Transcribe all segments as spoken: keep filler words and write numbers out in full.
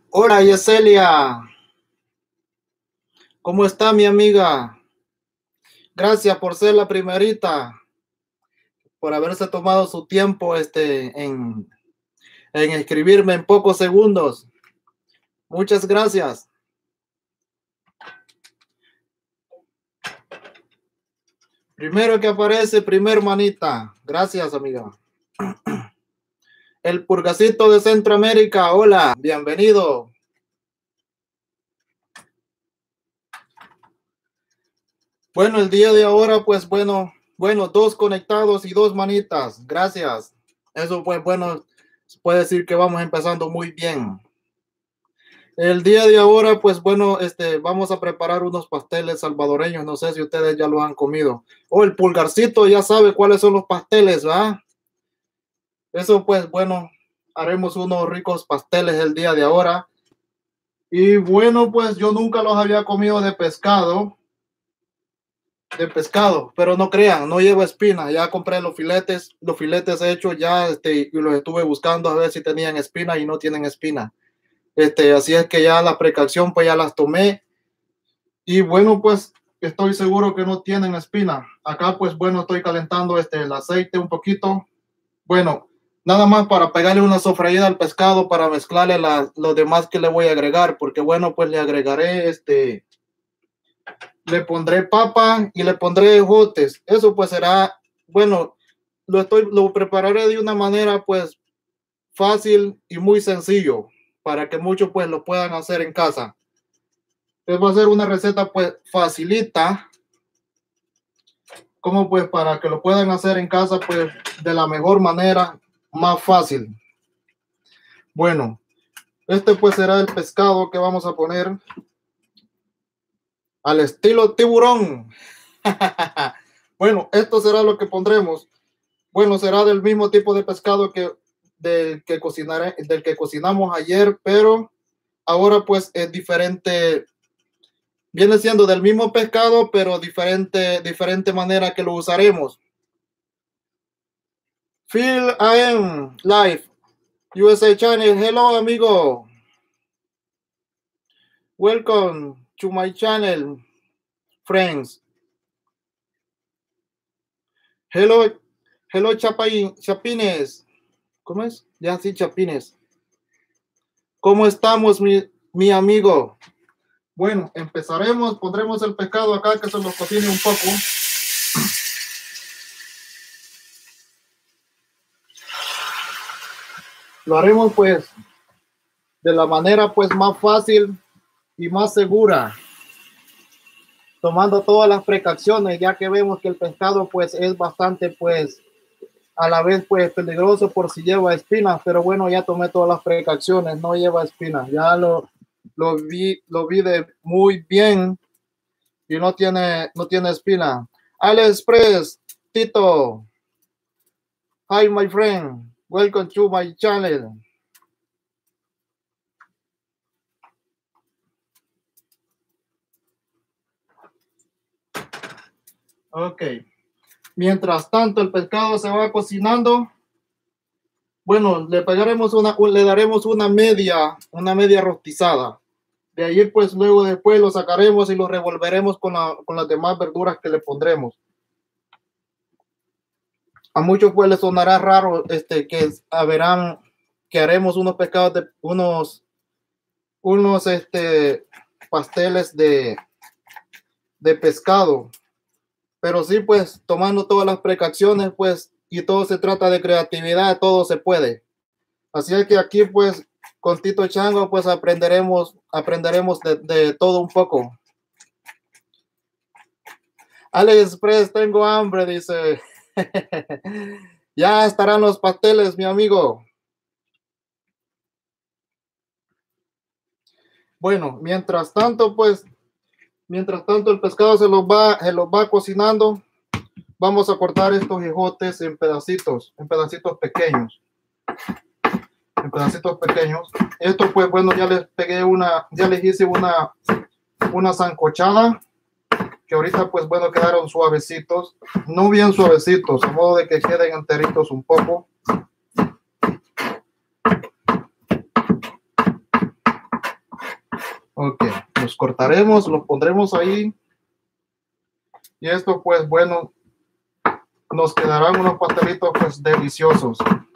Hola, Yeselia. ¿Cómo está mi amiga? Gracias por ser la primerita, por haberse tomado su tiempo este, en, en escribirme en pocos segundos. Muchas gracias. Primero que aparece, primer manita. Gracias, amiga. El Purgacito de Centroamérica. Hola, bienvenido. Bueno, el día de ahora, pues bueno, bueno, dos conectados y dos manitas. Gracias. Eso pues bueno, puede decir que vamos empezando muy bien. El día de ahora, pues bueno, este, vamos a preparar unos pasteles salvadoreños. No sé si ustedes ya los han comido. O oh, el Pulgarcito ya sabe cuáles son los pasteles, ¿verdad? Eso, pues bueno, haremos unos ricos pasteles el día de ahora. Y bueno, pues yo nunca los había comido de pescado. De pescado, pero no crean, no lleva espina. Ya compré los filetes, los filetes hechos ya, este, y los estuve buscando a ver si tenían espina y no tienen espina. Este, así es que ya la precaución, pues ya las tomé. Y bueno, pues estoy seguro que no tienen espina. Acá, pues bueno, estoy calentando este, el aceite un poquito. Bueno, nada más para pegarle una sofreída al pescado para mezclarle la, lo demás que le voy a agregar. Porque bueno, pues le agregaré este, le pondré papa y le pondré ejotes. Eso pues será, bueno, lo, estoy, lo prepararé de una manera pues fácil y muy sencillo para que muchos pues lo puedan hacer en casa. Entonces va a ser una receta pues facilita, como pues para que lo puedan hacer en casa pues de la mejor manera, más fácil. Bueno, este pues será el pescado que vamos a poner al estilo tiburón. Bueno, esto será lo que pondremos. Bueno, será del mismo tipo de pescado que del que cocinaré, del que cocinamos ayer, pero ahora pues es diferente. Viene siendo del mismo pescado, pero diferente, diferente manera que lo usaremos. Phil, I am live. U S A channel. Hello, amigo. Welcome to my channel, friends. Hello, hello, Chapay, Chapines. ¿Cómo es? Ya sí, Chapines. ¿Cómo estamos, mi, mi amigo? Bueno, empezaremos, pondremos el pescado acá que se lo cocine un poco. Lo haremos pues de la manera pues más fácil y más segura, tomando todas las precauciones, ya que vemos que el pescado pues es bastante pues a la vez pues peligroso por si lleva espinas, pero bueno, ya tomé todas las precauciones, no lleva espinas, ya lo, lo vi, lo vi de muy bien y no tiene, no tiene espina. AliExpress, Tito. Hi, my friend. Welcome to my channel. Ok. Mientras tanto, el pescado se va cocinando. Bueno, le pegaremos una, le daremos una media, una media rostizada. De ahí, pues, luego después lo sacaremos y lo revolveremos con, la, con las demás verduras que le pondremos. A muchos, pues, les sonará raro este, que a verán que haremos unos pescados de unos, unos este, pasteles de, de pescado. Pero sí, pues, tomando todas las precauciones, pues, y todo se trata de creatividad, todo se puede. Así es que aquí, pues, con Tito Chango, pues, aprenderemos, aprenderemos de, de todo un poco. AliExpress, tengo hambre, dice. Ya estarán los pasteles, mi amigo. Bueno, mientras tanto, pues, mientras tanto el pescado se los va, se los va cocinando, vamos a cortar estos ejotes en pedacitos, en pedacitos pequeños. En pedacitos pequeños. Esto pues bueno, ya les pegué una, ya les hice una, una sancochada, que ahorita pues bueno, quedaron suavecitos, no bien suavecitos, a modo de que queden enteritos un poco. Ok, los cortaremos, los pondremos ahí. Y esto pues bueno, nos quedarán unos pastelitos pues deliciosos.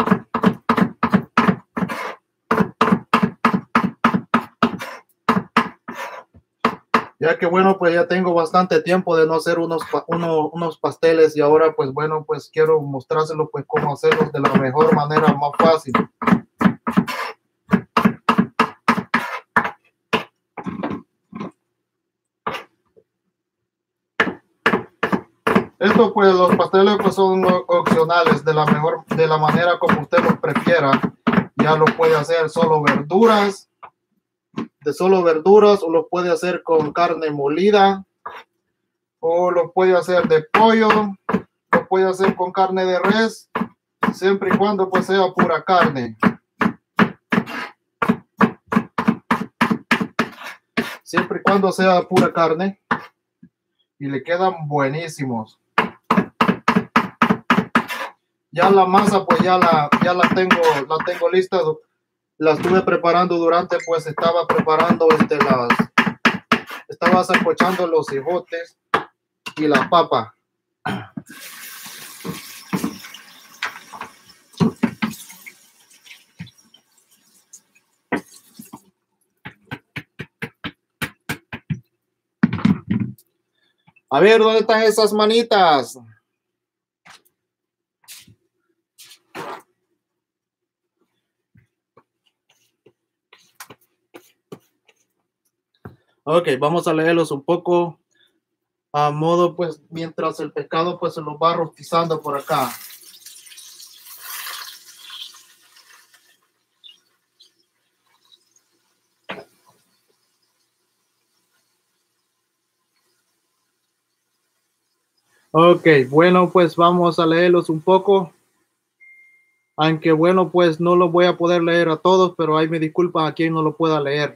Ya que bueno, pues ya tengo bastante tiempo de no hacer unos, uno, unos pasteles y ahora pues bueno, pues quiero mostrárselo pues cómo hacerlos de la mejor manera, más fácil. Esto pues los pasteles pues son opcionales, de la mejor, de la manera como usted los prefiera. Ya lo puede hacer solo verduras, de solo verduras, o lo puede hacer con carne molida, o lo puede hacer de pollo, lo puede hacer con carne de res, siempre y cuando pues sea pura carne. Siempre y cuando sea pura carne, y le quedan buenísimos. Ya la masa pues ya la, ya la tengo, la tengo lista. La estuve preparando durante, pues estaba preparando este, las, estaba sancochando los ejotes y la papa. A ver, ¿dónde están esas manitas? Ok, vamos a leerlos un poco a modo, pues, mientras el pescado, pues, se los va rostizando por acá. Ok, bueno, pues vamos a leerlos un poco. Aunque bueno, pues no lo voy a poder leer a todos, pero ahí me disculpan a quien no lo pueda leer.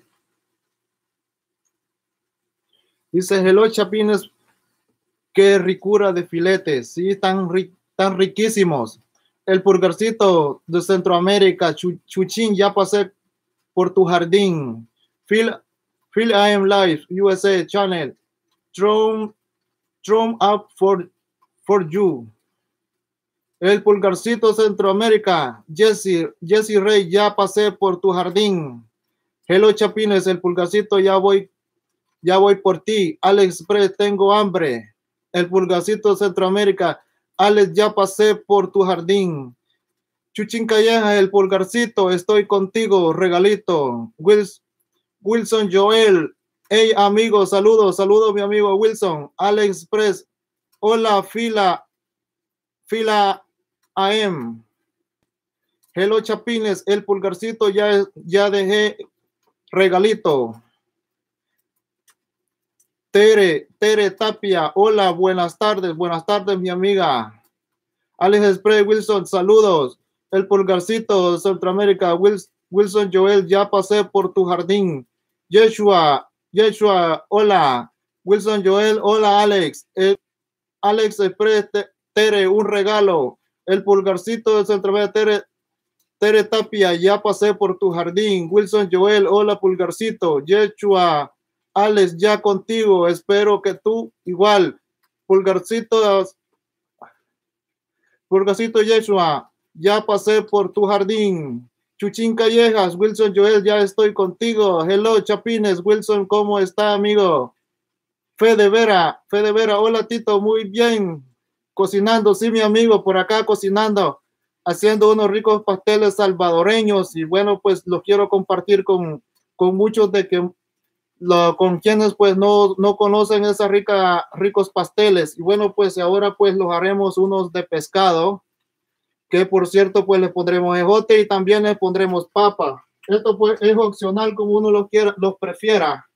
Dice, hello, chapines, qué ricura de filetes, sí, tan, ri tan riquísimos. El pulgarcito de Centroamérica, Ch Chuchín, ya pasé por tu jardín. Phil, Phil I am live, U S A channel. Throw, throw up for, for you. El pulgarcito Centroamérica, Jesse, Jesse Rey, ya pasé por tu jardín. Hello, chapines, el pulgarcito, ya voy, ya voy por ti. Alex Express, tengo hambre. El pulgarcito Centroamérica, Alex, ya pasé por tu jardín. Chuchín Calleja, el pulgarcito, estoy contigo, regalito. Wilson, Wilson Joel, hey amigo, saludos, saludos mi amigo Wilson. Alex Express, hola, fila, fila A M. Hello, chapines, el pulgarcito, ya, ya dejé regalito. Tere, Tere Tapia, hola, buenas tardes, buenas tardes, mi amiga. Alex Spray Wilson, saludos. El pulgarcito, Centroamérica, Wilson Joel, ya pasé por tu jardín. Yeshua, Yeshua, hola. Wilson Joel, hola, Alex. El, Alex Spray, Tere, un regalo. El pulgarcito de Centroamérica, Tere, Tere Tapia, ya pasé por tu jardín. Wilson Joel, hola, pulgarcito. Yeshua, Alex, ya contigo, espero que tú igual. Pulgarcito, Pulgarcito Yeshua, ya pasé por tu jardín. Chuchín Callejas, Wilson Joel, ya estoy contigo. Hello, chapines, Wilson, ¿cómo está, amigo? Fede Vera, Fede Vera, hola, Tito, muy bien. Cocinando, sí, mi amigo, por acá cocinando, haciendo unos ricos pasteles salvadoreños y bueno, pues los quiero compartir con, con muchos de que lo, con quienes pues no, no conocen esas rica, ricos pasteles. Y bueno, pues ahora pues los haremos unos de pescado, que por cierto pues le pondremos ejote y también le pondremos papa. Esto pues es opcional como uno lo quiera, los prefiera.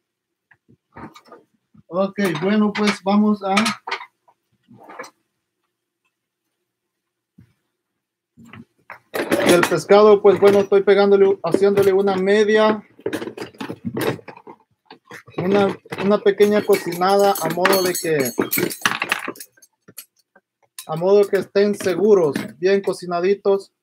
Ok, bueno, pues vamos a... El pescado, pues bueno, estoy pegándole, haciéndole una media, una, una pequeña cocinada a modo de que, a modo que estén seguros, bien cocinaditos.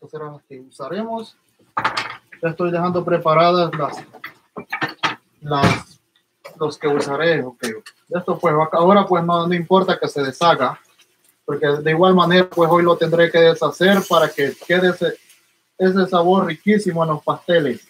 estas serán las que usaremos. Ya estoy dejando preparadas las, las los que usaré. Okay. Esto pues ahora pues no, no importa que se deshaga, porque de igual manera pues hoy lo tendré que deshacer para que quede ese, ese sabor riquísimo en los pasteles.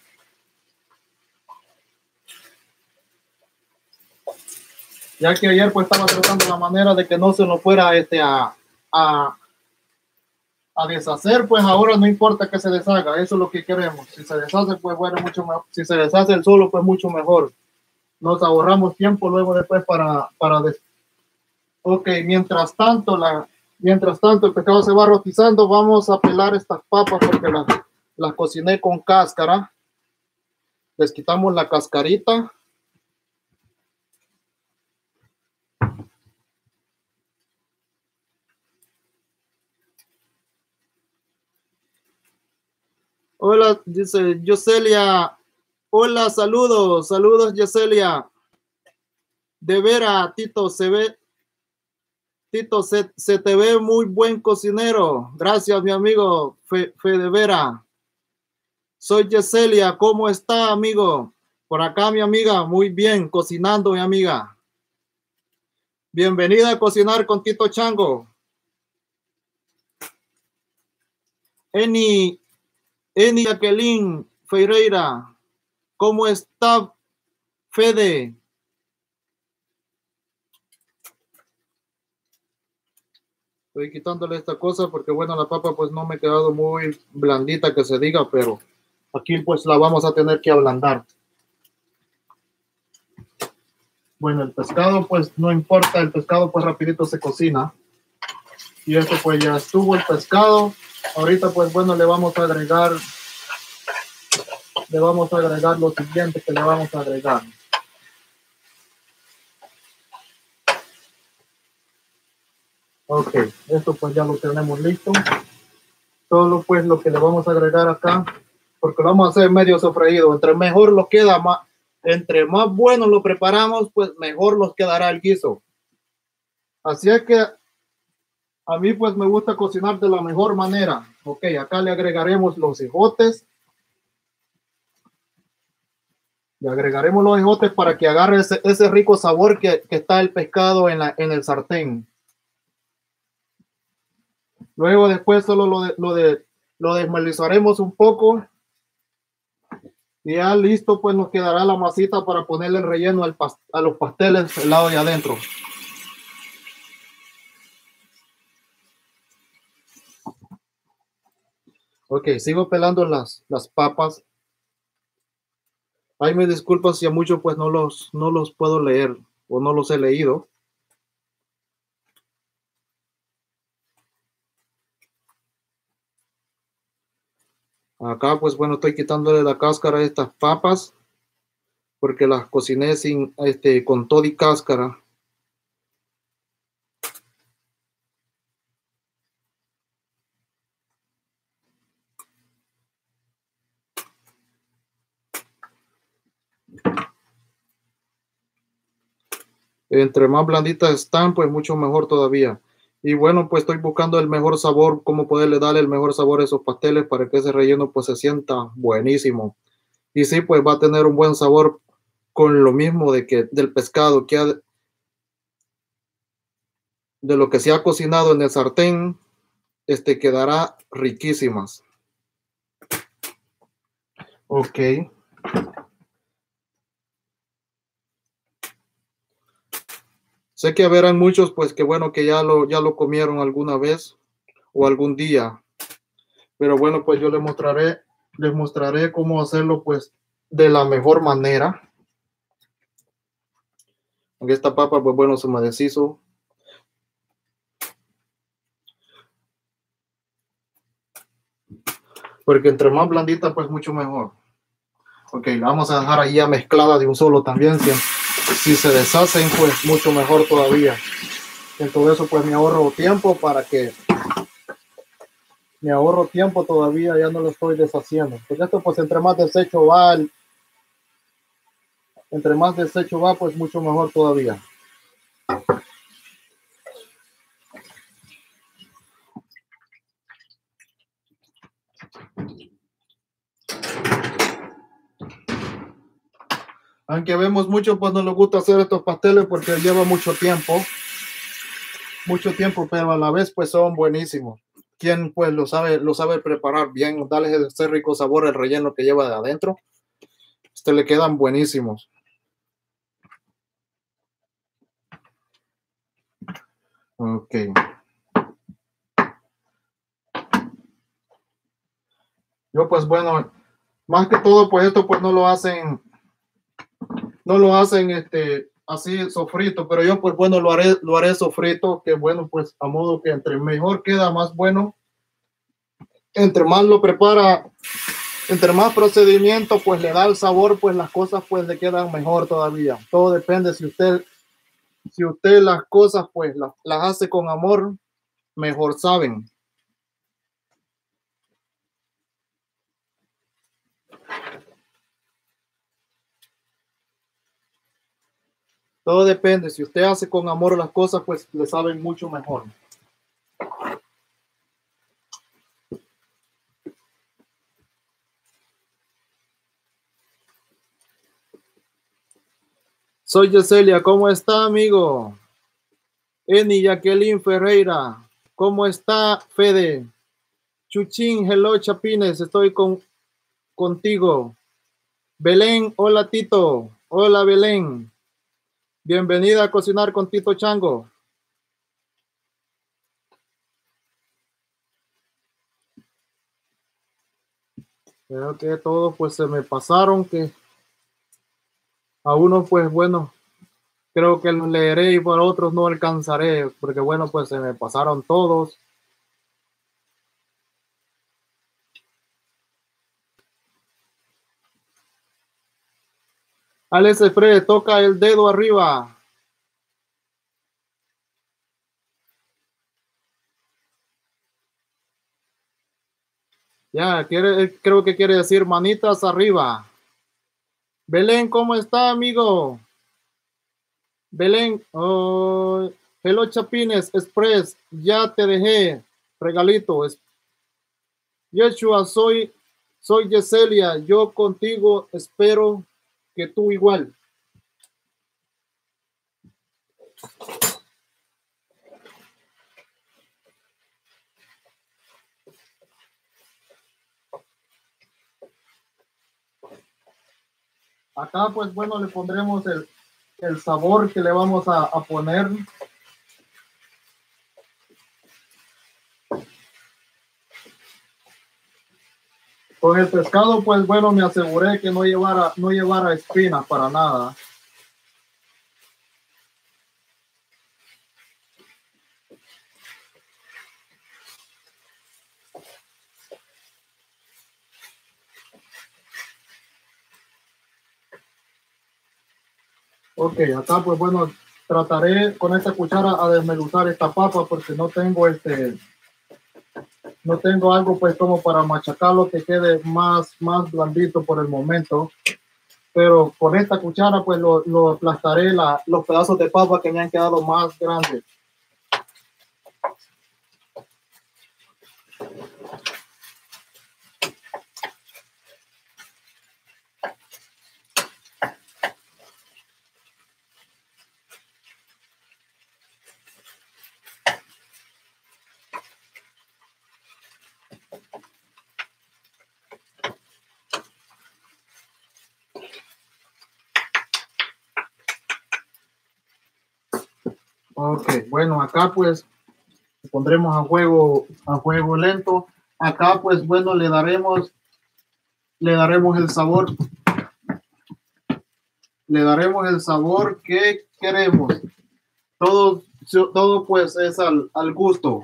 Ya que ayer pues estaba tratando la manera de que no se nos fuera este a, a, a deshacer, pues ahora no importa que se deshaga, eso es lo que queremos. Si se deshace pues bueno, mucho mejor. Si se deshace el solo pues mucho mejor. Nos ahorramos tiempo luego después para, para des... Ok, mientras tanto la, mientras tanto el pescado se va rostizando, vamos a pelar estas papas porque las, las cociné con cáscara. Les quitamos la cascarita. Hola, dice Yoselia. Hola, saludos, saludos, Yoselia. De veras, Tito, se ve, Tito, se, se te ve muy buen cocinero. Gracias, mi amigo Fe, Fe de Vera. Soy Yoselia, ¿cómo está, amigo? Por acá, mi amiga, muy bien, cocinando, mi amiga. Bienvenida a cocinar con Tito Chango. Eni, Eni Jacqueline Ferreira, ¿cómo está, Fede? Estoy quitándole esta cosa porque, bueno, la papa pues no me ha quedado muy blandita que se diga, pero aquí pues la vamos a tener que ablandar. Bueno, el pescado pues no importa, el pescado pues rapidito se cocina. Y esto pues ya estuvo el pescado. Ahorita pues bueno, le vamos a agregar, le vamos a agregar lo siguiente que le vamos a agregar. Ok, esto pues ya lo tenemos listo. Solo pues lo que le vamos a agregar acá, porque lo vamos a hacer medio sofreído. Entre mejor lo queda, más, entre más bueno lo preparamos, pues mejor nos quedará el guiso. Así es que a mí pues me gusta cocinar de la mejor manera. Ok, acá le agregaremos los ejotes. Le agregaremos los ejotes para que agarre ese, ese rico sabor que, que está el pescado en, la, en el sartén. Luego después solo lo, de, lo, de, lo desmelizaremos un poco. Y ya listo, pues nos quedará la masita para ponerle el relleno al pas, a los pasteles del lado de adentro. Ok, sigo pelando las, las papas. Ay, me disculpo si a muchos pues no los, no los puedo leer o no los he leído. Acá pues bueno, estoy quitándole la cáscara a estas papas porque las cociné sin, este, con todo y cáscara. Entre más blanditas están, pues mucho mejor todavía. Y bueno, pues estoy buscando el mejor sabor, cómo poderle darle el mejor sabor a esos pasteles para que ese relleno pues se sienta buenísimo. Y sí, pues va a tener un buen sabor con lo mismo de que del pescado que ha, de lo que se ha cocinado en el sartén, este quedará riquísimas. Ok. Sé que habrán muchos, pues que bueno, que ya lo, ya lo comieron alguna vez o algún día. Pero bueno, pues yo les mostraré, les mostraré cómo hacerlo pues de la mejor manera. Aunque esta papa, pues bueno, se me deshizo. Porque entre más blandita, pues mucho mejor. Ok, la vamos a dejar ahí ya mezclada de un solo también. Si, si se deshacen, pues mucho mejor todavía. En todo eso, pues me ahorro tiempo para que... Me ahorro tiempo todavía, ya no lo estoy deshaciendo. Porque esto, pues entre más desecho va, el, entre más desecho va, pues mucho mejor todavía. Aunque vemos mucho, pues no nos gusta hacer estos pasteles porque lleva mucho tiempo, mucho tiempo, pero a la vez pues son buenísimos. Quien pues lo sabe, lo sabe preparar bien, darles ese rico sabor, el relleno que lleva de adentro, este le quedan buenísimos. Ok. Yo pues bueno, más que todo pues esto pues no lo hacen, no lo hacen este así sofrito, pero yo pues bueno lo haré, lo haré sofrito, que bueno pues a modo que entre mejor queda más bueno, entre más lo prepara, entre más procedimiento pues le da el sabor, pues las cosas pues le quedan mejor todavía. Todo depende si usted, si usted las cosas pues las, las hace con amor, mejor saben. Todo depende, si usted hace con amor las cosas pues le saben mucho mejor. Soy Yeselia, ¿cómo está, amigo? Eni Jacqueline Ferreira, ¿cómo está, Fede? Chuchín, hello, Chapines, estoy con, contigo. Belén, hola, Tito. Hola, Belén. Bienvenida a cocinar con Tito Chango. Creo que todos pues se me pasaron, que a unos pues bueno, creo que los leeré y por otros no alcanzaré, porque bueno, pues se me pasaron todos. Alex Fred, toca el dedo arriba. Ya, quiere, creo que quiere decir manitas arriba. Belén, ¿cómo está, amigo? Belén, oh, hello Chapines Express, ya te dejé regalito. Yeshua, soy, soy Yeselia, yo contigo espero que tú igual. Acá pues bueno le pondremos el, el sabor que le vamos a, a poner. Con el pescado pues bueno me aseguré que no llevara, no llevara espinas para nada. Ok, acá pues bueno trataré con esta cuchara a desmenuzar esta papa porque no tengo este no tengo algo pues como para machacarlo que quede más más blandito por el momento, pero con esta cuchara pues lo, lo aplastaré la, los pedazos de papa que me han quedado más grandes. Ok, bueno, acá pues pondremos a juego a juego lento. Acá pues bueno le daremos le daremos el sabor le daremos el sabor que queremos. Todo todo pues es al, al gusto.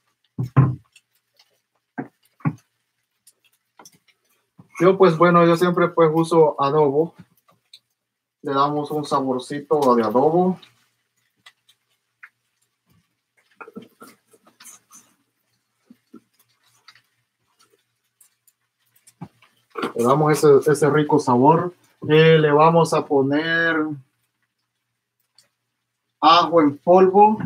Yo pues bueno, yo siempre pues uso adobo. Le damos un saborcito de adobo. Le damos ese, ese rico sabor. Eh, le vamos a poner ajo en polvo.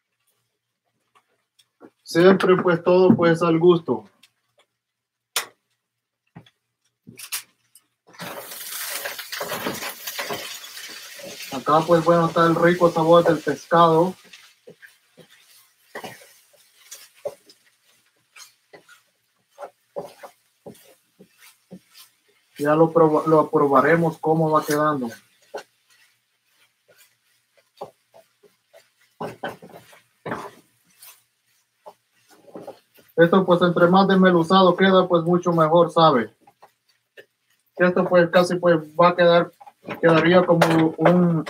Siempre pues todo pues al gusto. Acá pues bueno está el rico sabor del pescado. Ya lo, proba lo probaremos cómo va quedando. Esto pues entre más desmenuzado queda, pues mucho mejor sabe. Esto pues casi pues va a quedar, quedaría como un,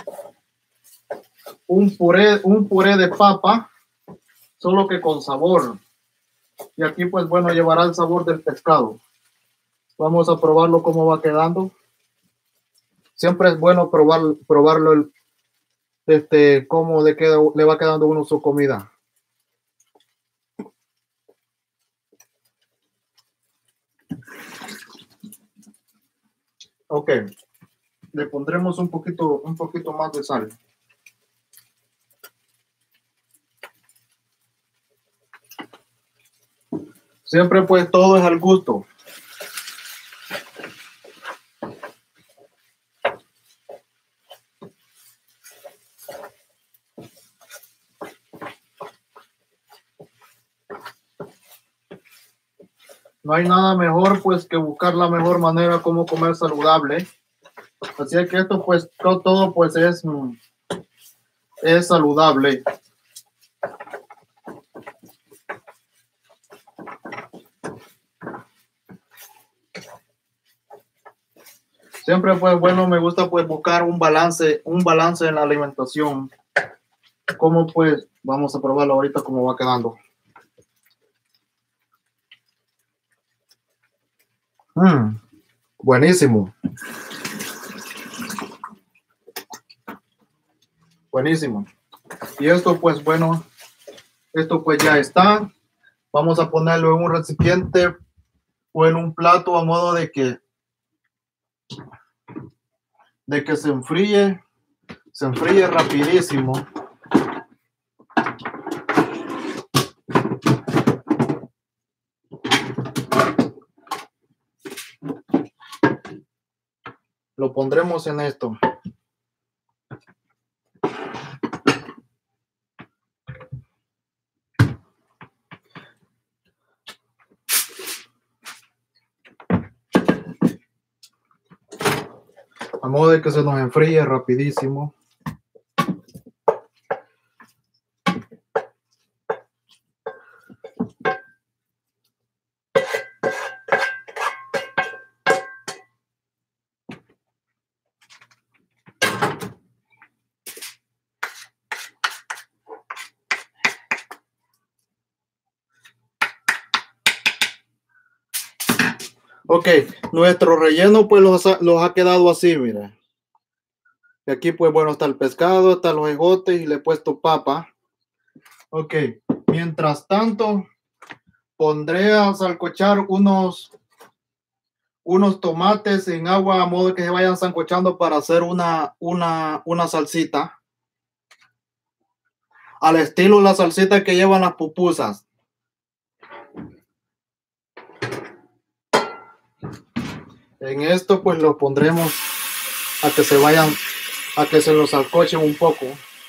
un puré, un puré de papa, solo que con sabor. Y aquí pues bueno llevará el sabor del pescado. Vamos a probarlo cómo va quedando. Siempre es bueno probar, probarlo el, este, cómo le, queda, le va quedando uno su comida. Ok, le pondremos un poquito, un poquito más de sal. Siempre pues todo es al gusto. No hay nada mejor pues que buscar la mejor manera como comer saludable. Así que esto pues todo, todo pues es, es saludable. Siempre pues bueno me gusta pues buscar un balance, un balance en la alimentación. Como pues vamos a probarlo ahorita cómo va quedando. Mm, buenísimo. Buenísimo. Y esto pues bueno, esto pues ya está. Vamos a ponerlo en un recipiente o en un plato a modo de que de que se enfríe, se enfríe rapidísimo. Lo pondremos en esto. A modo de que se nos enfríe rapidísimo. Ok, nuestro relleno pues los, los ha quedado así, mira. Y aquí pues bueno está el pescado, están los ejotes y le he puesto papa. Ok, mientras tanto pondré a sancochar unos unos tomates en agua a modo que se vayan sancochando para hacer una, una, una salsita. Al estilo la salsita que llevan las pupusas. En esto pues lo pondremos a que se vayan, a que se los sancochen un poco.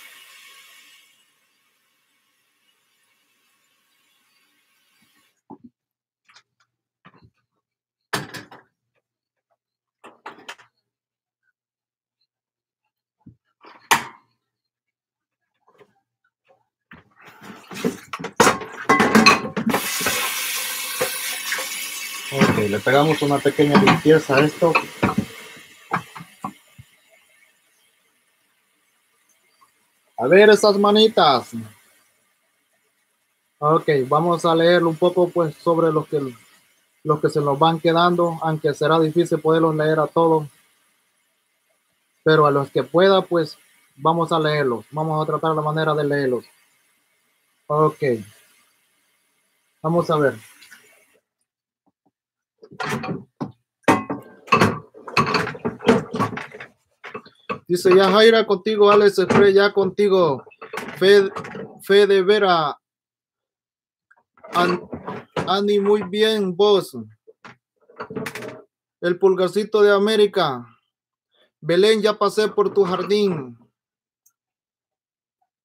Ok, le pegamos una pequeña limpieza a esto. A ver esas manitas. Ok, vamos a leer un poco pues sobre los que, los que se nos van quedando, aunque será difícil poderlos leer a todos. Pero a los que pueda pues vamos a leerlos. Vamos a tratar la manera de leerlos. Ok. Vamos a ver. Dice ya Jaira contigo, Alex Spray ya contigo, Fed, Fede Vera, An, Ani muy bien vos, el pulgarcito de América, Belén ya pasé por tu jardín,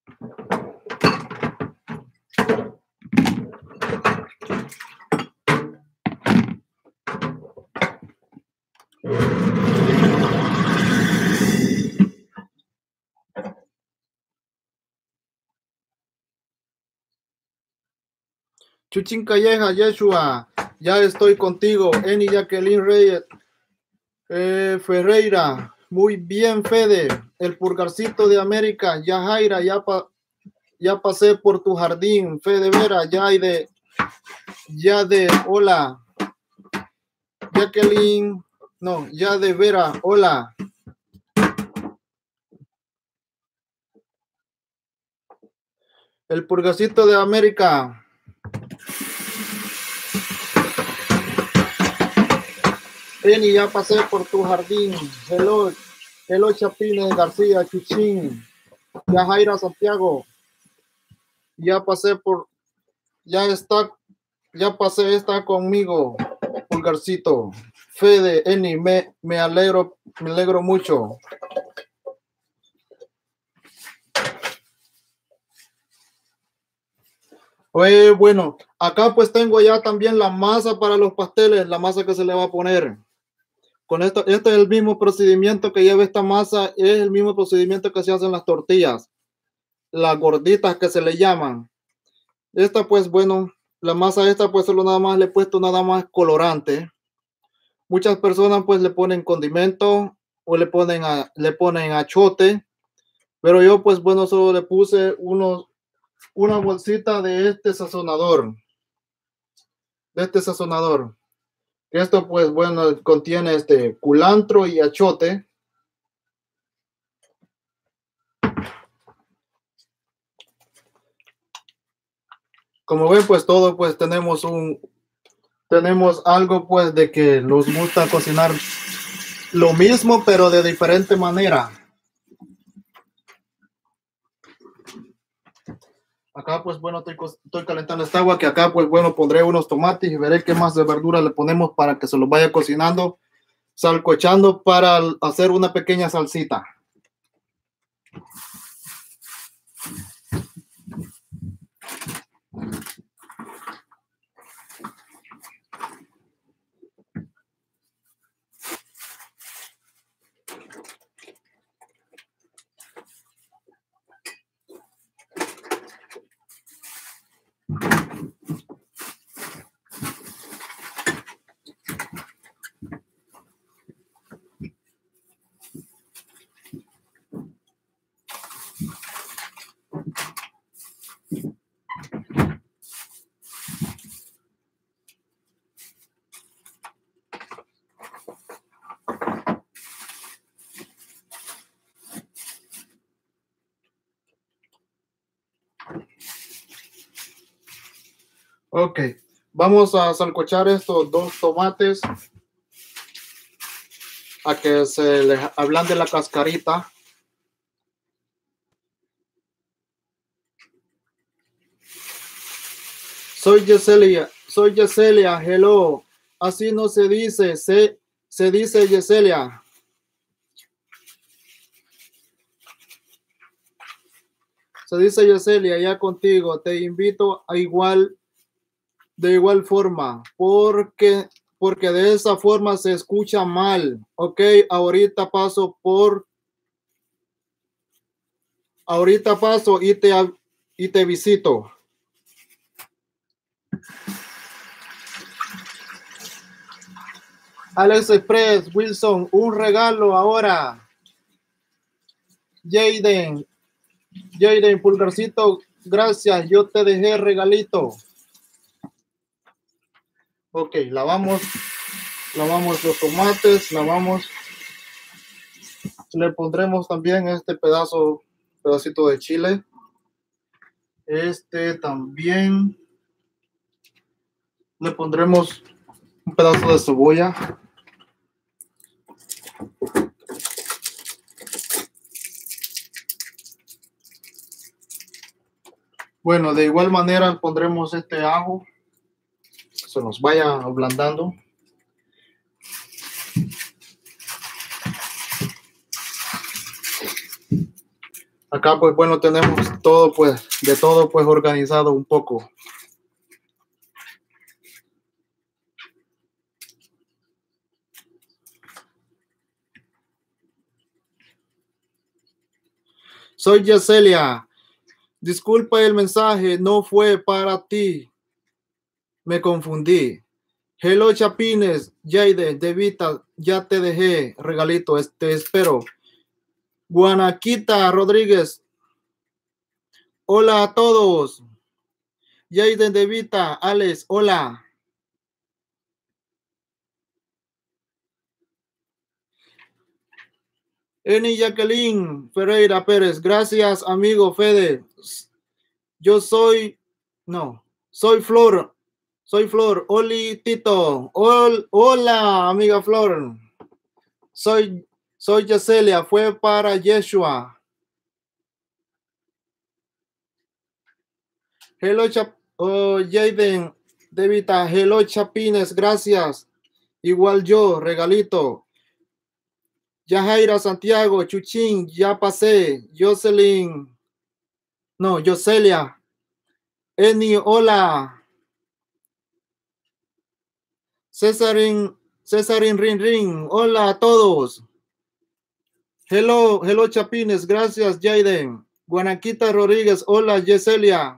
Chuchin Calleja, Yeshua, ya estoy contigo. Eni Jacqueline Reyes eh, Ferreira, muy bien, Fede. El Pulgarcito de América, Yajaira, ya, pa, ya pasé por tu jardín. Fede Vera, ya de, ya de, hola. Jacqueline, no, ya de Vera, hola. El Pulgarcito de América. Eni, ya pasé por tu jardín. Hello, hello Chapines García, Chuchín, Yajaira Santiago. Ya pasé por, ya está, ya pasé, está conmigo, Pulgarcito. Fede, Eni, me, me alegro, me alegro mucho. Oye, bueno, acá pues tengo ya también la masa para los pasteles, la masa que se le va a poner. Con esto, este es el mismo procedimiento que lleva esta masa, es el mismo procedimiento que se hacen las tortillas, las gorditas que se le llaman. Esta pues bueno, la masa esta pues solo nada más le he puesto nada más colorante. Muchas personas pues le ponen condimento o le ponen a, le ponen achote, pero yo pues bueno solo le puse unos, una bolsita de este sazonador, de este sazonador. Esto pues bueno contiene este culantro y achote. Como ven pues todo pues tenemos un, tenemos algo pues de que nos gusta cocinar lo mismo pero de diferente manera. Acá pues bueno estoy, estoy calentando esta agua, que acá pues bueno pondré unos tomates y veré qué más de verdura le ponemos para que se los vaya cocinando, salcochando para hacer una pequeña salsita. Ok, vamos a salcochar estos dos tomates a que se les ablande la cascarita. Soy Yeselia, soy Yeselia, hello. Así no se dice, se, se dice Yeselia. Se dice Yeselia, ya contigo. Te invito a igual, de igual forma, porque, porque de esa forma se escucha mal. Ok, ahorita paso por, ahorita paso y te, y te visito. Alex Express, Wilson, un regalo ahora. Jaden, Jaden, Pulgarcito, gracias, yo te dejé regalito. Ok, lavamos, lavamos los tomates, lavamos. Le pondremos también este pedazo, pedacito de chile. Este también. Le pondremos un pedazo de cebolla. Bueno, de igual manera pondremos este ajo, que se nos vaya ablandando. Acá pues bueno, tenemos todo pues, de todo pues organizado un poco. Soy Yeselia. Disculpa el mensaje, no fue para ti. Me confundí. Hello Chapines, Jaide, Devita, ya te dejé regalito, este espero. Guanaquita Rodríguez. Hola a todos. Jaide, Devita, Alex, hola. Eni Jacqueline Ferreira Pérez, gracias amigo Fede. Yo soy, no, soy Flor, soy Flor, Oli Tito, Ol, hola amiga Flor, soy, soy Yeselia, fue para Yeshua. Hello Chap, oh, Jaden, Devita, hello Chapines, gracias, igual yo, regalito. Yajaira Santiago, Chuchín, ya pasé, Jocelyn, no, Yoselia, Eni, hola. Césarin, Césarin Rin Rin, hola a todos. Hello, hello Chapines, gracias Jaden. Guanaquita Rodríguez, hola Yeselia.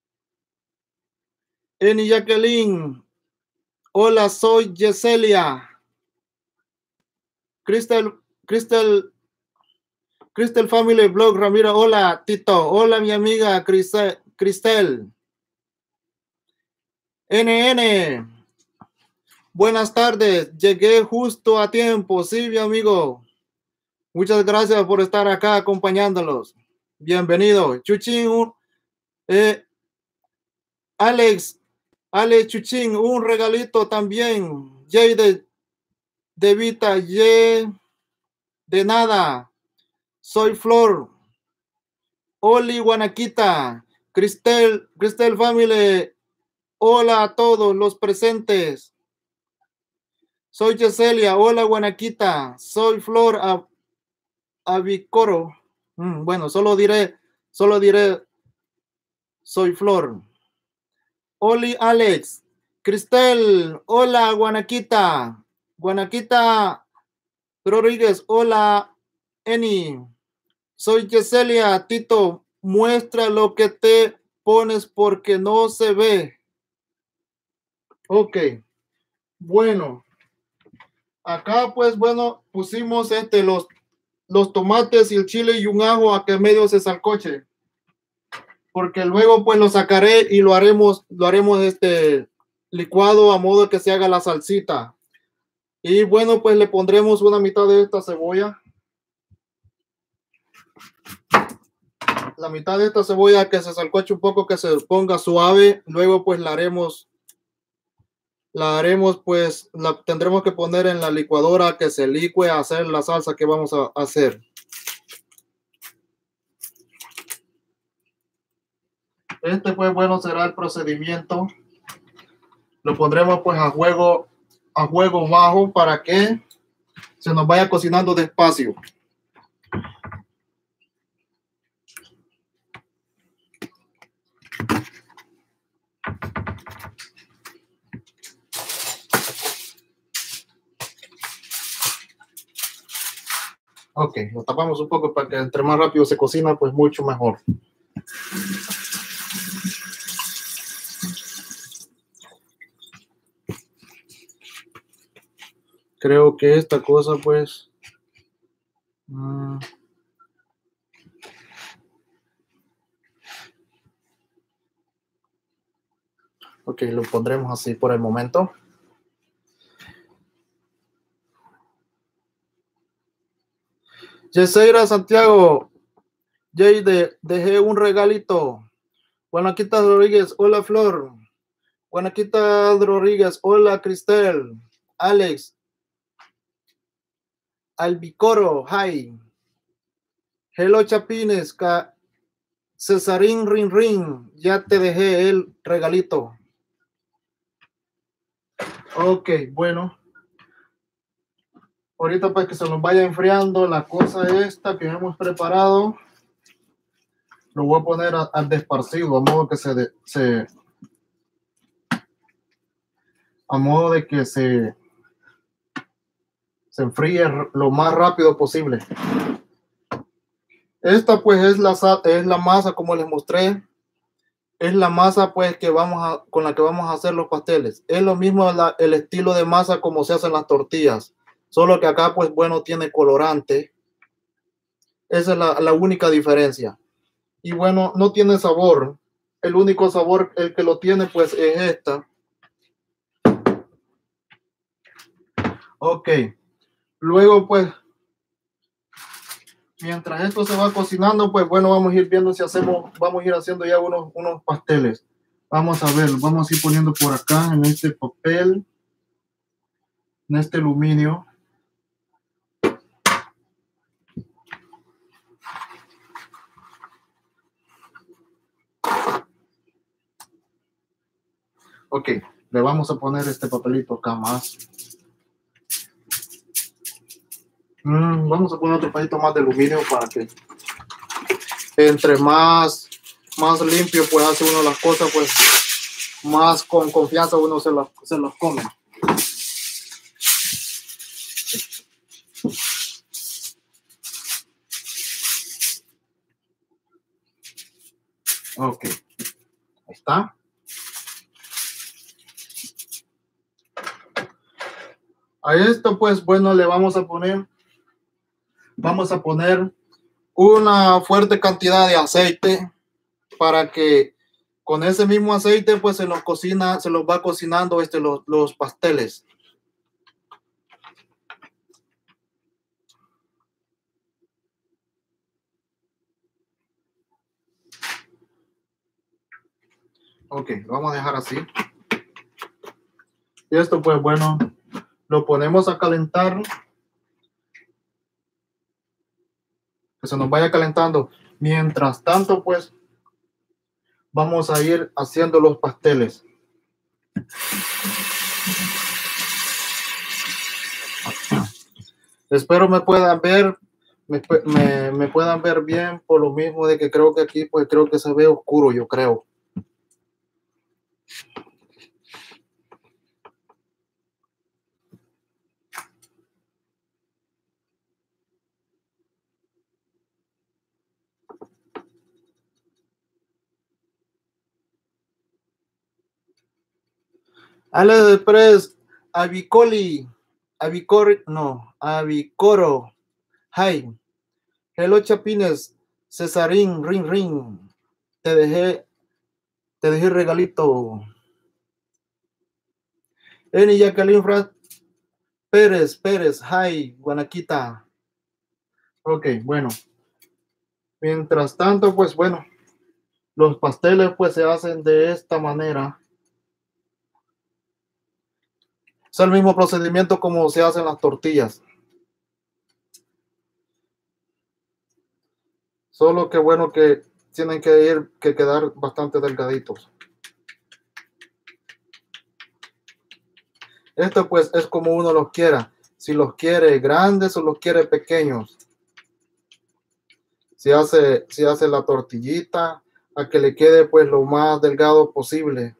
Eni Jacqueline, hola, soy Yeselia. Crystal, Crystal, Crystal Family Blog, Ramiro, hola Tito, hola mi amiga Cristel. Cristel. N N, buenas tardes, llegué justo a tiempo, sí mi amigo. Muchas gracias por estar acá acompañándolos. Bienvenido. Chuchín, eh, Alex, Alex Chuchín, un regalito también. Jay de, de Vita, Ye de nada. Soy Flor. Oli Guanaquita. Cristel, Cristel Family. Hola a todos los presentes. Soy Yeselia. Hola Guanaquita. Soy Flor Avicoro. Mm, bueno, solo diré, solo diré, soy Flor. Oli Alex. Cristel, hola Guanaquita. Guanaquita Rodríguez, hola Eni. Soy Yeselia, Tito, muestra lo que te pones porque no se ve. Ok, bueno. Acá pues bueno, pusimos este, los, los tomates y el chile y un ajo a que medio se salcoche. Porque luego pues lo sacaré y lo haremos, lo haremos este licuado a modo que se haga la salsita. Y bueno, pues le pondremos una mitad de esta cebolla. La mitad de esta cebolla que se salcoche un poco, que se ponga suave. Luego pues la haremos, la haremos pues, la tendremos que poner en la licuadora que se licue a hacer la salsa que vamos a hacer. Este pues bueno será el procedimiento. Lo pondremos pues a fuego, a fuego bajo para que se nos vaya cocinando despacio. Ok, lo tapamos un poco para que entre más rápido se cocina, pues mucho mejor. Creo que esta cosa pues... Uh, ok, lo pondremos así por el momento. Yeseira Santiago, Jay, de, dejé un regalito. Guanaquita Rodríguez, hola Flor. Guanaquita Rodríguez, hola Cristel. Alex. Albicoro, hi. Hello Chapines, Ca Cesarín Rin Rin, ya te dejé el regalito. Ok, bueno. Ahorita para que se nos vaya enfriando la cosa esta que hemos preparado. lo voy a poner a, a desparcido, a modo que se, de, se a modo de que se se enfríe lo más rápido posible. Esta pues es la, es la masa, como les mostré, es la masa pues que vamos a, con la que vamos a hacer los pasteles. Es lo mismo la, el estilo de masa como se hacen las tortillas, solo que acá pues bueno tiene colorante. Esa es la, la única diferencia. Y bueno, no tiene sabor. El único sabor, el que lo tiene pues es esta. Ok. Luego pues, mientras esto se va cocinando, pues bueno, vamos a ir viendo si hacemos, vamos a ir haciendo ya unos, unos pasteles. Vamos a ver, vamos a ir poniendo por acá en este papel, en este aluminio. Ok, le vamos a poner este papelito acá más. Mm, vamos a poner otro pedacito más de aluminio para que entre más, más limpio pues hace uno las cosas, pues más con confianza uno se las se los come. Ok, ahí está. A esto pues bueno le vamos a poner, vamos a poner una fuerte cantidad de aceite para que con ese mismo aceite pues se los cocina, se los va cocinando este, los, los pasteles. Ok, lo vamos a dejar así. Y esto pues bueno, lo ponemos a calentar. Que se nos vaya calentando. Mientras tanto pues vamos a ir haciendo los pasteles. Espero me puedan ver, me, me, me puedan ver bien, por lo mismo de que creo que aquí pues creo que se ve oscuro, yo creo. Ale de Pres, Avicoli, Avicor, no, Avicoro, hi, hello Chapines, Cesarín, ring, ring, te dejé, te dejé regalito. Eni Jacqueline Frat, Pérez, Pérez, hi, Guanaquita. Ok, bueno. Mientras tanto, pues bueno, los pasteles pues se hacen de esta manera. Es el mismo procedimiento como se hacen las tortillas. Solo que bueno que tienen que ir, que quedar bastante delgaditos. Esto pues es como uno los quiera. Si los quiere grandes o los quiere pequeños. Si hace, si hace la tortillita a que le quede pues lo más delgado posible.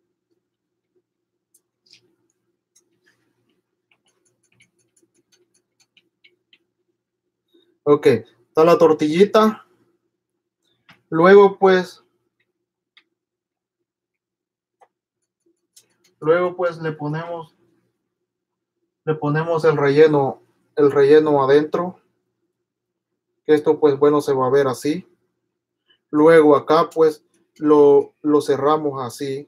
Ok, está la tortillita. Luego pues, luego pues le ponemos, le ponemos el relleno, el relleno adentro. Esto pues bueno se va a ver así. Luego acá pues lo, lo cerramos así.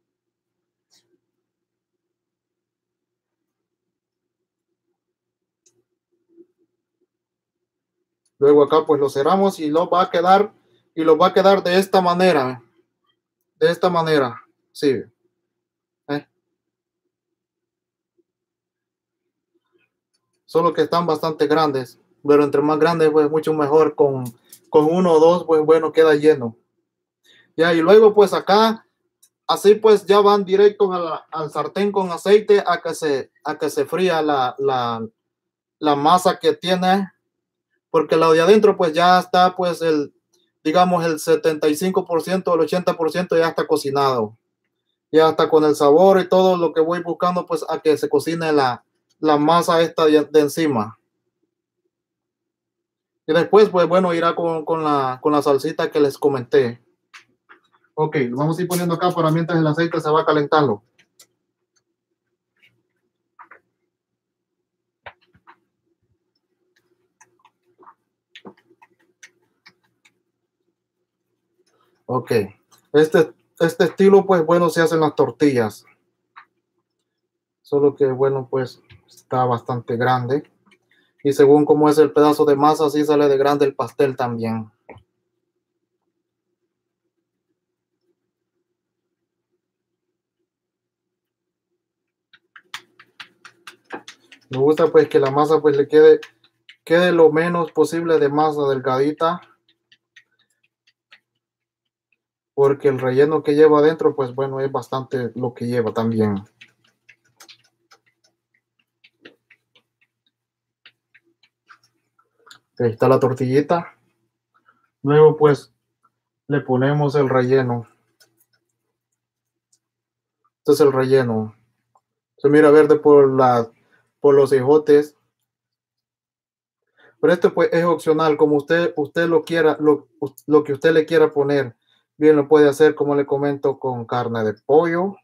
Luego acá pues lo cerramos y lo va a quedar y lo va a quedar de esta manera. De esta manera. Sí. ¿Eh? Solo que están bastante grandes. Pero entre más grandes pues mucho mejor. Con, con uno o dos pues bueno queda lleno. Ya, y luego pues acá así pues ya van directos a al sartén con aceite a que se, a que se fría la, la, la masa que tiene, porque lo de adentro pues ya está pues el, digamos, el setenta y cinco por ciento, el ochenta por ciento ya está cocinado. Ya está con el sabor y todo lo que voy buscando, pues a que se cocine la, la masa esta de, de encima. Y después, pues bueno, irá con, con, la, con la salsita que les comenté. Ok, lo vamos a ir poniendo acá para mientras el aceite se va calentando. Ok, este, este estilo, pues bueno, se hacen las tortillas. Solo que bueno, pues está bastante grande. Y según cómo es el pedazo de masa, así sale de grande el pastel también. Me gusta pues que la masa pues le quede, quede lo menos posible de masa delgadita. Porque el relleno que lleva adentro, pues bueno, es bastante lo que lleva también. Ahí está la tortillita. Luego pues le ponemos el relleno. Este es el relleno. Se mira verde por, la, por los ejotes. Pero este pues es opcional, como usted, usted lo quiera, lo, lo que usted le quiera poner. Bien lo puede hacer, como le comento, con carne de pollo.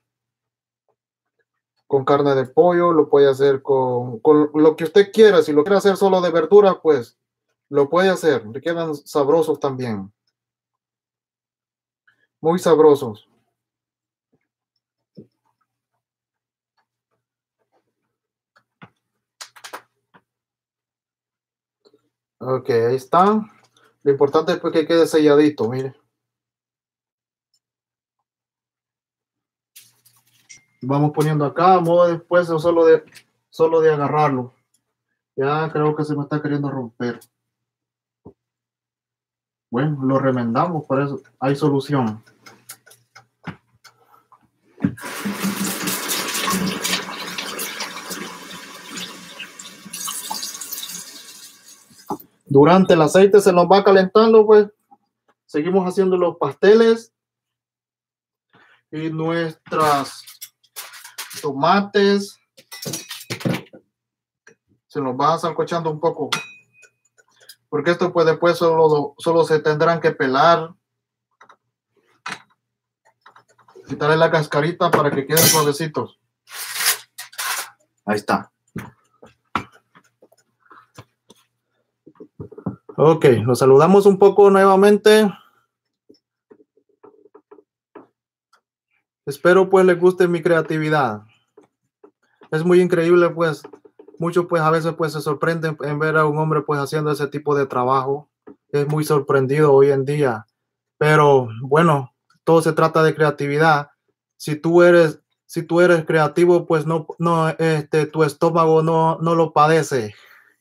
Con carne de pollo, lo puede hacer con, con lo que usted quiera. Si lo quiere hacer solo de verdura, pues lo puede hacer. Le quedan sabrosos también. Muy sabrosos. Ok, ahí está. Lo importante es pues que quede selladito, mire. Vamos poniendo acá, a modo después solo de, solo de agarrarlo. Ya creo que se me está queriendo romper. Bueno, lo remendamos, por eso hay solución. Durante el aceite se nos va calentando, pues seguimos haciendo los pasteles y nuestras tomates se nos va sancochando un poco, porque esto pues después solo, solo se tendrán que pelar, quitarle la cascarita para que queden suavecitos. Ahí está. Ok, los saludamos un poco nuevamente. Espero pues les guste mi creatividad. Es muy increíble, pues muchos pues a veces pues se sorprenden en ver a un hombre pues haciendo ese tipo de trabajo. Es muy sorprendido hoy en día. Pero bueno, todo se trata de creatividad. Si tú eres, si tú eres creativo, pues no, no, este, tu estómago no, no lo padece.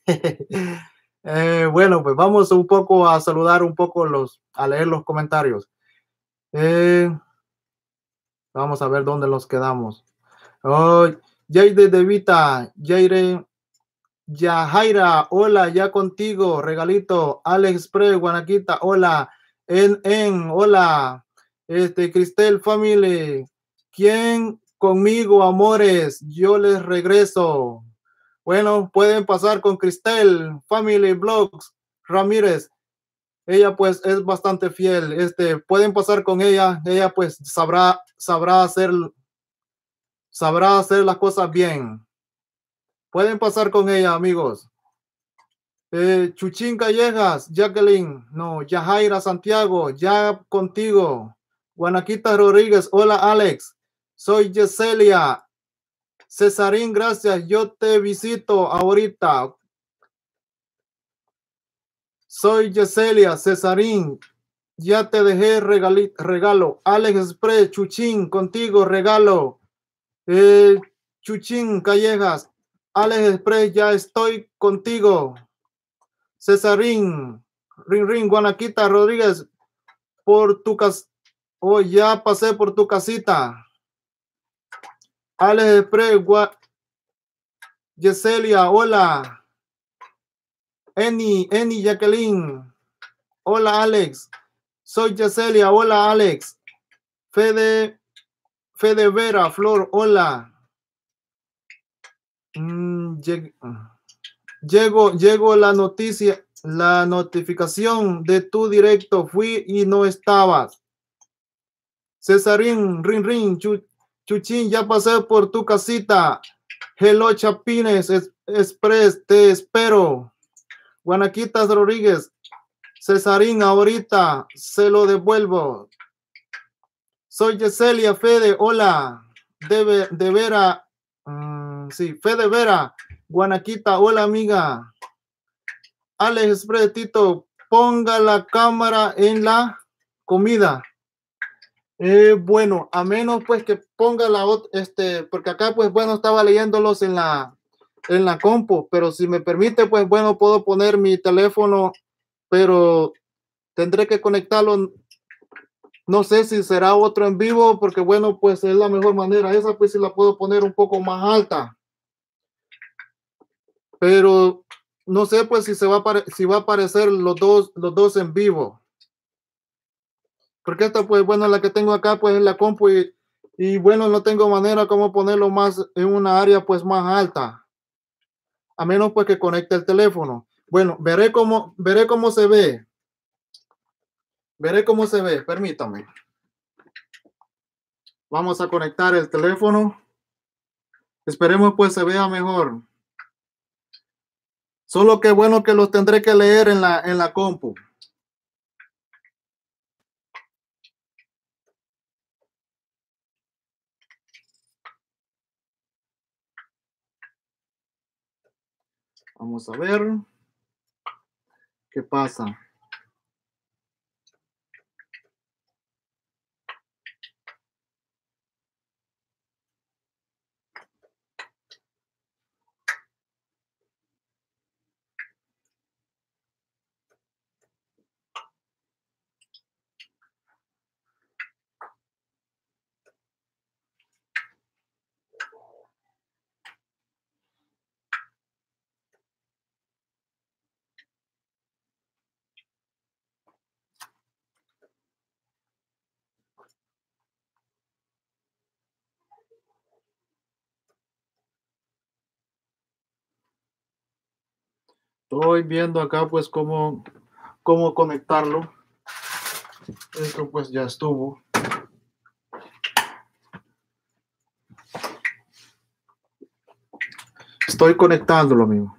eh, bueno, pues vamos un poco a saludar un poco los, a leer los comentarios. Eh, vamos a ver dónde nos quedamos. Oh, Jaide De Vita, Jaire, Yajaira, hola, ya contigo, regalito. Alex Pre, Guanaquita, hola. En, en, hola. Este, Cristel Family, ¿quién conmigo, amores? Yo les regreso. Bueno, pueden pasar con Cristel Family Blogs Ramírez. Ella pues es bastante fiel. Este, pueden pasar con ella. Ella pues sabrá, sabrá hacer, sabrá hacer las cosas bien. Pueden pasar con ella, amigos. Eh, Chuchín Callejas, Jacqueline, no, Yajaira Santiago, ya contigo. Guanaquita Rodríguez, hola Alex, soy Yeselia. Cesarín, gracias, yo te visito ahorita. Soy Yeselia, Cesarín, ya te dejé regali, regalo. Alex Express, Chuchín, contigo, regalo. Eh, Chuchín Callejas, Alex Express, ya estoy contigo. Cesarín, Ring Ring, Guanaquita Rodríguez, por tu casa. Oh, ya pasé por tu casita. Alex Pre, Gua Yeselia, hola. Eni, Eni Jacqueline, hola Alex. Soy Yeselia, hola Alex. Fede, Fede Vera, Flor, hola. Mm, lleg, llego, llego la noticia, la notificación de tu directo. Fui y no estabas. Cesarín, rin, rin, chu, Chuchín, ya pasé por tu casita. Hello, Chapines, es, Express, te espero. Guanaquitas Rodríguez, Cesarín, ahorita se lo devuelvo. Soy Yeselia Fede, hola. De, de Vera, um, sí, Fede Vera, Guanaquita, hola amiga. Alex Express, Tito, ponga la cámara en la comida. Eh, bueno, a menos pues que ponga la otra, este, porque acá pues bueno, estaba leyéndolos en la, en la compu, pero si me permite pues bueno, puedo poner mi teléfono, pero tendré que conectarlo. No sé si será otro en vivo, porque bueno, pues es la mejor manera. Esa pues sí la puedo poner un poco más alta, pero no sé pues si se va a si va a aparecer los dos, los dos en vivo. Porque esta pues bueno, la que tengo acá pues es la compu y, y bueno, no tengo manera como ponerlo más en una área pues más alta. A menos pues que conecte el teléfono. Bueno, veré cómo, veré cómo se ve. Veré cómo se ve, permítame. Vamos a conectar el teléfono. Esperemos pues se vea mejor. Solo que bueno que los tendré que leer en la, en la compu. Vamos a ver qué pasa. Estoy viendo acá pues cómo, cómo conectarlo. Esto pues ya estuvo. Estoy conectándolo, amigo.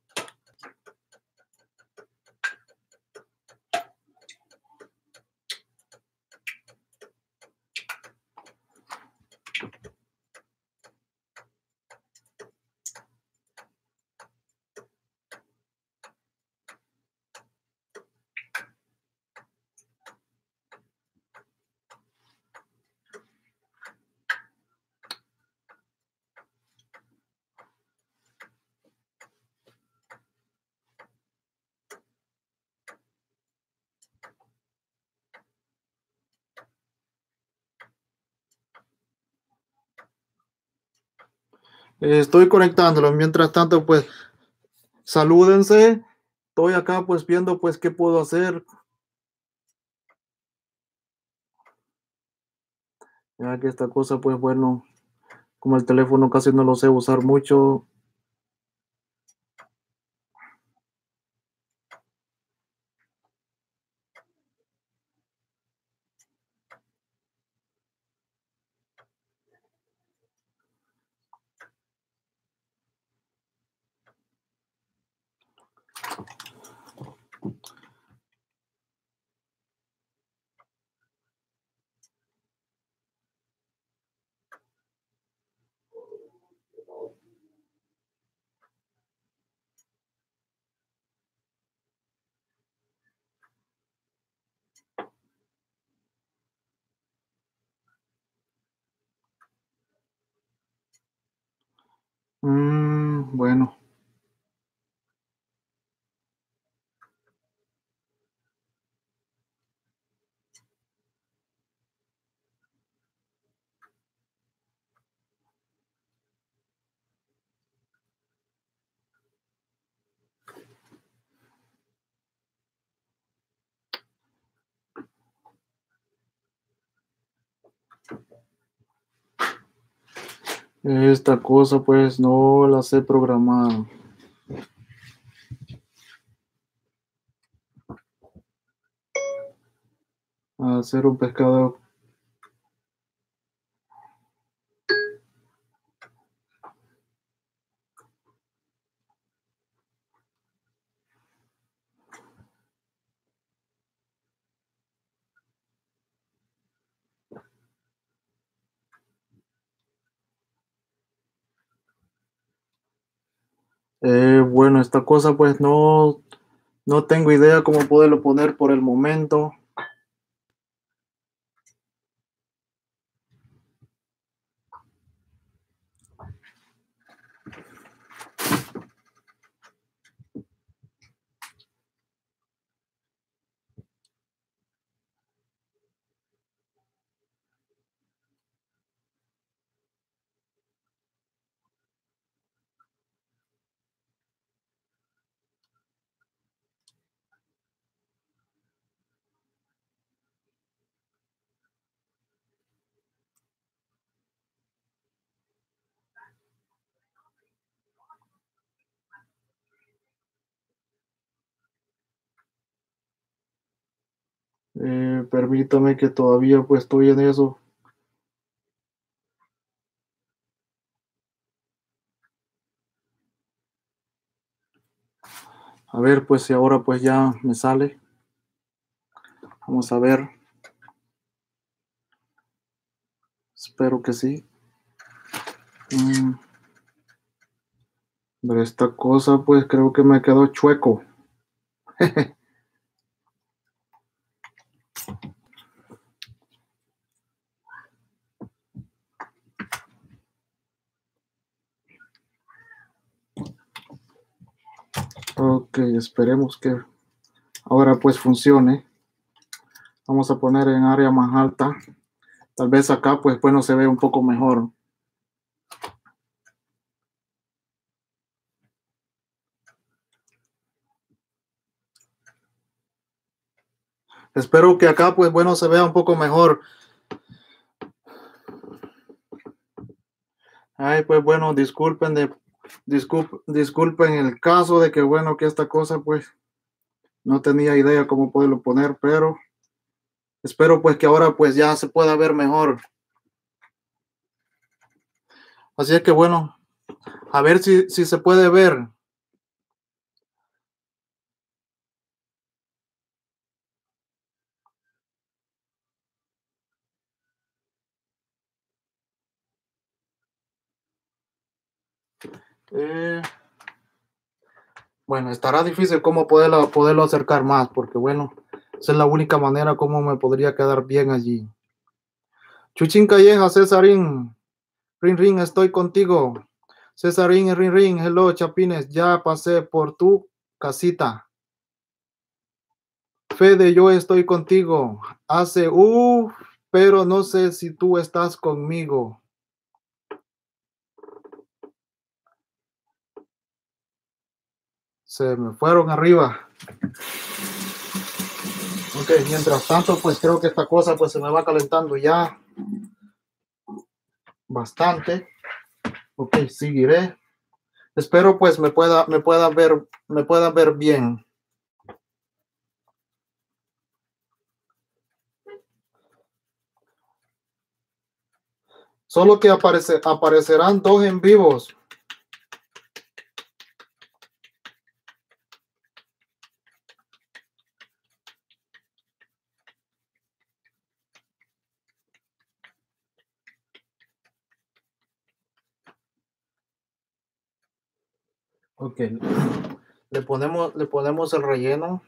Estoy conectándolo. Mientras tanto, pues, salúdense. Estoy acá, pues, viendo, pues, qué puedo hacer. Ya que esta cosa, pues, bueno, como el teléfono casi no lo sé usar mucho. Mm, bueno. Esta cosa pues no la sé programar. Hacer un pescado. Eh, bueno, esta cosa pues no, no tengo idea cómo poderlo poner por el momento. Eh, permítame que todavía pues estoy en eso. A ver pues si ahora pues ya me sale. Vamos a ver. Espero que sí. Mm, pero esta cosa pues creo que me quedó chueco. Ok, esperemos que ahora pues funcione. Vamos a poner en área más alta. Tal vez acá pues bueno se ve un poco mejor. Espero que acá pues bueno se vea un poco mejor. Ay, pues bueno, disculpen de disculp, disculpen el caso de que bueno que esta cosa pues no tenía idea cómo poderlo poner, pero espero pues que ahora pues ya se pueda ver mejor. Así es que bueno, a ver si, si se puede ver. Eh, bueno, estará difícil cómo poderlo, poderlo acercar más, porque bueno, esa es la única manera como me podría quedar bien allí. Chuchín Calleja, Césarín, ring ring, estoy contigo. Césarín, ring ring, hello, Chapines, ya pasé por tu casita. Fede, yo estoy contigo. Hace, uff, pero no sé si tú estás conmigo. Se me fueron arriba. Ok, mientras tanto, pues creo que esta cosa pues se me va calentando ya bastante. Ok, seguiré. Espero pues me pueda, me pueda ver, me pueda ver bien. Solo que aparece, aparecerán dos en vivos. Ok, le ponemos, le ponemos el relleno.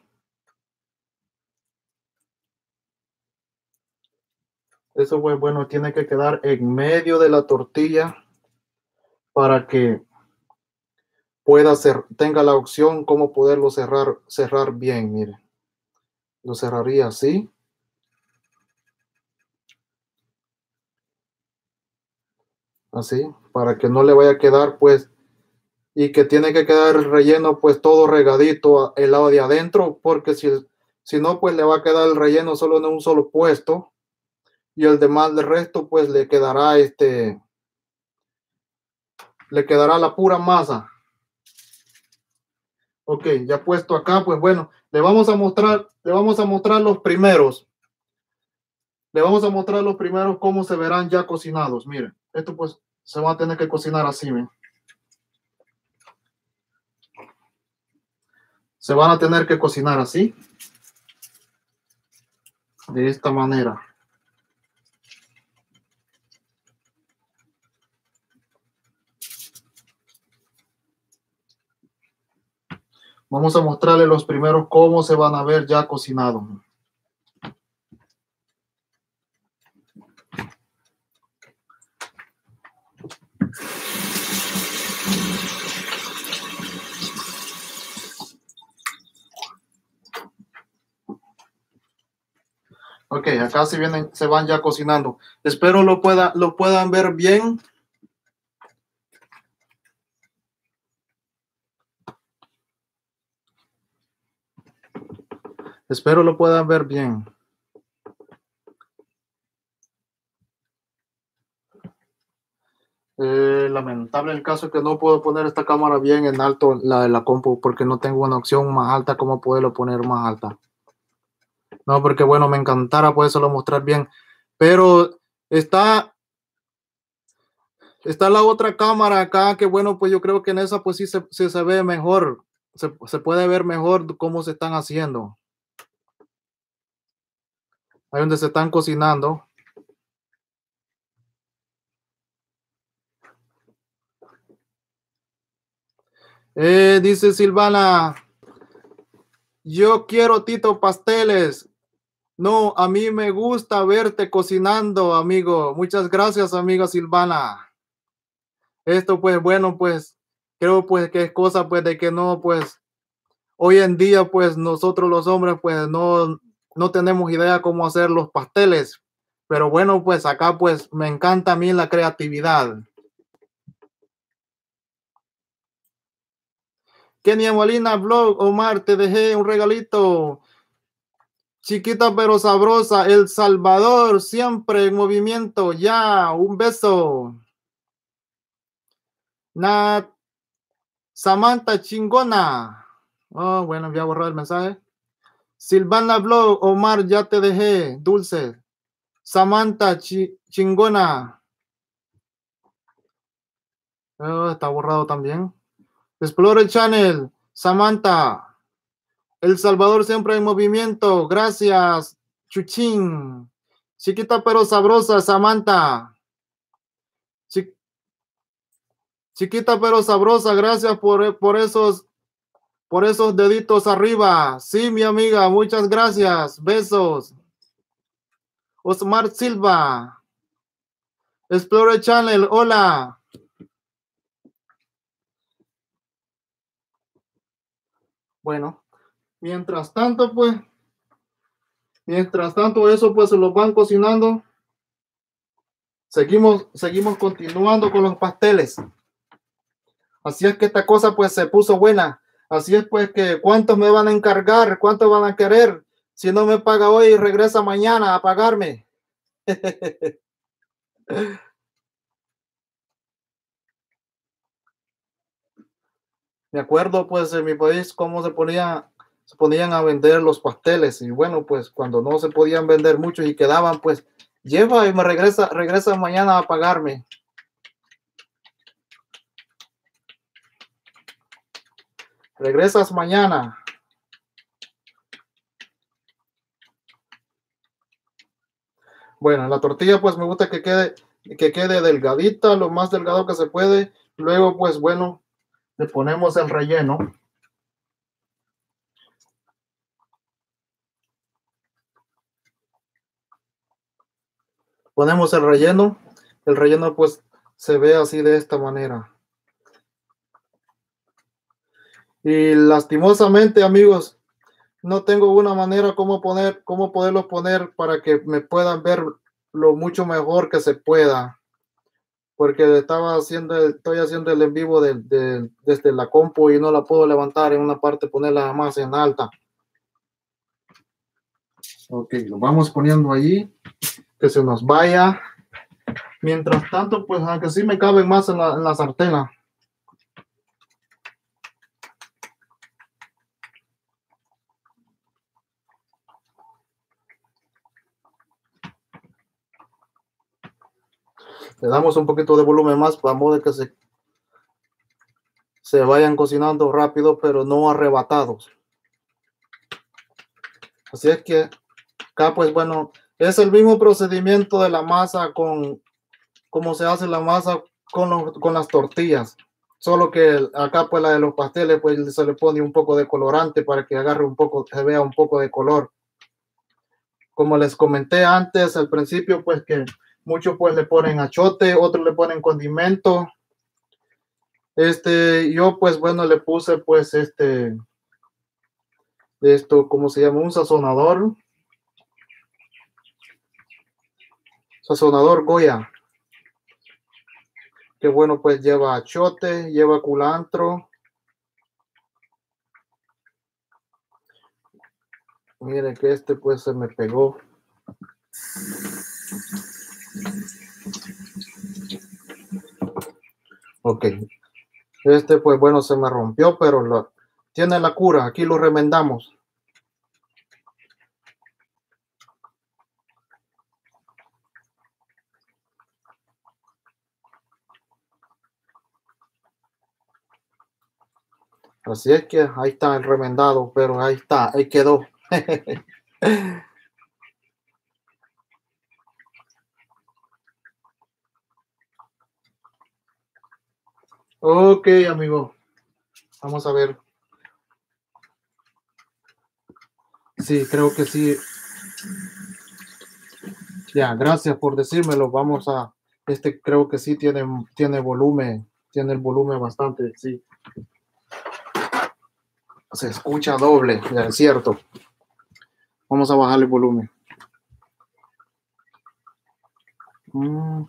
Eso pues bueno, tiene que quedar en medio de la tortilla para que pueda ser, tenga la opción cómo poderlo cerrar, cerrar bien, mire. Lo cerraría así. Así, para que no le vaya a quedar pues, y que tiene que quedar el relleno pues todo regadito el lado de adentro, porque si, si no pues le va a quedar el relleno solo en un solo puesto y el demás del resto pues le quedará este le quedará la pura masa. Ok, ya puesto acá, pues bueno, le vamos a mostrar, le vamos a mostrar los primeros. Le vamos a mostrar los primeros cómo se verán ya cocinados. Miren, esto pues se va a tener que cocinar así, miren. Se van a tener que cocinar así. De esta manera. Vamos a mostrarle los primeros cómo se van a ver ya cocinados. Ok, acá se vienen, se van ya cocinando. Espero lo pueda, lo puedan ver bien. Espero lo puedan ver bien. Eh, lamentable el caso que no puedo poner esta cámara bien en alto, la de la compu, porque no tengo una opción más alta como poderlo poner más alta. No, porque bueno, me encantara podérselo mostrar bien. Pero está, está la otra cámara acá, que bueno, pues yo creo que en esa pues sí se, sí se ve mejor. Se, se puede ver mejor cómo se están haciendo. Ahí donde se están cocinando. Eh, dice Silvana, yo quiero Tito Pasteles. No, a mí me gusta verte cocinando, amigo. Muchas gracias, amiga Silvana. Esto, pues, bueno, pues, creo, pues, que es cosa, pues, de que no, pues, hoy en día, pues, nosotros los hombres, pues, no, no tenemos idea cómo hacer los pasteles. Pero bueno, pues, acá, pues, me encanta a mí la creatividad. Kenia Molina, Blog, Omar, te dejé un regalito. Chiquita pero sabrosa, El Salvador, siempre en movimiento, ya, un beso. Nat, Samantha chingona. Oh, bueno, voy a borrar el mensaje. Silvana Blog, Omar, ya te dejé, dulce. Samantha chi, chingona. Oh, está borrado también. Explore Channel, Samantha. El Salvador siempre en movimiento, gracias, Chuchín. Chiquita pero sabrosa, Samantha. Ch Chiquita pero sabrosa, gracias por, por esos por esos deditos arriba. Sí, mi amiga, muchas gracias. Besos. Osmar Silva. Explore Channel, hola. Bueno, mientras tanto, pues, mientras tanto eso, pues, se los van cocinando. Seguimos, seguimos continuando con los pasteles. Así es que esta cosa, pues, se puso buena. Así es, pues, que ¿cuántos me van a encargar? ¿Cuántos van a querer? Si no me paga hoy, regresa mañana a pagarme. Me acuerdo, pues, en mi país, cómo se ponía, se ponían a vender los pasteles. Y bueno, pues, cuando no se podían vender muchos y quedaban, pues, lleva y me regresa, regresa mañana a pagarme. Regresas mañana. Bueno, la tortilla, pues, me gusta que quede, que quede delgadita, lo más delgado que se puede. Luego, pues, bueno, le ponemos el relleno. Ponemos el relleno. El relleno, pues, se ve así de esta manera. Y lastimosamente, amigos, no tengo una manera cómo poner, cómo poderlos poner para que me puedan ver lo mucho mejor que se pueda. Porque estaba haciendo, estoy haciendo el en vivo de, de, desde la compu y no la puedo levantar en una parte, ponerla más en alta. Ok, lo vamos poniendo allí, que se nos vaya. Mientras tanto, pues aunque sí me caben más en la, en la sartén. Le damos un poquito de volumen más para modo de que se, se vayan cocinando rápido, pero no arrebatados. Así es que acá, pues bueno, es el mismo procedimiento de la masa con cómo se hace la masa con, los, con las tortillas. Solo que acá, pues la de los pasteles, pues se le pone un poco de colorante para que agarre un poco, se vea un poco de color. Como les comenté antes, al principio, pues que muchos pues le ponen achote, otros le ponen condimento. Este, yo pues bueno, le puse pues este, esto, ¿cómo se llama? Un sazonador. Sazonador Goya. Que bueno, pues lleva achote, lleva culantro. Miren que este pues se me pegó. Ok. Este pues bueno se me rompió, pero lo, tiene la cura. Aquí lo remendamos. Así es que ahí está el remendado, pero ahí está, ahí quedó. Ok, amigo. Vamos a ver. Sí, creo que sí. Ya, gracias por decírmelo. Vamos a, este creo que sí tiene, tiene volumen, tiene el volumen bastante, sí. Se escucha doble, ya es cierto. Vamos a bajar el volumen. Mm.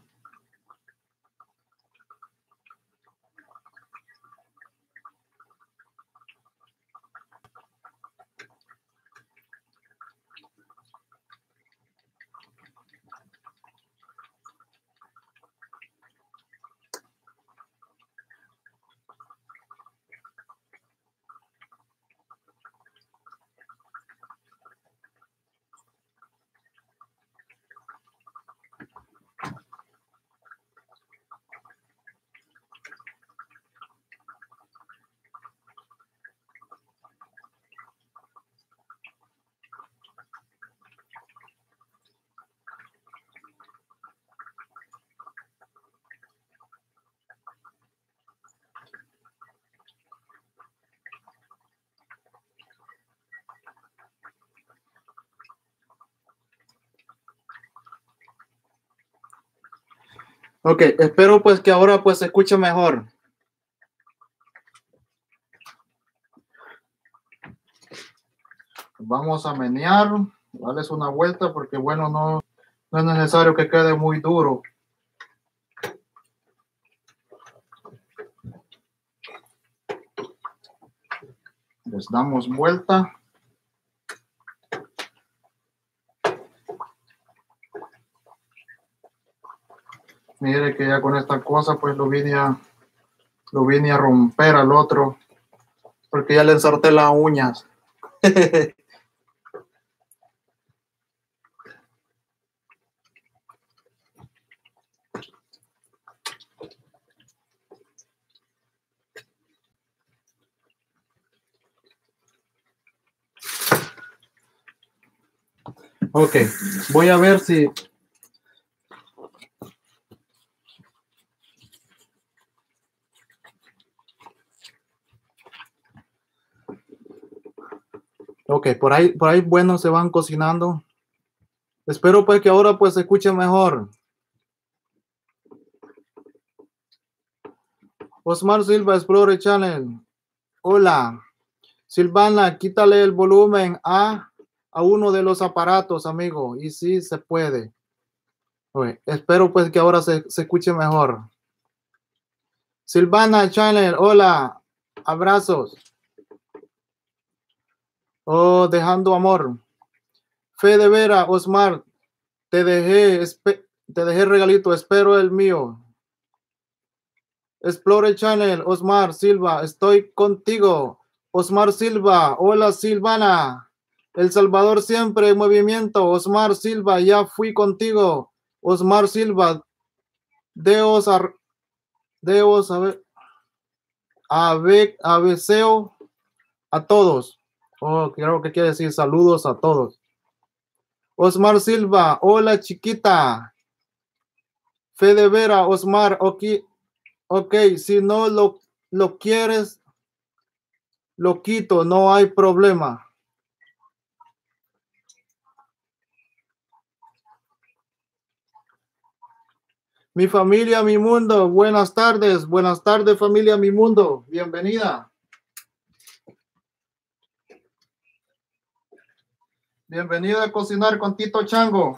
Ok, espero pues que ahora pues se escuche mejor. Vamos a menear, darles una vuelta porque bueno, no, no es necesario que quede muy duro. Les damos vuelta. Mire que ya con esta cosa pues lo vine a, lo vine a romper al otro porque ya le ensarté las uñas. Ok, voy a ver si... Ok, por ahí, por ahí, bueno, se van cocinando. Espero pues que ahora pues se escuche mejor. Osmar Silva, Explore Channel. Hola. Silvana, quítale el volumen a, a uno de los aparatos, amigo. Y sí se puede. Okay. Espero pues que ahora se, se escuche mejor. Silvana Channel, hola. Abrazos. Oh, dejando amor. Fe de Vera, Osmar, te dejé, te dejé regalito, espero el mío. Explore Channel, Osmar Silva, estoy contigo. Osmar Silva, hola Silvana. El Salvador siempre en movimiento. Osmar Silva, ya fui contigo. Osmar Silva, Deos, ar, deos, a ver, ave, aveseo a todos. Oh, creo que quiere decir saludos a todos. Osmar Silva, hola chiquita. Fede Vera, Osmar, ok, ok, si no lo, lo quieres, lo quito, no hay problema. Mi familia, mi mundo, buenas tardes, buenas tardes familia, mi mundo, bienvenida. Bienvenida a cocinar con Tito Chango.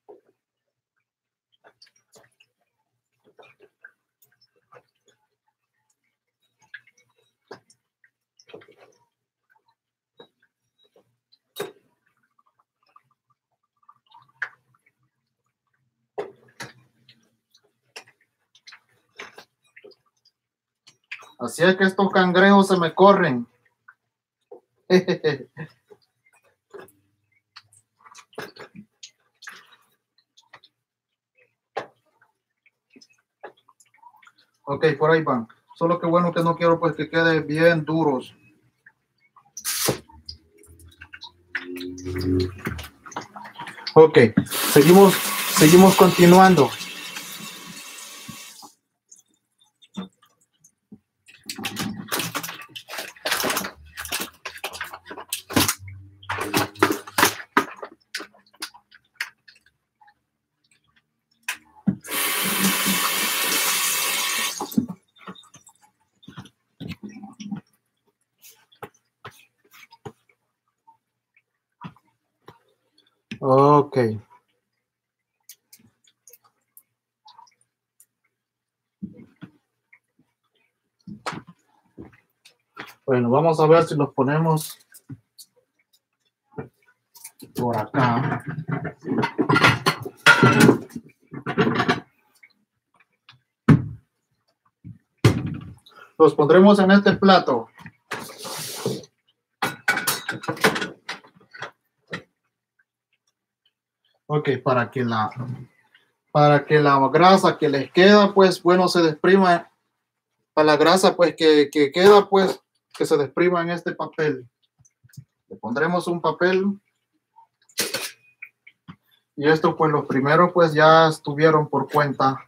Así es que estos cangrejos se me corren. Ok, por ahí van. Solo que bueno que no quiero pues que quede bien duros. Ok, seguimos, seguimos continuando. Ok. Bueno, vamos a ver si los ponemos por acá. Los pondremos en este plato. Ok, para que la para que la grasa que les queda, pues bueno, se desprima. Para la grasa, pues que, que queda, pues que se desprima en este papel. Le pondremos un papel. Y esto, pues los primeros, pues ya estuvieron por cuenta.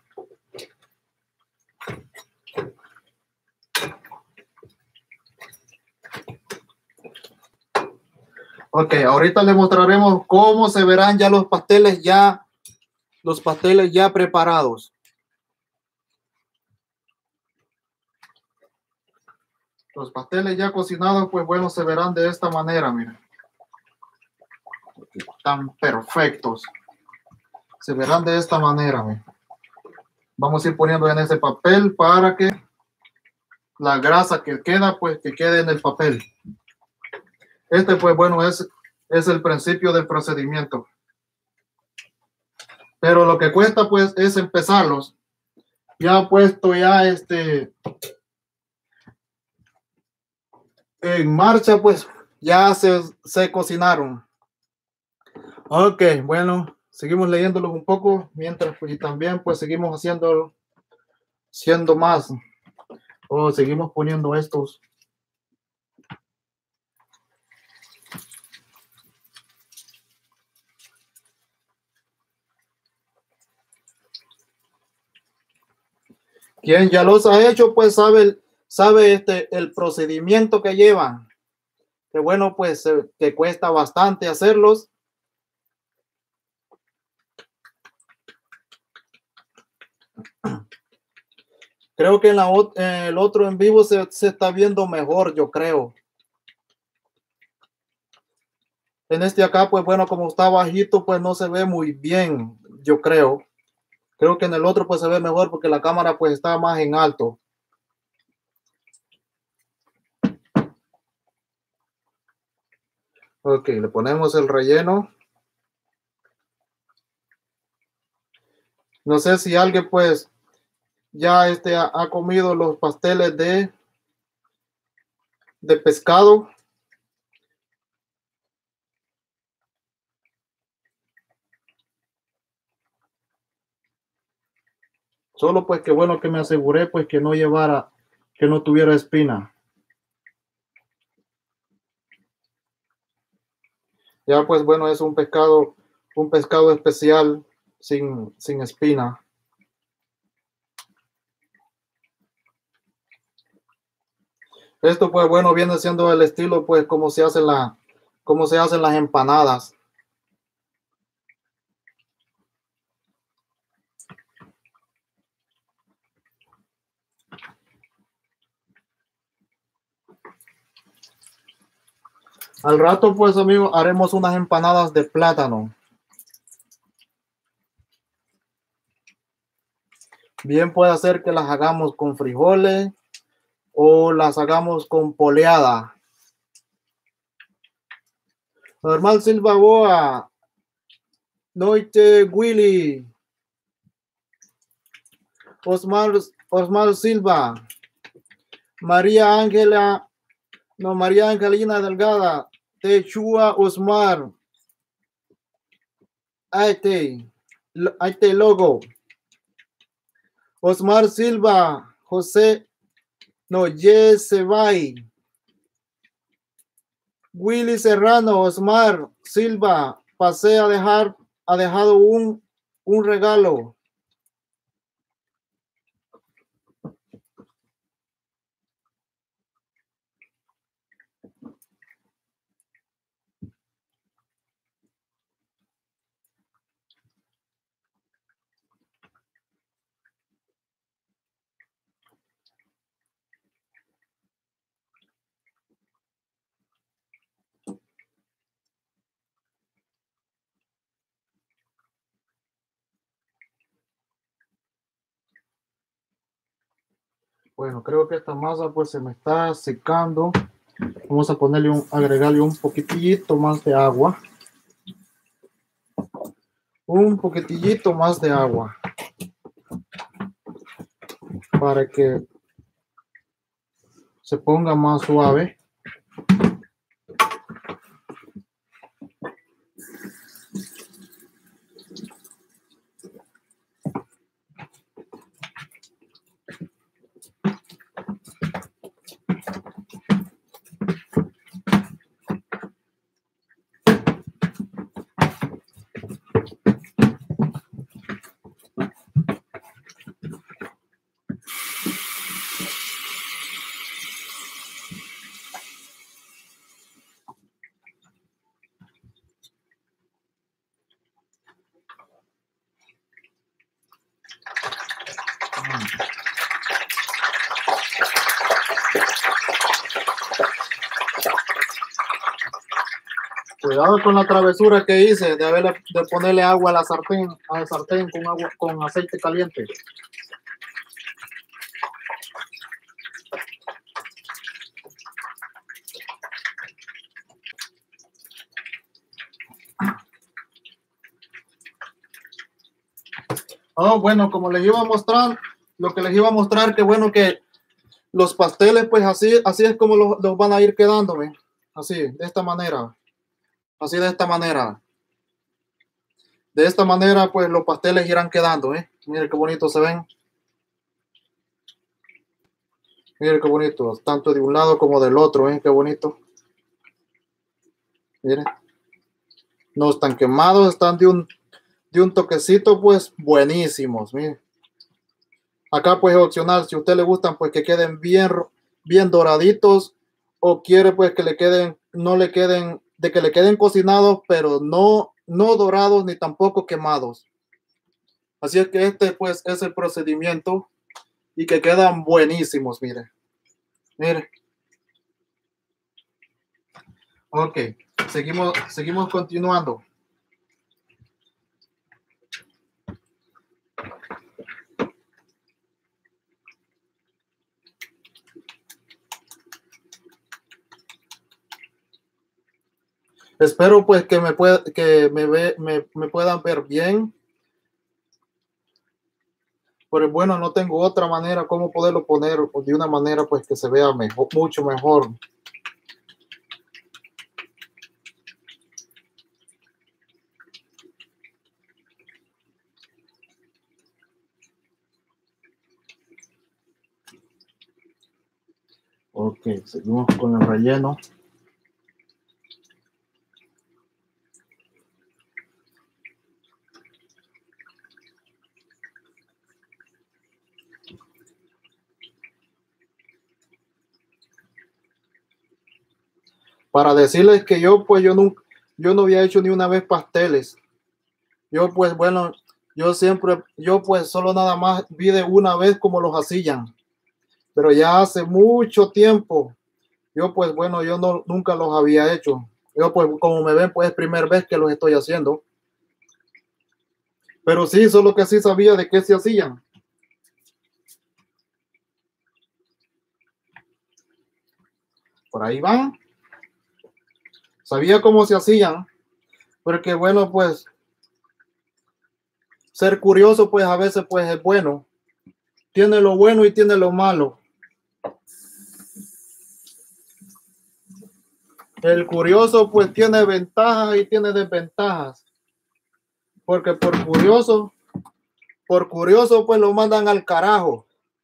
Ok, ahorita les mostraremos cómo se verán ya los pasteles ya, los pasteles ya preparados. Los pasteles ya cocinados, pues bueno, se verán de esta manera, miren. Están perfectos. Se verán de esta manera, miren. Vamos a ir poniendo en ese papel para que la grasa que queda, pues que quede en el papel. Este, pues bueno, es, es el principio del procedimiento. Pero lo que cuesta, pues, es empezarlos. Ya puesto ya este en marcha, pues ya se, se cocinaron. Ok, bueno, seguimos leyéndolos un poco mientras, pues, y también pues seguimos haciendo, siendo más. O oh, seguimos poniendo estos. Quien ya los ha hecho, pues sabe, sabe este, el procedimiento que llevan. Que bueno, pues eh, que cuesta bastante hacerlos. Creo que en la, eh, el otro en vivo se, se está viendo mejor, yo creo. En este acá, pues bueno, como está bajito, pues no se ve muy bien, yo creo. Creo que en el otro pues se ve mejor porque la cámara pues está más en alto. Ok, le ponemos el relleno. No sé si alguien pues ya este ha, ha comido los pasteles de, de pescado. Solo pues que bueno que me aseguré pues que no llevara, que no tuviera espina. Ya pues bueno, es un pescado, un pescado especial sin, sin espina. Esto pues bueno viene siendo el estilo pues como se hace la, como se hacen las empanadas. Al rato pues amigos haremos unas empanadas de plátano. Bien puede ser que las hagamos con frijoles o las hagamos con poleada. Normal Silva Boa, Noite Willy, Osmar, Osmar Silva, María Ángela, no, María Angelina Delgada, Techua Osmar, Aite, Aite Logo, Osmar Silva, José, no, Yesebay, Willy Serrano, Osmar Silva, pasé a dejar, ha dejado un, un regalo. Bueno, creo que esta masa pues se me está secando. Vamos a ponerle un, agregarle un poquitito más de agua. Un poquitito más de agua. Para que se ponga más suave. Cuidado con la travesura que hice de, haberle, de ponerle agua a la sartén, a la sartén con agua, con aceite caliente. Oh, bueno, como les iba a mostrar, lo que les iba a mostrar, que bueno que los pasteles, pues así, así es como los, los van a ir quedándome. Así, de esta manera. Así de esta manera. De esta manera, pues los pasteles irán quedando, ¿eh? Miren qué bonito se ven. Miren qué bonito, tanto de un lado como del otro, ¿eh? Qué bonito. Miren. No están quemados, están de un, de un toquecito, pues buenísimos. Miren. Acá pues es opcional, si a usted le gustan pues que queden bien, bien doraditos o quiere pues que le queden, no le queden, de que le queden cocinados, pero no, no dorados ni tampoco quemados. Así es que este pues es el procedimiento y que quedan buenísimos, mire. Mire. Ok, seguimos, seguimos continuando. Espero pues que me pueda, que me, ve, me, me puedan ver bien. Pero bueno, no tengo otra manera como poderlo poner de una manera pues que se vea mejor, mucho mejor. Ok, seguimos con el relleno. Para decirles que yo, pues yo nunca, yo no había hecho ni una vez pasteles. Yo, pues bueno, yo siempre, yo pues solo nada más vi de una vez cómo los hacían. Pero ya hace mucho tiempo, yo pues bueno, yo no, nunca los había hecho. Yo pues como me ven, pues es primera vez que los estoy haciendo. Pero sí, solo que sí sabía de qué se hacían. Por ahí van. Sabía cómo se hacían. Porque bueno, pues ser curioso pues a veces pues es bueno. Tiene lo bueno y tiene lo malo. El curioso pues tiene ventajas y tiene desventajas. Porque por curioso, por curioso pues lo mandan al carajo.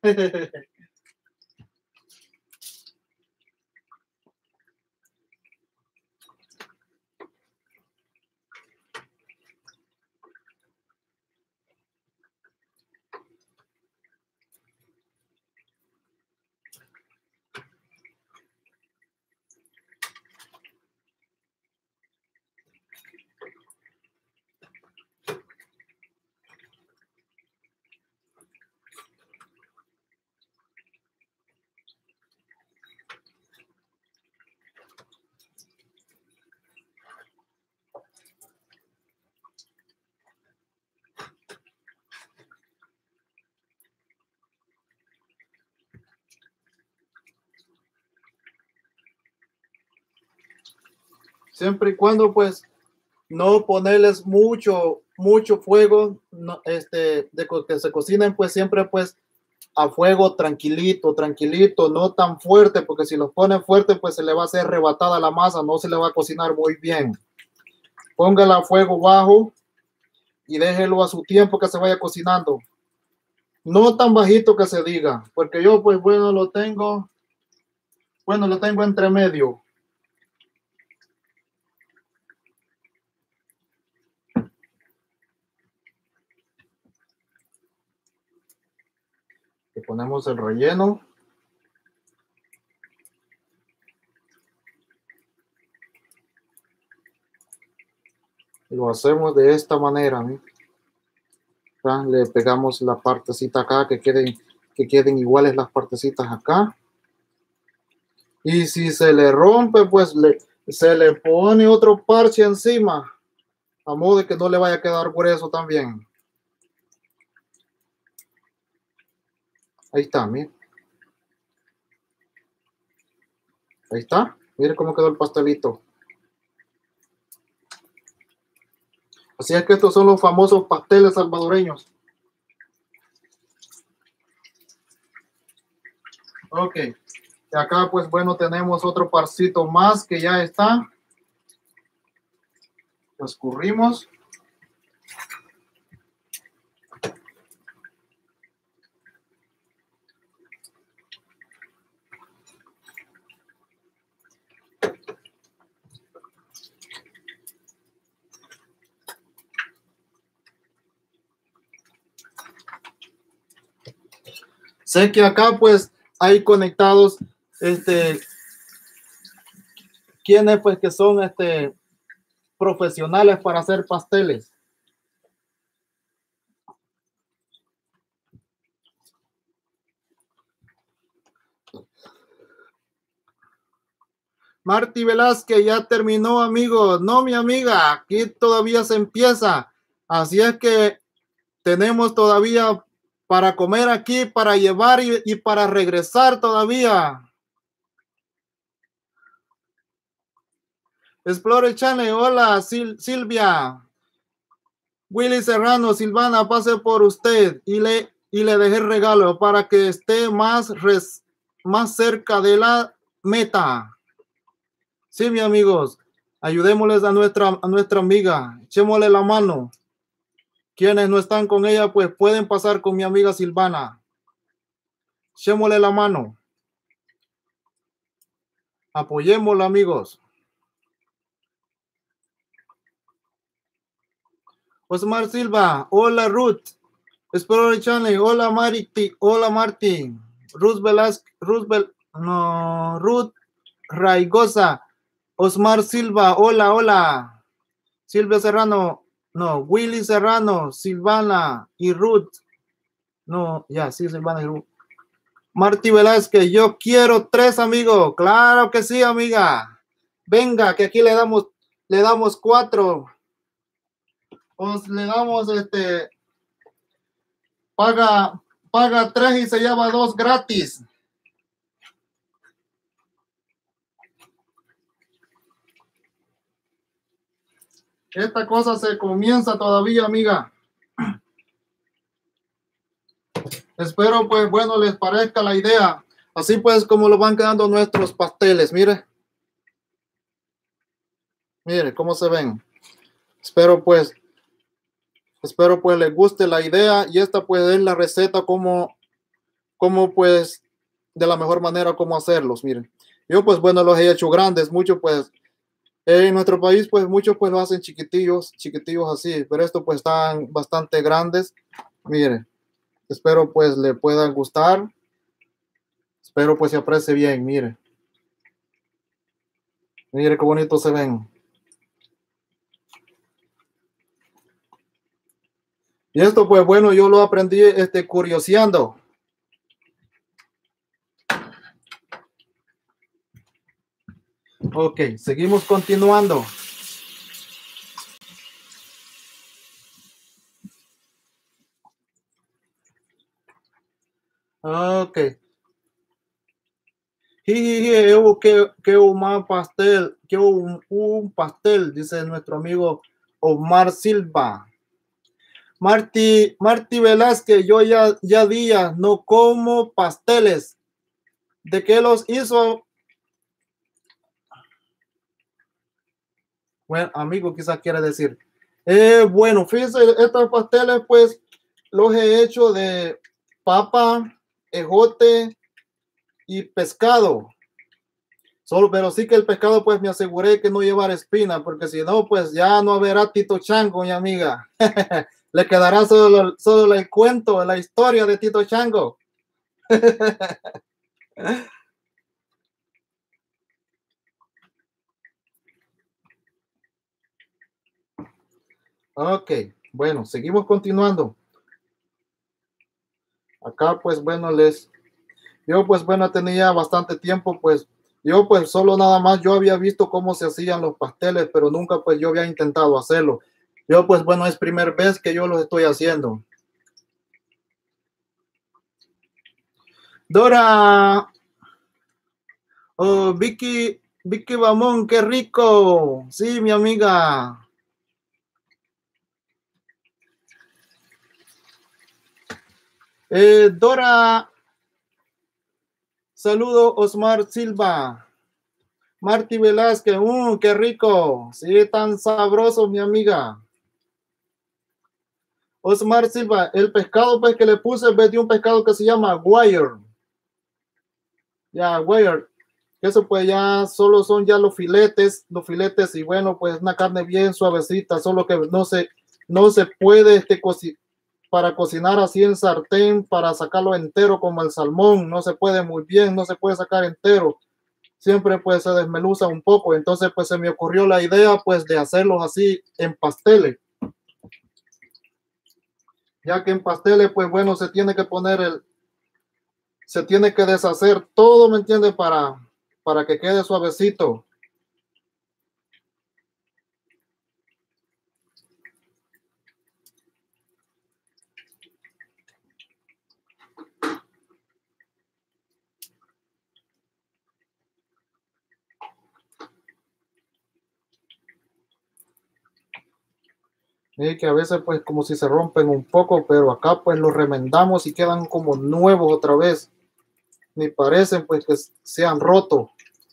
Siempre y cuando pues no ponerles mucho, mucho fuego, no, este, de que se cocinen pues siempre pues a fuego tranquilito, tranquilito, no tan fuerte, porque si los ponen fuerte pues se le va a hacer arrebatada la masa, no se le va a cocinar muy bien. Póngala a fuego bajo y déjelo a su tiempo que se vaya cocinando. No tan bajito que se diga, porque yo pues bueno lo tengo, bueno lo tengo entre medio. Le ponemos el relleno. Lo hacemos de esta manera, ¿sí? Le pegamos la partecita acá, que queden, que queden iguales las partecitas acá. Y si se le rompe, pues le, se le pone otro parche encima, a modo de que no le vaya a quedar grueso también. Ahí está, mire. Ahí está. Mire cómo quedó el pastelito. Así es que estos son los famosos pasteles salvadoreños. Ok. Y acá, pues bueno, tenemos otro parcito más que ya está. Lo escurrimos. Sé que acá pues hay conectados este quienes pues que son este profesionales para hacer pasteles. Marty Velázquez ya terminó, amigo. No, mi amiga, aquí todavía se empieza. Así es que tenemos todavía para comer aquí, para llevar y, y para regresar todavía. Explore Channel, hola Sil Silvia. Willy Serrano, Silvana, pase por usted y le, y le dejé el regalo para que esté más, res, más cerca de la meta. Sí, mis amigos, ayudémosles a nuestra, a nuestra amiga, echémosle la mano. Quienes no están con ella, pues pueden pasar con mi amiga Silvana. Echémosle la mano. Apoyémoslo, amigos. Osmar Silva, hola Ruth. Espero Channel, hola Mariti, hola Martín. Ruth Velasquez, Ruth, Vel, no, Ruth Raigosa, Osmar Silva, hola, hola. Silvia Serrano, no, Willy Serrano, Silvana y Ruth. No, ya, sí, Silvana y Ruth. Martí Velázquez, yo quiero tres amigos. Claro que sí, amiga. Venga, que aquí le damos, le damos cuatro. Os le damos este, paga, paga tres y se lleva dos gratis. Esta cosa se comienza todavía, amiga. Espero, pues, bueno, les parezca la idea. Así pues, como lo van quedando nuestros pasteles, mire. Mire cómo se ven. Espero, pues, espero, pues, les guste la idea. Y esta, pues, es la receta como, como, pues, de la mejor manera cómo hacerlos, miren. Yo, pues, bueno, los he hecho grandes. Muchos, pues, en nuestro país, pues, muchos, pues, lo hacen chiquitillos, chiquitillos así. Pero estos, pues, están bastante grandes. Mire. Espero pues le puedan gustar. Espero pues se aprecie bien. Mire. Mire qué bonito se ven. Y esto pues bueno, yo lo aprendí este, curioseando. Ok, seguimos continuando. Ok. Jiji, que, que un pastel, que un, un pastel, dice nuestro amigo Omar Silva. Marti, Marti Velázquez, yo ya, ya días no como pasteles. ¿De qué los hizo? Bueno, amigo, quizás quiere decir. Eh, bueno, fíjense, estos pasteles, pues, los he hecho de papa, ejote y pescado. Solo, pero sí que el pescado, pues, me aseguré que no llevara espina, porque si no, pues, ya no habrá Tito Chango, mi amiga. Le quedará solo, solo el cuento, la historia de Tito Chango. Ok, bueno, seguimos continuando. Acá, pues, bueno, les... Yo, pues, bueno, tenía bastante tiempo, pues, yo, pues, solo nada más, yo había visto cómo se hacían los pasteles, pero nunca, pues, yo había intentado hacerlo. Yo, pues, bueno, es primera vez que yo los estoy haciendo. Dora, oh, Vicky, Vicky Bamón, qué rico. Sí, mi amiga. Eh, Dora, saludo, Osmar Silva. Martí Velázquez, uh, qué rico. Sí, tan sabroso, mi amiga. Osmar Silva, el pescado pues que le puse es de un pescado que se llama wire. Ya, wire. Eso pues ya solo son ya los filetes, los filetes y bueno, pues una carne bien suavecita, solo que no se, no se puede este, coci para cocinar así en sartén, para sacarlo entero como el salmón, no se puede muy bien, no se puede sacar entero. Siempre pues se desmeluza un poco, entonces pues se me ocurrió la idea pues de hacerlos así en pasteles. Ya que en pasteles, pues bueno, se tiene que poner el, se tiene que deshacer todo, ¿me entiende? Para, para que quede suavecito. Y que a veces, pues, como si se rompen un poco, pero acá, pues, los remendamos y quedan como nuevos otra vez. Ni parecen, pues, que sean rotos.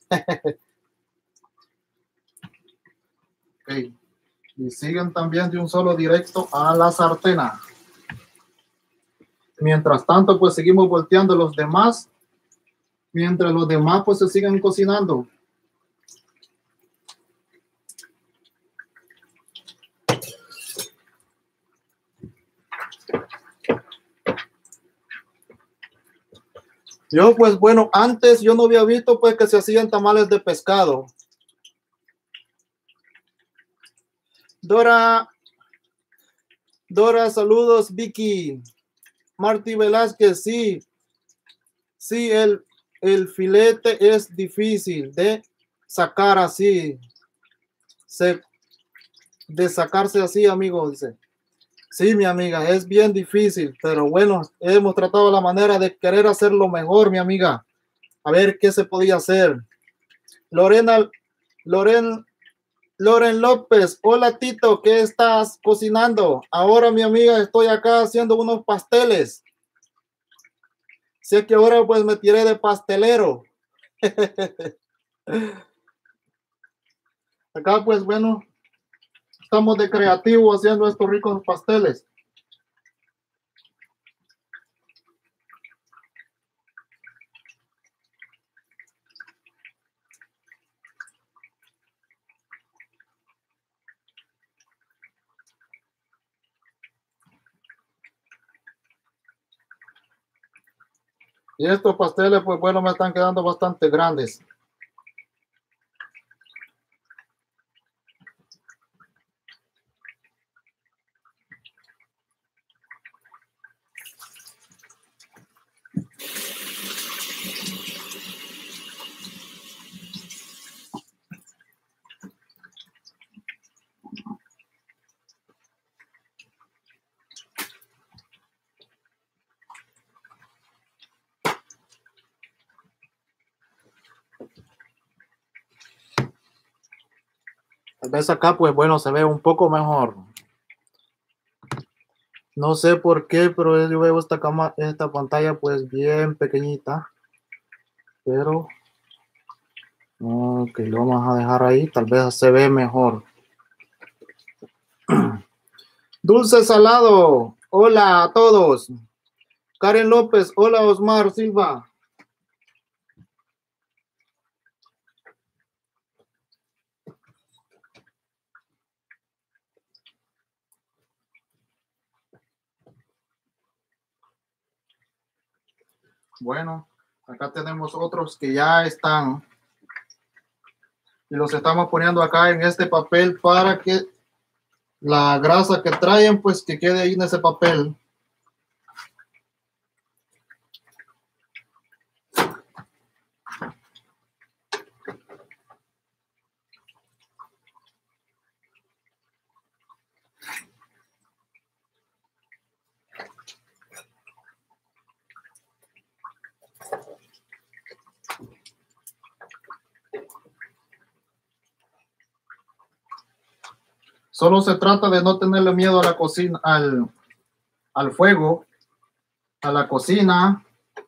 Okay. Y siguen también de un solo directo a la sartena. Mientras tanto, pues seguimos volteando los demás. Mientras los demás pues se siguen cocinando. Yo, pues bueno, antes yo no había visto pues que se hacían tamales de pescado. Dora, Dora, saludos, Vicky. Martí Velázquez, sí, sí, el, el filete es difícil de sacar así, se, de sacarse así, amigo, dice. Sí, mi amiga, es bien difícil, pero bueno, hemos tratado la manera de querer hacerlo mejor, mi amiga. A ver qué se podía hacer. Lorena, Loren, Loren López, hola Tito, ¿qué estás cocinando? Ahora, mi amiga, estoy acá haciendo unos pasteles. Sé que ahora pues me tiré de pastelero. Acá pues bueno, estamos de creativo haciendo estos ricos pasteles. Y estos pasteles pues bueno me están quedando bastante grandes. Tal vez acá pues bueno se ve un poco mejor. No sé por qué, pero yo veo esta cama, esta pantalla pues bien pequeñita. Pero ok, lo vamos a dejar ahí, tal vez se ve mejor. Dulce Salado, hola a todos. Karen López, hola Osmar Silva. Bueno, acá tenemos otros que ya están y los estamos poniendo acá en este papel para que la grasa que traen pues que quede ahí en ese papel. Solo se trata de no tenerle miedo a la cocina, al, al fuego, a la cocina.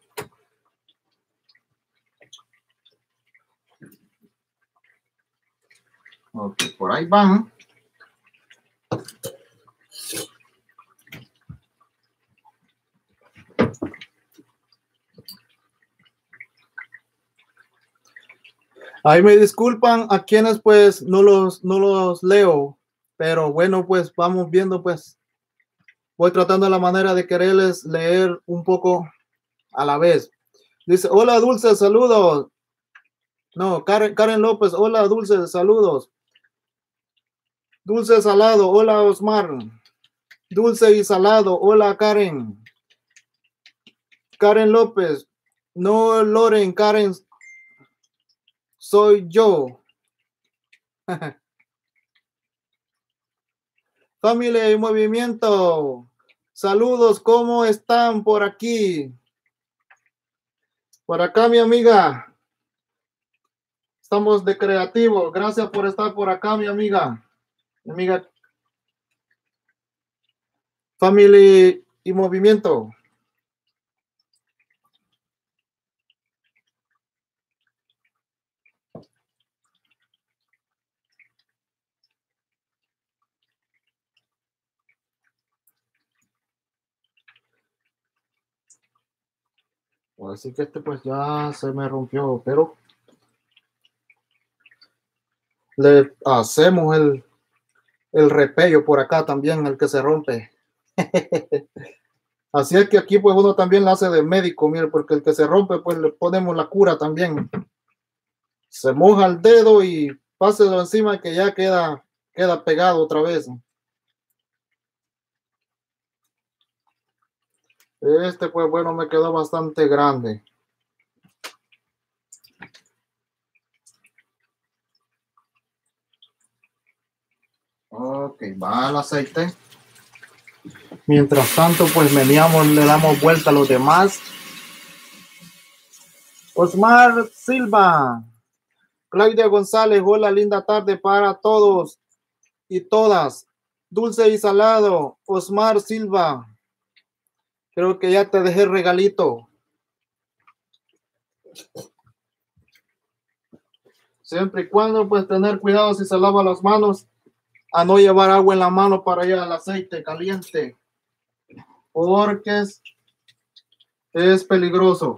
Ok, por ahí van. Ahí me disculpan a quienes pues no los, no los leo, pero bueno, pues vamos viendo pues. Voy tratando la manera de quererles leer un poco a la vez. Dice, hola Dulce, saludos. No, Karen, Karen López, hola Dulce, saludos. Dulce Salado, hola Osmar. Dulce y Salado, hola Karen. Karen López, no Loren, Karen, soy yo. Familia y movimiento, saludos, ¿cómo están por aquí? Por acá, mi amiga. Estamos de creativo. Gracias por estar por acá, mi amiga. Mi amiga. Familia y movimiento. Así que este pues ya se me rompió, pero le hacemos el, el repello por acá también, el que se rompe. Así es que aquí pues uno también la hace de médico, mire, porque el que se rompe pues le ponemos la cura también. Se moja el dedo y páselo encima que ya queda, queda pegado otra vez. Este pues bueno me quedó bastante grande. Ok, va el aceite. Mientras tanto pues meneamos, le damos vuelta a los demás. Osmar Silva, Claudia González, hola, linda tarde para todos y todas. Dulce y salado, Osmar Silva. Creo que ya te dejé regalito. Siempre y cuando pues tener cuidado si se lava las manos, a no llevar agua en la mano para ir al aceite caliente, porque es, es peligroso.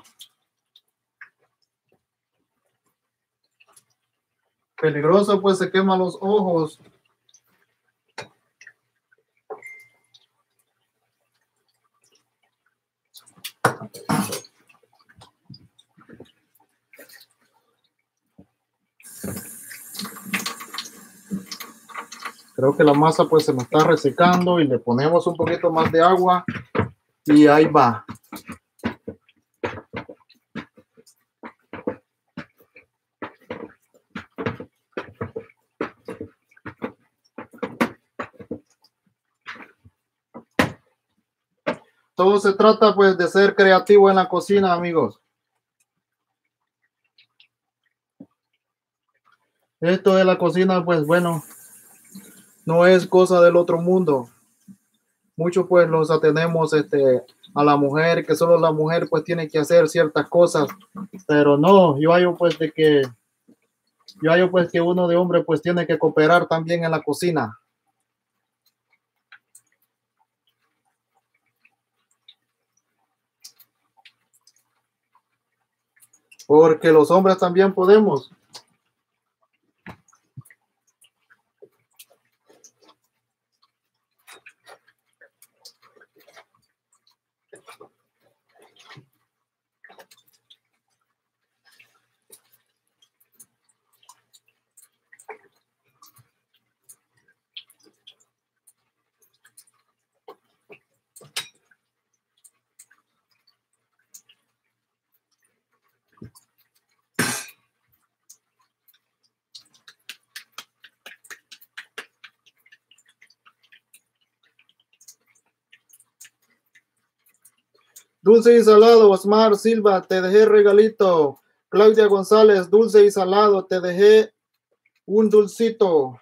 Peligroso pues se queman los ojos. Creo que la masa pues se me está resecando y le ponemos un poquito más de agua y ahí va. Todo se trata pues de ser creativo en la cocina, amigos. Esto de la cocina pues bueno, no es cosa del otro mundo. Muchos pues los atenemos este, a la mujer, que solo la mujer pues tiene que hacer ciertas cosas, pero no, yo hallo pues de que yo hallo pues que uno de hombre pues tiene que cooperar también en la cocina. Porque los hombres también podemos. Dulce y salado, Osmar Silva, te dejé regalito. Claudia González, dulce y salado, te dejé un dulcito.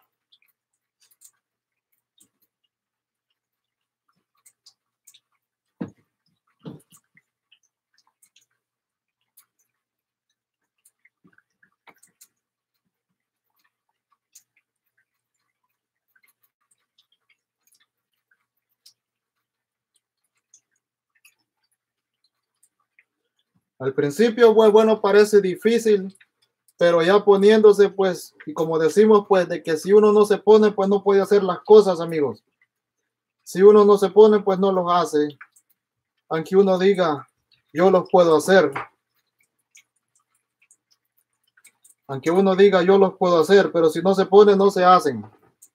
Al principio, pues bueno, parece difícil, pero ya poniéndose, pues, y como decimos, pues, de que si uno no se pone, pues no puede hacer las cosas, amigos. Si uno no se pone, pues no los hace. Aunque uno diga, yo los puedo hacer. Aunque uno diga, yo los puedo hacer, pero si no se pone, no se hacen.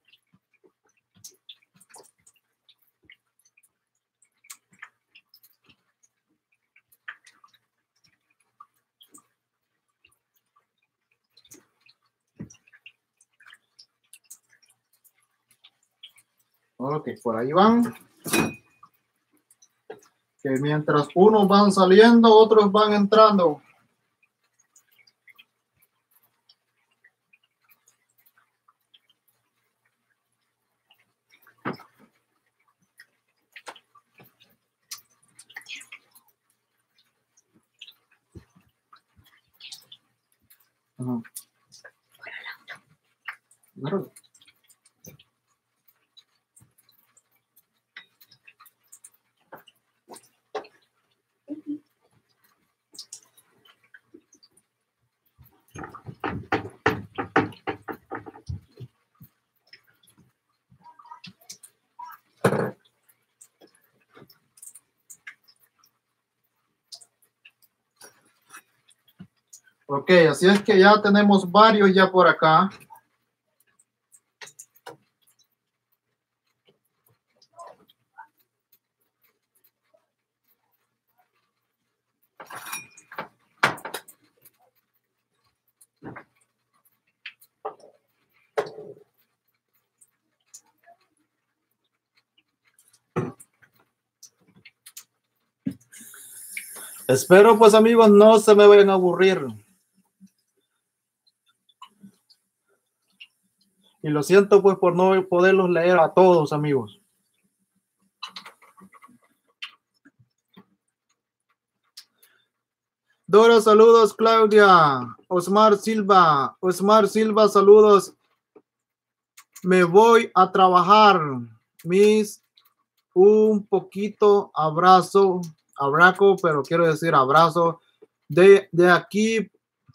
Ok, por ahí van. Que mientras unos van saliendo, otros van entrando. Uh-huh. Claro. Ok, así es que ya tenemos varios ya por acá. Espero pues amigos no se me vayan a aburrir. Y lo siento pues por no poderlos leer a todos amigos. Dora, saludos Claudia. Osmar Silva. Osmar Silva, saludos. Me voy a trabajar. Mis un poquito abrazo. Abrazo, pero quiero decir abrazo. De, de aquí.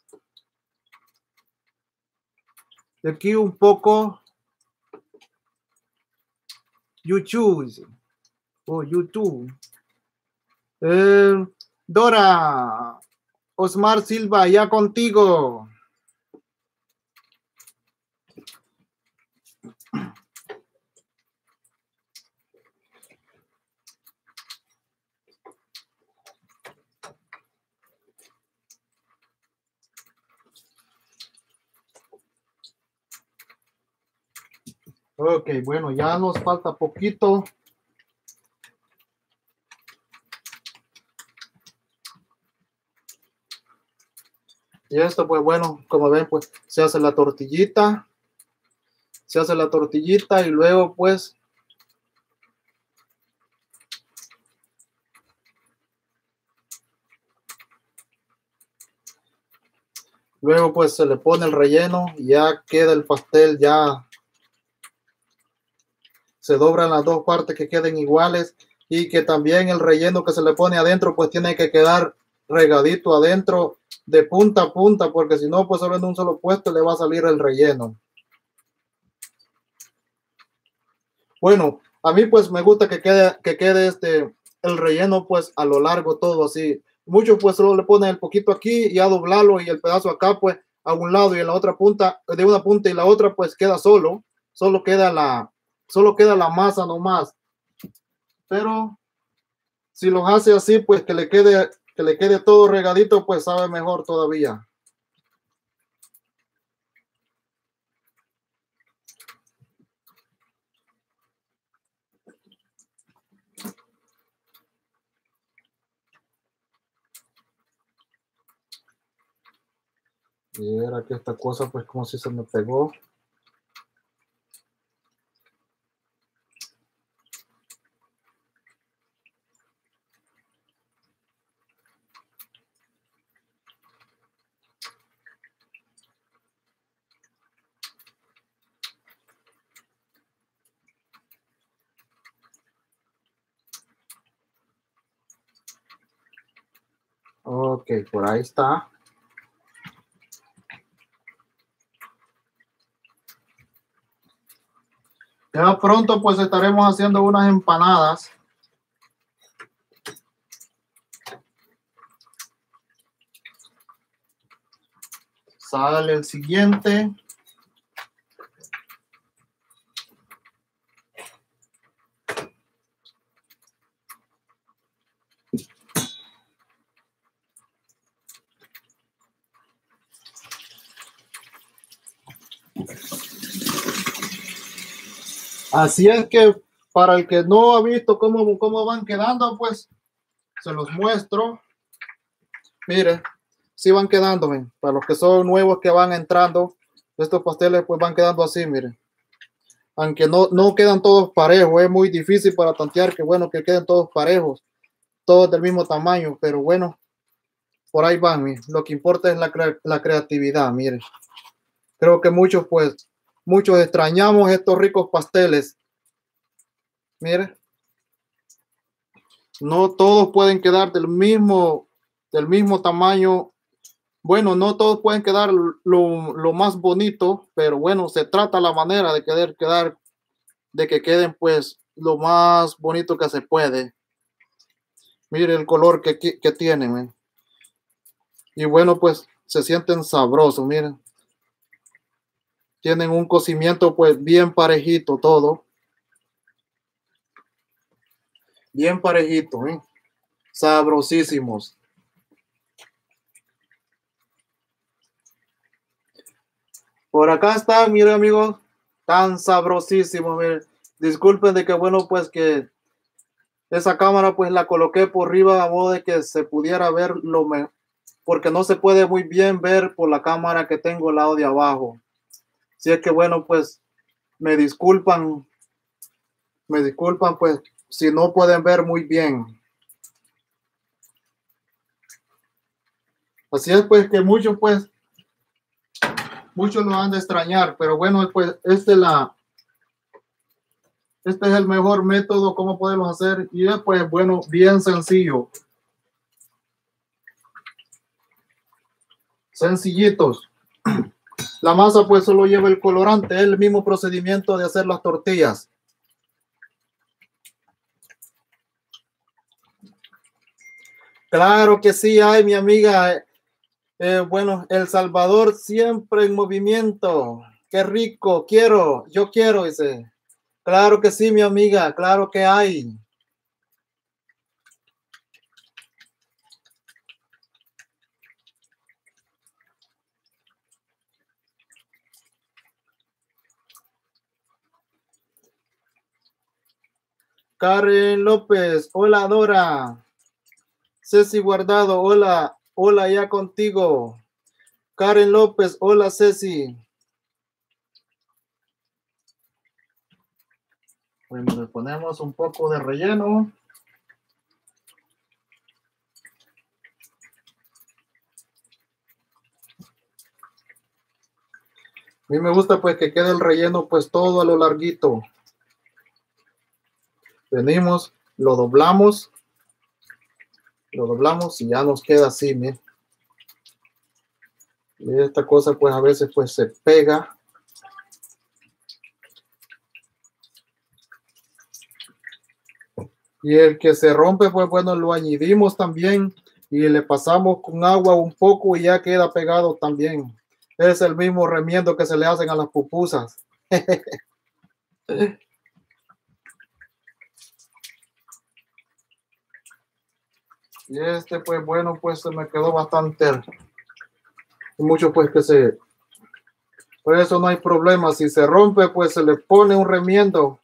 De aquí un poco. YouTube. Oh, YouTube. Eh, Dora. Osmar Silva, ya contigo. Ok, bueno, ya nos falta poquito. Y esto, pues bueno, como ven, pues se hace la tortillita. Se hace la tortillita y luego, pues, luego, pues, se le pone el relleno y ya queda el pastel, ya se doblan las dos partes que queden iguales y que también el relleno que se le pone adentro, pues tiene que quedar regadito adentro de punta a punta, porque si no, pues solo en un solo puesto le va a salir el relleno. Bueno, a mí pues me gusta que quede, que quede este, el relleno pues a lo largo todo así. Muchos pues solo le ponen el poquito aquí y a doblarlo y el pedazo acá pues a un lado y en la otra punta, de una punta y la otra pues queda solo, solo queda la, solo queda la masa nomás. Pero si los hace así pues que le quede, que le quede todo regadito pues sabe mejor todavía. Y era que esta cosa pues como si se me pegó. Ok, por ahí está. Ya pronto pues estaremos haciendo unas empanadas. Sale el siguiente. Así es que para el que no ha visto cómo, cómo van quedando, pues se los muestro. Mire, sí van quedando, ven. Para los que son nuevos que van entrando, estos pasteles pues van quedando así, mire. Aunque no, no quedan todos parejos, es muy difícil para tantear que bueno que queden todos parejos, todos del mismo tamaño, pero bueno, por ahí van, mire. Lo que importa es la, cre la creatividad, mire. Creo que muchos pues, muchos extrañamos estos ricos pasteles. Mire, no todos pueden quedar del mismo, del mismo tamaño. Bueno, no todos pueden quedar lo, lo más bonito, pero bueno, se trata la manera de querer quedar, de que queden pues lo más bonito que se puede. Mire el color que, que, que tienen. ¿eh? Y bueno, pues se sienten sabrosos, miren. Tienen un cocimiento pues bien parejito todo. Bien parejito, ¿eh? Sabrosísimos. Por acá está, mire amigos, tan sabrosísimo, miren. Disculpen de que bueno pues que esa cámara pues la coloqué por arriba a modo de que se pudiera ver lo mejor, porque no se puede muy bien ver por la cámara que tengo al lado de abajo. Si es que bueno pues me disculpan, me disculpan pues si no pueden ver muy bien. Así es pues que muchos pues, muchos lo han de extrañar, pero bueno pues este es la, este es el mejor método como podemos hacer y es pues bueno bien sencillo. Sencillitos. La masa pues solo lleva el colorante, es el mismo procedimiento de hacer las tortillas. Claro que sí hay, mi amiga. Eh, bueno, El Salvador siempre en movimiento. Qué rico, quiero, yo quiero, dice. Claro que sí, mi amiga, claro que hay. Karen López, hola Dora. Ceci Guardado, hola, hola ya contigo. Karen López, hola Ceci. Bueno, le ponemos un poco de relleno. A mí me gusta pues que quede el relleno pues todo a lo larguito. Venimos, lo doblamos. Lo doblamos y ya nos queda así, miren. Y esta cosa pues a veces pues se pega. Y el que se rompe pues bueno lo añadimos también y le pasamos con agua un poco y ya queda pegado también. Es el mismo remiendo que se le hacen a las pupusas. Y este pues bueno pues se me quedó bastante. Mucho pues que se... Por eso no hay problema. Si se rompe pues se le pone un remiendo.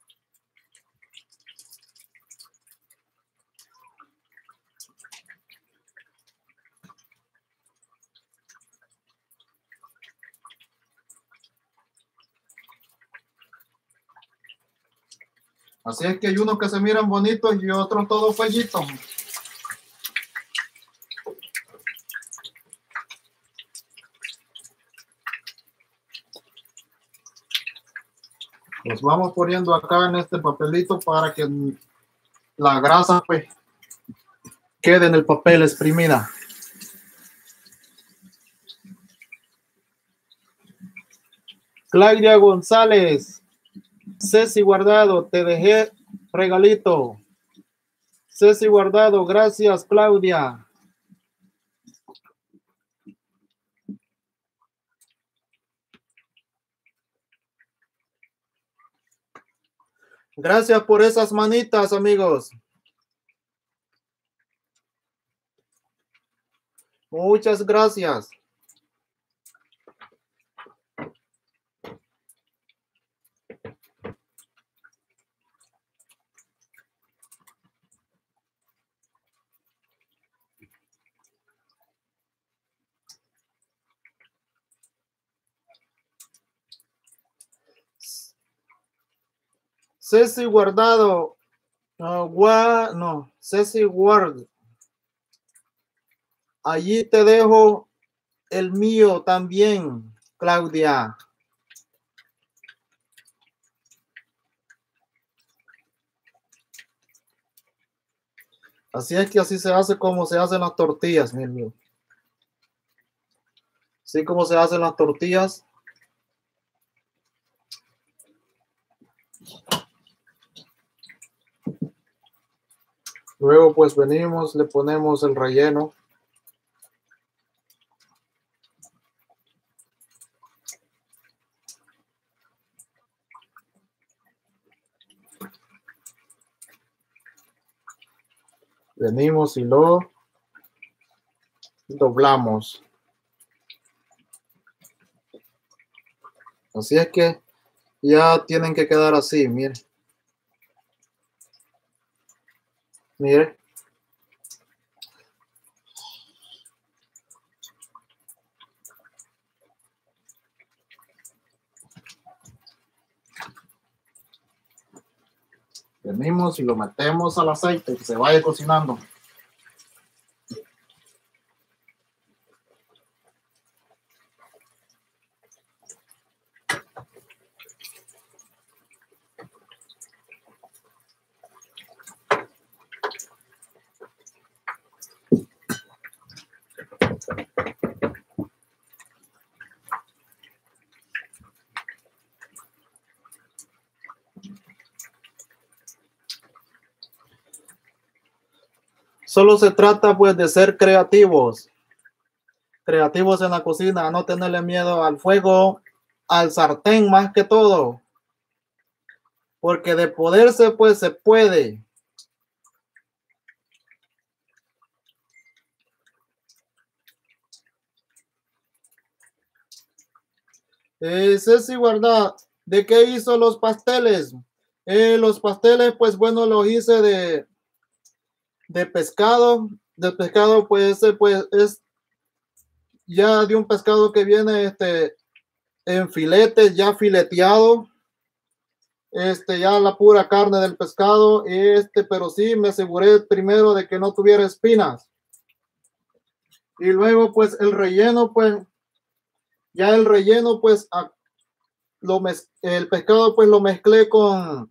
Así es que hay unos que se miran bonitos y otros todos fellitos. Los vamos poniendo acá en este papelito para que la grasa pues quede en el papel exprimida. Claudia González, Ceci Guardado, te dejé regalito. Ceci Guardado, gracias Claudia. Gracias por esas manitas, amigos. Muchas gracias. Ceci Guardado, uh, gua, no, Ceci Ward. Allí te dejo el mío también, Claudia. Así es que así se hace como se hacen las tortillas, mi amigo. Así como se hacen las tortillas. Luego pues venimos, le ponemos el relleno. Venimos y lo doblamos. Así es que ya tienen que quedar así, miren. Miren. Venimos y lo metemos al aceite que se vaya cocinando. Solo se trata pues de ser creativos, creativos en la cocina, no tenerle miedo al fuego, al sartén más que todo, porque de poderse pues se puede. Eh, Ceci Guarda, ¿de qué hizo los pasteles? Eh, los pasteles pues bueno los hice de de pescado, de pescado pues ese pues es ya de un pescado que viene este en filetes ya fileteado, este ya la pura carne del pescado, este pero sí me aseguré primero de que no tuviera espinas y luego pues el relleno pues ya el relleno pues a, lo mez, el pescado pues lo mezclé con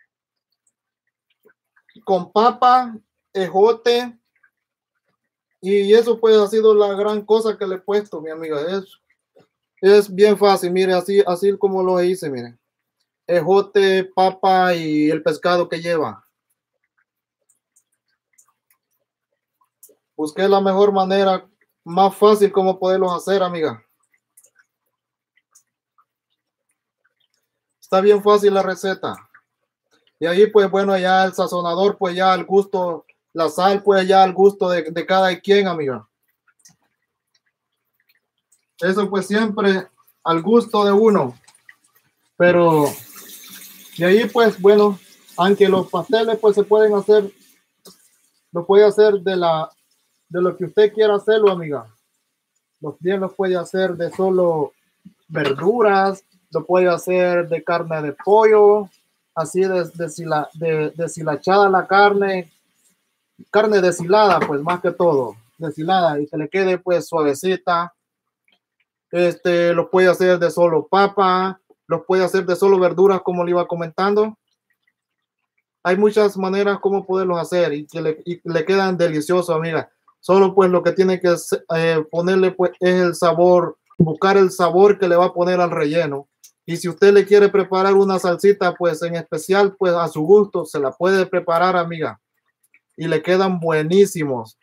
con papa, ejote. Y eso pues ha sido la gran cosa que le he puesto, mi amiga. Es, es bien fácil, mire, así, así como lo hice, mire. Ejote, papa y el pescado que lleva. Busqué la mejor manera, más fácil como poderlos hacer, amiga. Está bien fácil la receta. Y ahí pues bueno, ya el sazonador pues ya al gusto, la sal pues ya al gusto de, de cada quien, amiga. Eso pues siempre al gusto de uno. Pero de ahí pues bueno, aunque los pasteles pues se pueden hacer, lo puede hacer de la de lo que usted quiera hacerlo, amiga. Los bien los puede hacer de solo verduras, lo puede hacer de carne de pollo, así de, de, de, deshilachada la carne, carne deshilada pues más que todo, deshilada y que le quede pues suavecita. Este, lo puede hacer de solo papa, lo puede hacer de solo verduras como le iba comentando. Hay muchas maneras como poderlos hacer y que le, y le quedan deliciosos, amiga. Solo pues lo que tiene que eh, ponerle pues es el sabor, buscar el sabor que le va a poner al relleno. Y si usted le quiere preparar una salsita pues en especial pues a su gusto, se la puede preparar, amiga. Y le quedan buenísimos.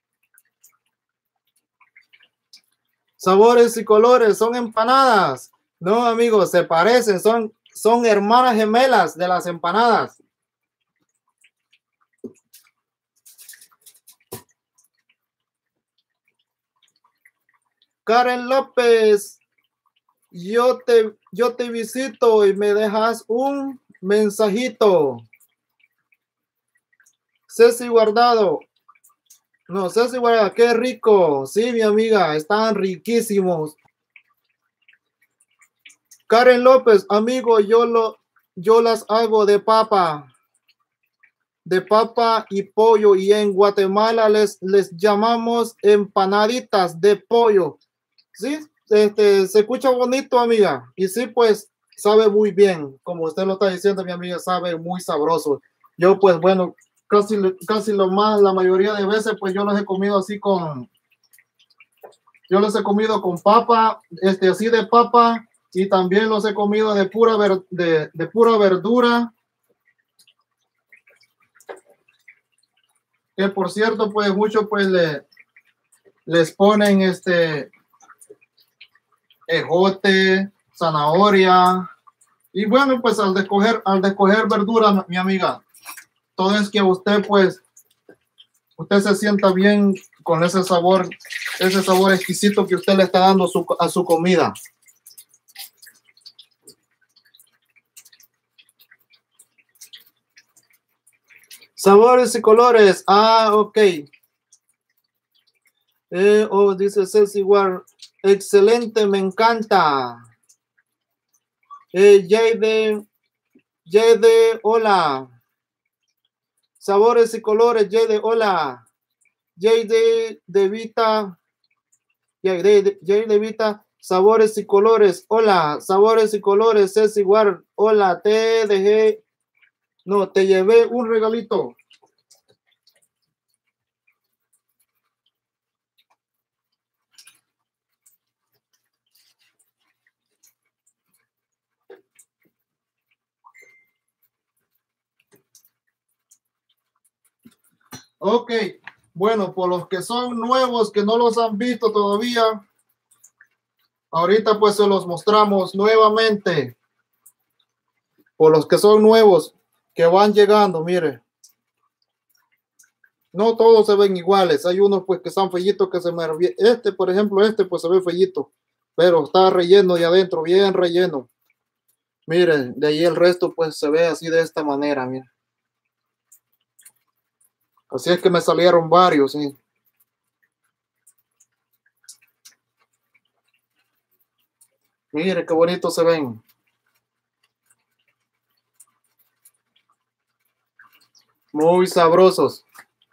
Sabores y colores, son empanadas. No, amigos, se parecen, son, son hermanas gemelas de las empanadas. Karen López, yo te, yo te visito y me dejas un mensajito. Ceci Guardado. No, Ceci Guardado, qué rico. Sí, mi amiga, están riquísimos. Karen López, amigo, yo, lo, yo las hago de papa. De papa y pollo. Y en Guatemala les, les llamamos empanaditas de pollo. Sí, este, se escucha bonito, amiga. Y sí, pues, sabe muy bien. Como usted lo está diciendo, mi amiga, sabe muy sabroso. Yo, pues, bueno, casi, casi lo más, la mayoría de veces, pues, yo los he comido así con... Yo los he comido con papa, este, así de papa. Y también los he comido de pura, ver, de, de pura verdura. Que, por cierto, pues, muchos, pues, le, les ponen, este... ejote, zanahoria y bueno pues al escoger al escoger verdura, mi amiga, todo es que usted pues usted se sienta bien con ese sabor, ese sabor exquisito que usted le está dando su, a su comida. Sabores y colores. Ah, ok. Eh, oh, dice Ceci igual. Excelente, me encanta. Eh, Jade, Jade, hola. Sabores y colores, Jade, hola. Jade de Vita, Jade de Vita, sabores y colores, hola. Sabores y colores, es igual, hola. Te dejé, no, te llevé un regalito. Ok, bueno, por los que son nuevos, que no los han visto todavía, ahorita pues se los mostramos nuevamente. Por los que son nuevos, que van llegando, mire. No todos se ven iguales. Hay unos pues que están fellitos que se me... Este, por ejemplo, este pues se ve fellito, pero está relleno de adentro, bien relleno. Miren, de ahí el resto pues se ve así de esta manera, miren. Así es que me salieron varios, sí. Mire qué bonito se ven. Muy sabrosos.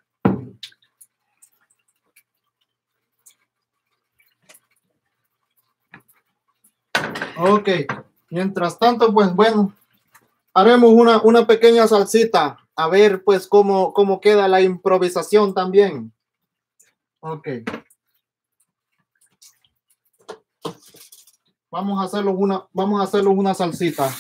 Ok, mientras tanto, pues bueno, haremos una, una pequeña salsita. A ver, pues, cómo, cómo queda la improvisación también. Ok. Vamos a hacerlo una, vamos a hacerlo una salsita.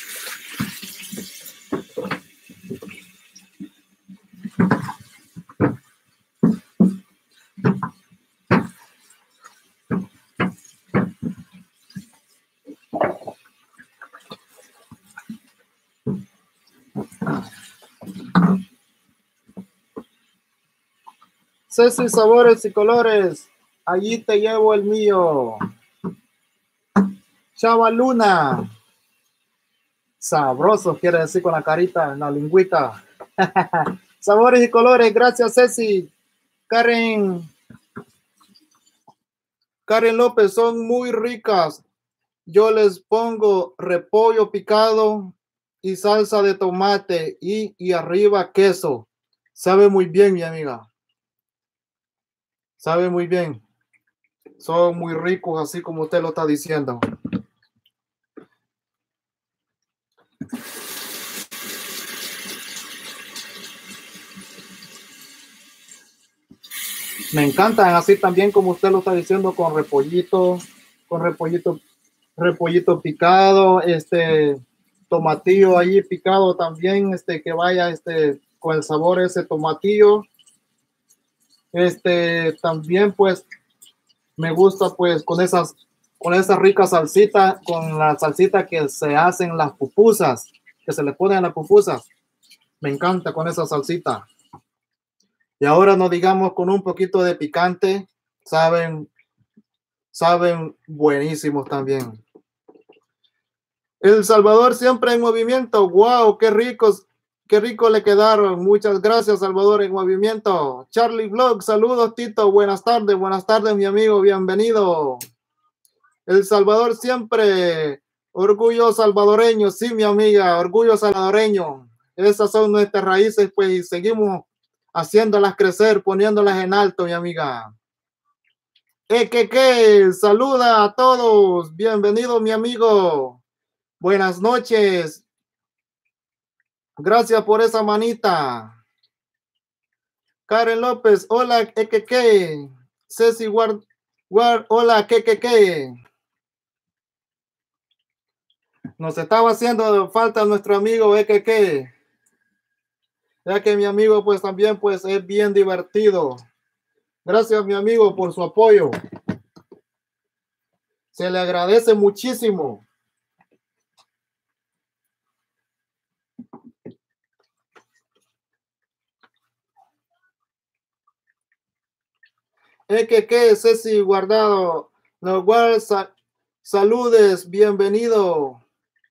Ceci, sabores y colores. Allí te llevo el mío. Chava Luna. Sabroso, quiere decir con la carita en la lingüita. Sabores y colores, gracias Ceci. Karen. Karen López, son muy ricas. Yo les pongo repollo picado y salsa de tomate y, y arriba queso. Sabe muy bien, mi amiga. Sabe muy bien. Son muy ricos, así como usted lo está diciendo. Me encantan así también como usted lo está diciendo, con repollito, con repollito, repollito picado, este tomatillo ahí picado también, este que vaya este con el sabor ese tomatillo. Este también pues me gusta pues con esas con esa rica salsita, con la salsita que se hacen las pupusas, que se le ponen a las pupusas. Me encanta con esa salsita. Y ahora no digamos con un poquito de picante, saben, saben buenísimos también. El Salvador siempre en movimiento. Wow, qué ricos, qué rico le quedaron. Muchas gracias, Salvador en movimiento. Charlie Vlog, saludos, Tito. Buenas tardes, buenas tardes, mi amigo. Bienvenido. El Salvador siempre. Orgullo salvadoreño, sí, mi amiga, orgullo salvadoreño. Esas son nuestras raíces, pues, y seguimos haciéndolas crecer, poniéndolas en alto, mi amiga. Eh, que, que, saluda a todos. Bienvenido, mi amigo. Buenas noches. Gracias por esa manita. Karen López, hola, eh, que, que. Ceci Ward, Ward, hola, que, que, que. Nos estaba haciendo falta nuestro amigo, eh, que, que. Ya que mi amigo, pues también, pues es bien divertido. Gracias, mi amigo, por su apoyo. Se le agradece muchísimo. Es que que Ceci Guardado, no guarda, sa- saludes, bienvenido.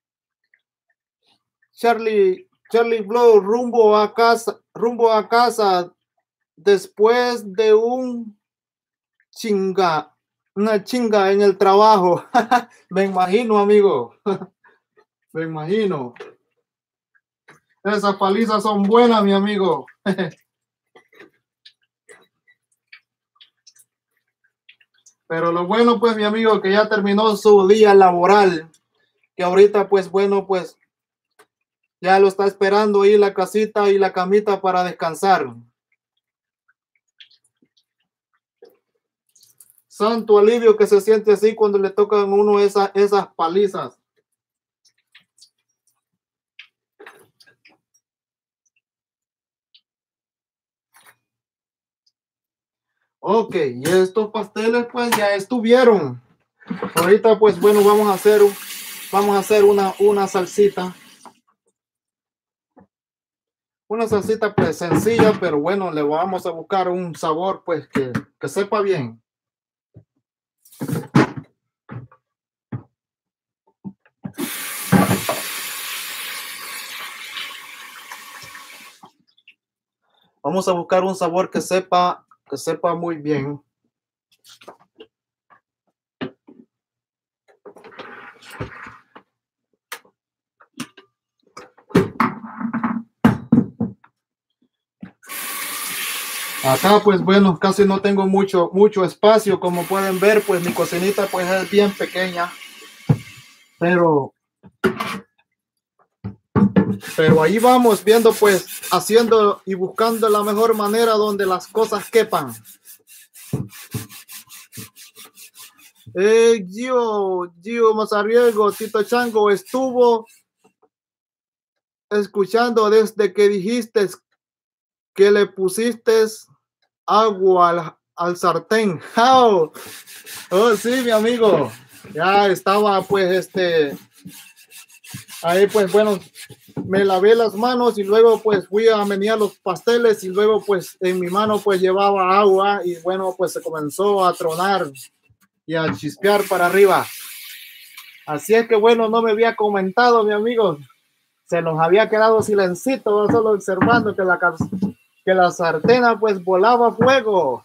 Charlie, Charlie Blow, rumbo a casa, rumbo a casa después de un chinga, una chinga en el trabajo. Me imagino, amigo. Me imagino. Esas palizas son buenas, mi amigo. Pero lo bueno, pues, mi amigo, que ya terminó su día laboral. Que ahorita, pues, bueno, pues, ya lo está esperando ahí la casita y la camita para descansar. Santo alivio que se siente así cuando le tocan a uno esa, esas palizas. Ok, y estos pasteles pues ya estuvieron. Ahorita pues bueno, vamos a hacer, vamos a hacer una, una salsita. Una salsita pues sencilla, pero bueno, le vamos a buscar un sabor pues que, que sepa bien. Vamos a buscar un sabor que sepa, que sepa muy bien. Acá pues bueno, casi no tengo mucho, mucho espacio. Como pueden ver, pues mi cocinita pues es bien pequeña. Pero, pero ahí vamos viendo pues, haciendo y buscando la mejor manera donde las cosas quepan. Eh, Gio, Gio Mazariego, Tito Chango estuvo escuchando desde que dijiste que le pusiste agua al, al sartén. Oh, oh, sí, mi amigo. Ya estaba pues este, ahí pues bueno, me lavé las manos y luego pues fui a menear los pasteles y luego pues en mi mano pues llevaba agua y bueno pues se comenzó a tronar y a chispear para arriba. Así es que bueno, no me había comentado, mi amigo. Se nos había quedado silencito, solo observando que la, que la sartén pues volaba fuego.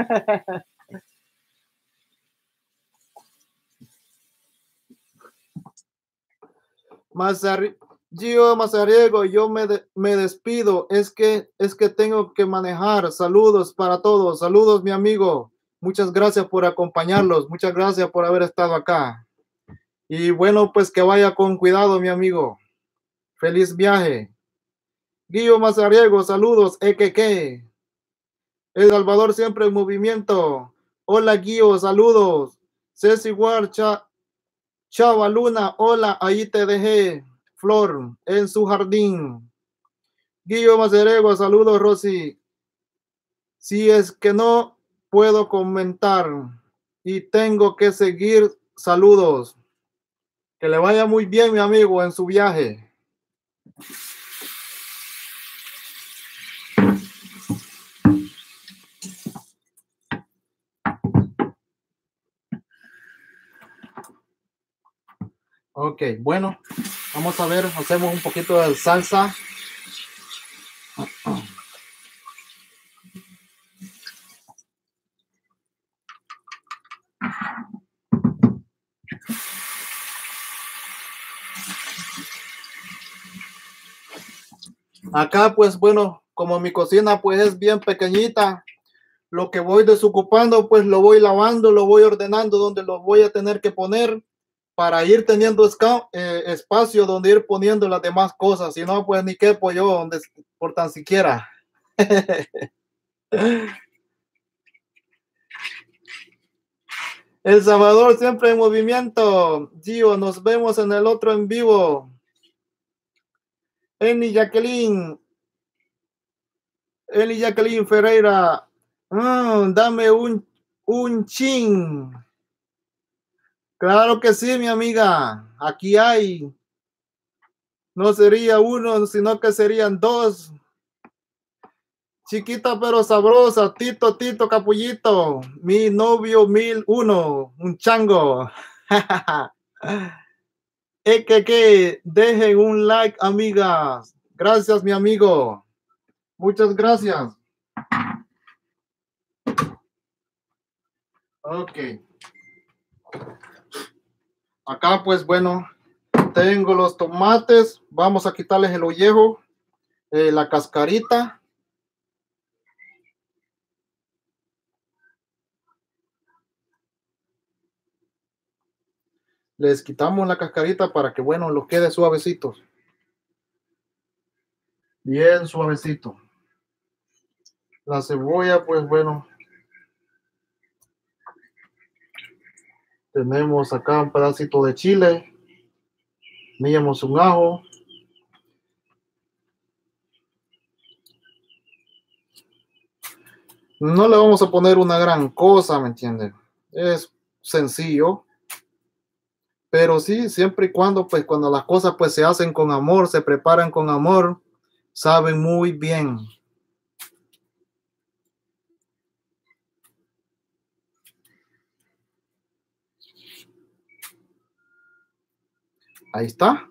Mazar Gio Mazariego, yo me, de me despido. Es que, es que tengo que manejar. Saludos para todos. Saludos, mi amigo. Muchas gracias por acompañarlos. Muchas gracias por haber estado acá. Y bueno, pues que vaya con cuidado, mi amigo. Feliz viaje. Guillo Mazariego, saludos. Equeque. El Salvador siempre en movimiento. Hola, Guillo, saludos. Ceci Warcha, Chava Luna, hola, ahí te dejé. Flor, en su jardín. Guillo Mazariego, saludos, Rosy. Si es que no puedo comentar y tengo que seguir, saludos. Que le vaya muy bien, mi amigo, en su viaje. Ok, bueno, vamos a ver, hacemos un poquito de salsa. Acá, pues bueno, como mi cocina pues es bien pequeñita, lo que voy desocupando, pues lo voy lavando, lo voy ordenando donde lo voy a tener que poner para ir teniendo eh, espacio donde ir poniendo las demás cosas. Si no, pues ni quepo yo donde, por tan siquiera. El Salvador siempre en movimiento. Gio, nos vemos en el otro en vivo. Eni Jacqueline. Eni Jacqueline Ferreira. Mm, dame un, un chin. Claro que sí, mi amiga. Aquí hay. No sería uno, sino que serían dos. Chiquita pero sabrosa, Tito, Tito, Capullito, mi novio mil uno, un chango. Es que, que dejen un like, amigas. Gracias, mi amigo. Muchas gracias. Ok. Acá, pues bueno, tengo los tomates. Vamos a quitarles el ollejo, eh, la cascarita. Les quitamos la cascarita para que, bueno, los quede suavecitos. Bien suavecito. La cebolla, pues bueno, tenemos acá un pedacito de chile. Teníamos un ajo. No le vamos a poner una gran cosa, ¿me entienden? Es sencillo, pero sí, siempre y cuando, pues, cuando las cosas, pues, se hacen con amor, se preparan con amor, saben muy bien. Ahí está.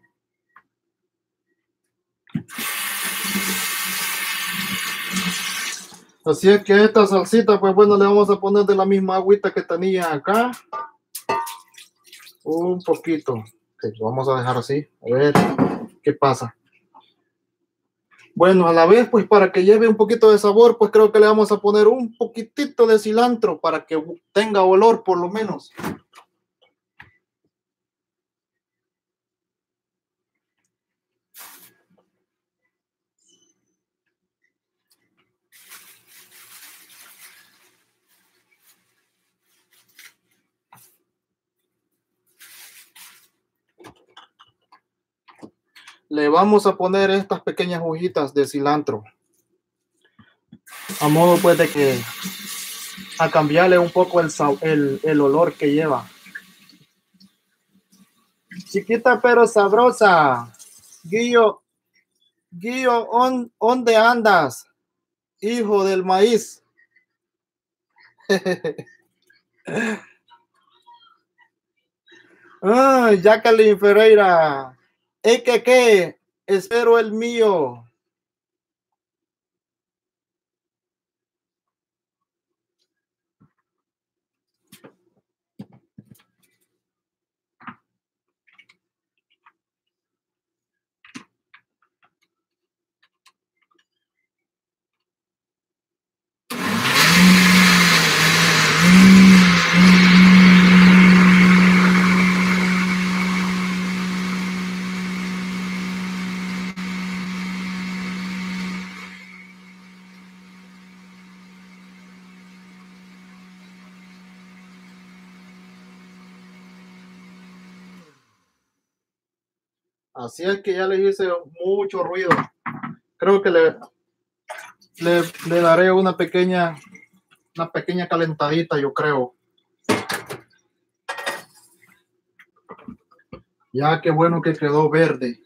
Así es que esta salsita, pues bueno, le vamos a poner de la misma agüita que tenía acá. Un poquito. Okay, lo vamos a dejar así. A ver qué pasa. Bueno, a la vez, pues para que lleve un poquito de sabor, pues creo que le vamos a poner un poquitito de cilantro para que tenga olor por lo menos. Le vamos a poner estas pequeñas hojitas de cilantro. A modo pues de que a cambiarle un poco el, el, el olor que lleva. Chiquita pero sabrosa. Guillo, Guillo, on, ¿dónde andas? Hijo del maíz. Ah, Jacqueline Ferreira. Es que qué, espero el mío. Así es que ya le hice mucho ruido. Creo que le, le, le daré una pequeña, una pequeña calentadita, yo creo. Ya qué bueno que quedó verde.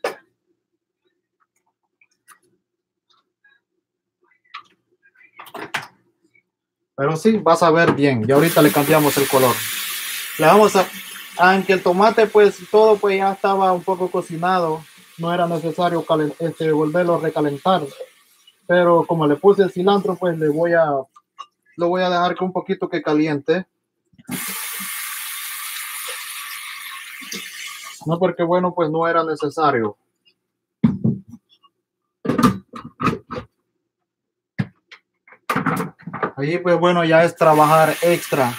Pero sí, vas a ver bien. Y ahorita le cambiamos el color. Le vamos a, aunque el tomate pues todo pues ya estaba un poco cocinado, no era necesario calent, este, volverlo a recalentar. Pero como le puse el cilantro, pues le voy a, lo voy a dejar que un poquito que caliente. No porque bueno, pues no era necesario. Ahí pues bueno, ya es trabajar extra.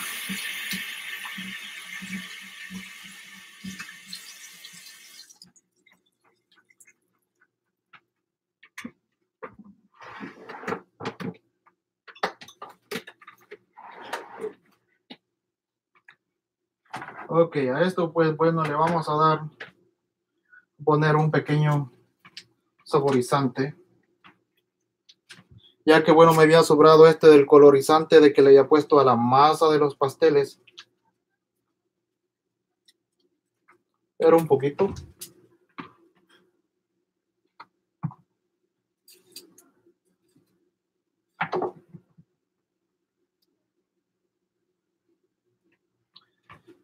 Ok, a esto pues bueno, le vamos a dar, poner un pequeño saborizante. Ya que bueno, me había sobrado este del colorizante de que le había puesto a la masa de los pasteles. Era un poquito.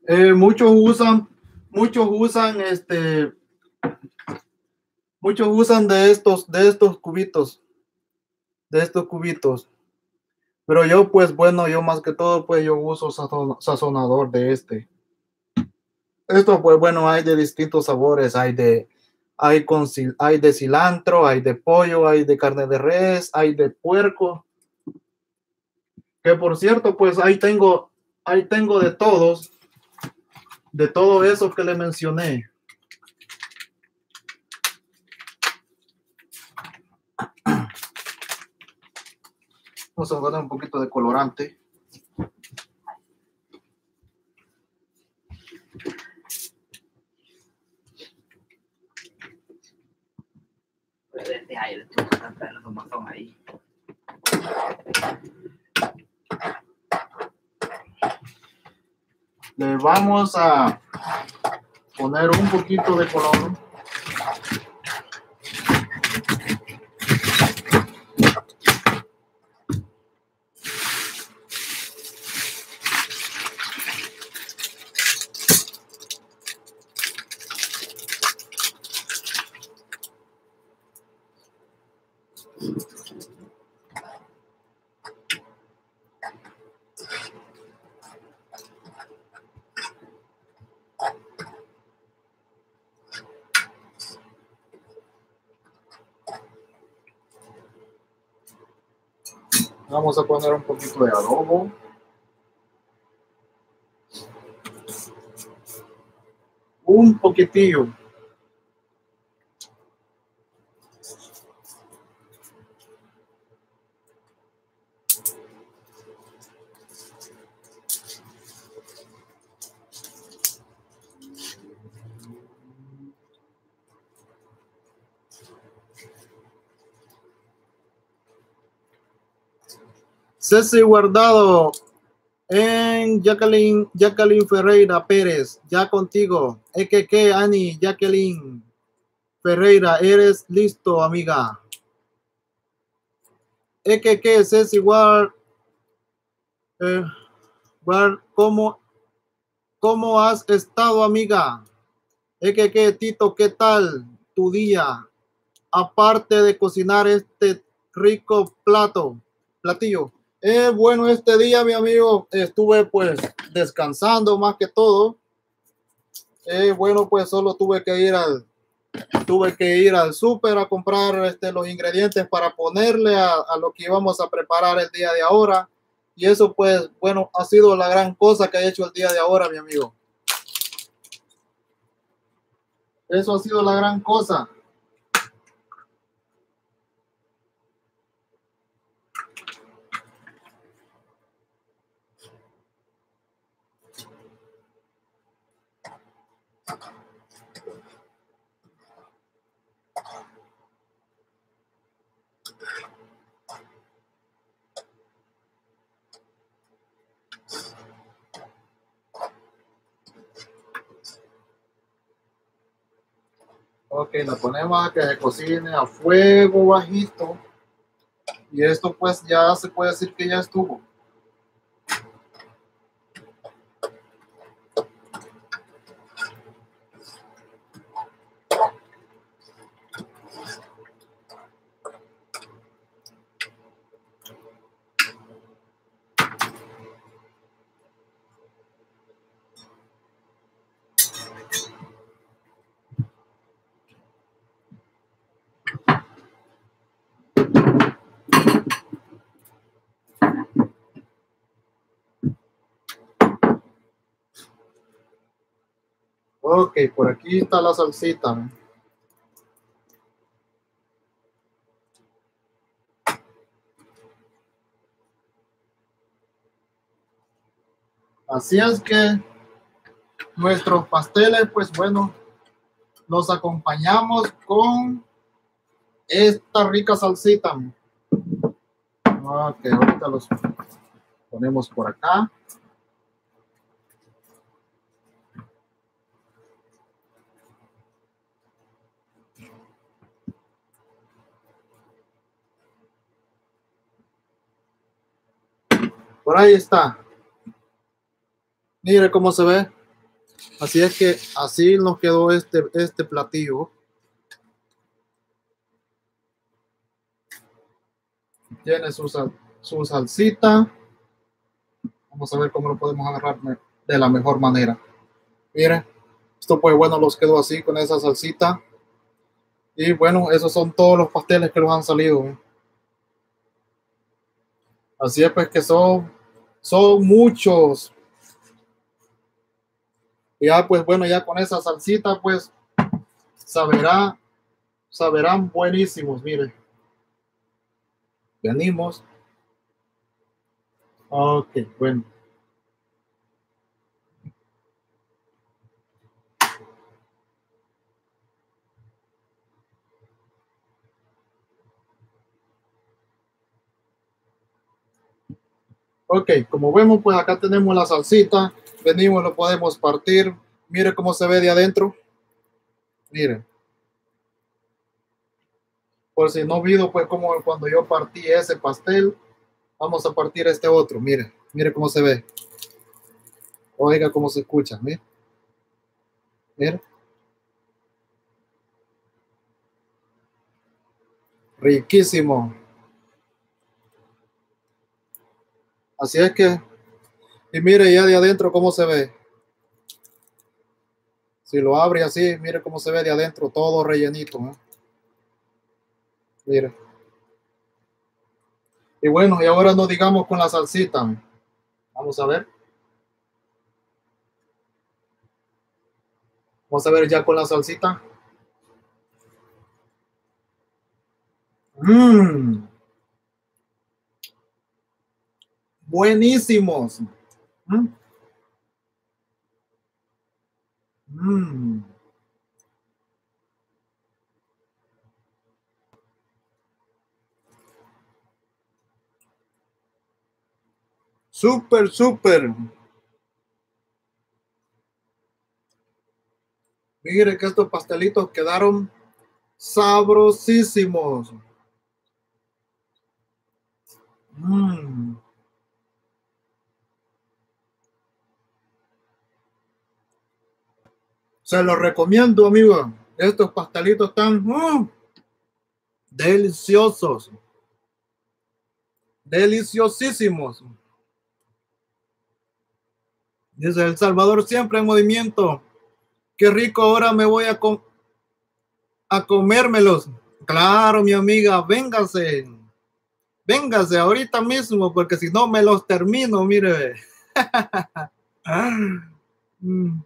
Eh, muchos usan, muchos usan este, muchos usan de estos, de estos cubitos, de estos cubitos. Pero yo, pues bueno, yo más que todo, pues yo uso sazon- sazonador de este. Esto, pues bueno, hay de distintos sabores, hay de, hay con, cil- hay de cilantro, hay de pollo, hay de carne de res, hay de puerco. Que por cierto, pues ahí tengo, ahí tengo de todos, de todo eso que le mencioné. Vamos a poner un poquito de colorante. Le vamos a poner un poquito de color. Vamos a poner un poquito de adobo. Un poquitillo. Ceci Guardado en Jacqueline, Jacqueline Ferreira Pérez, ya contigo. Es que que Ani, Jacqueline Ferreira, eres listo, amiga. Es que que Ceci Guard, eh, Guard, ¿cómo, ¿cómo has estado, amiga? Es que que Tito, ¿qué tal tu día? Aparte de cocinar este rico plato, platillo. Eh, bueno, este día, mi amigo, estuve pues descansando más que todo. Eh, bueno, pues solo tuve que ir al, tuve que ir al súper a comprar este, los ingredientes para ponerle a, a lo que íbamos a preparar el día de ahora. Y eso, pues, bueno, ha sido la gran cosa que he hecho el día de ahora, mi amigo. Eso ha sido la gran cosa. Ok, la ponemos a que se cocine a fuego bajito. Y esto pues ya se puede decir que ya estuvo. Ok, por aquí está la salsita. Así es que nuestros pasteles, pues bueno, los acompañamos con esta rica salsita. Ok, ahorita los ponemos por acá. Por ahí está. Mire cómo se ve. Así es que así nos quedó este, este platillo. Tiene su, sal, su salsita. Vamos a ver cómo lo podemos agarrar de la mejor manera. Miren, esto pues bueno, los quedó así con esa salsita. Y bueno, esos son todos los pasteles que nos han salido. Así es pues que son, son muchos. Y ya pues bueno, ya con esa salsita pues saberá, saberán buenísimos. Miren. Venimos. Ok, bueno. Ok, como vemos, pues acá tenemos la salsita. Venimos, lo podemos partir. Mire cómo se ve de adentro. Miren. Por si no vio, pues como cuando yo partí ese pastel, vamos a partir este otro. Mire, mire cómo se ve. Oiga cómo se escucha. Mire. Mire. Riquísimo. Así es que, y mire ya de adentro cómo se ve. Si lo abre así, mire cómo se ve de adentro, todo rellenito. ¿eh? Mire. Y bueno, y ahora nos digamos con la salsita. Vamos a ver. Vamos a ver ya con la salsita. Mmm. Buenísimos. Mmm. Mmm. Súper, súper. Mire que estos pastelitos quedaron sabrosísimos. Mm. Se los recomiendo, amigo. Estos pastelitos están mm, deliciosos. Deliciosísimos. Dice El Salvador siempre en movimiento. Qué rico, ahora me voy a, com a comérmelos. Claro, mi amiga, véngase. Véngase ahorita mismo, porque si no me los termino, mire. mm.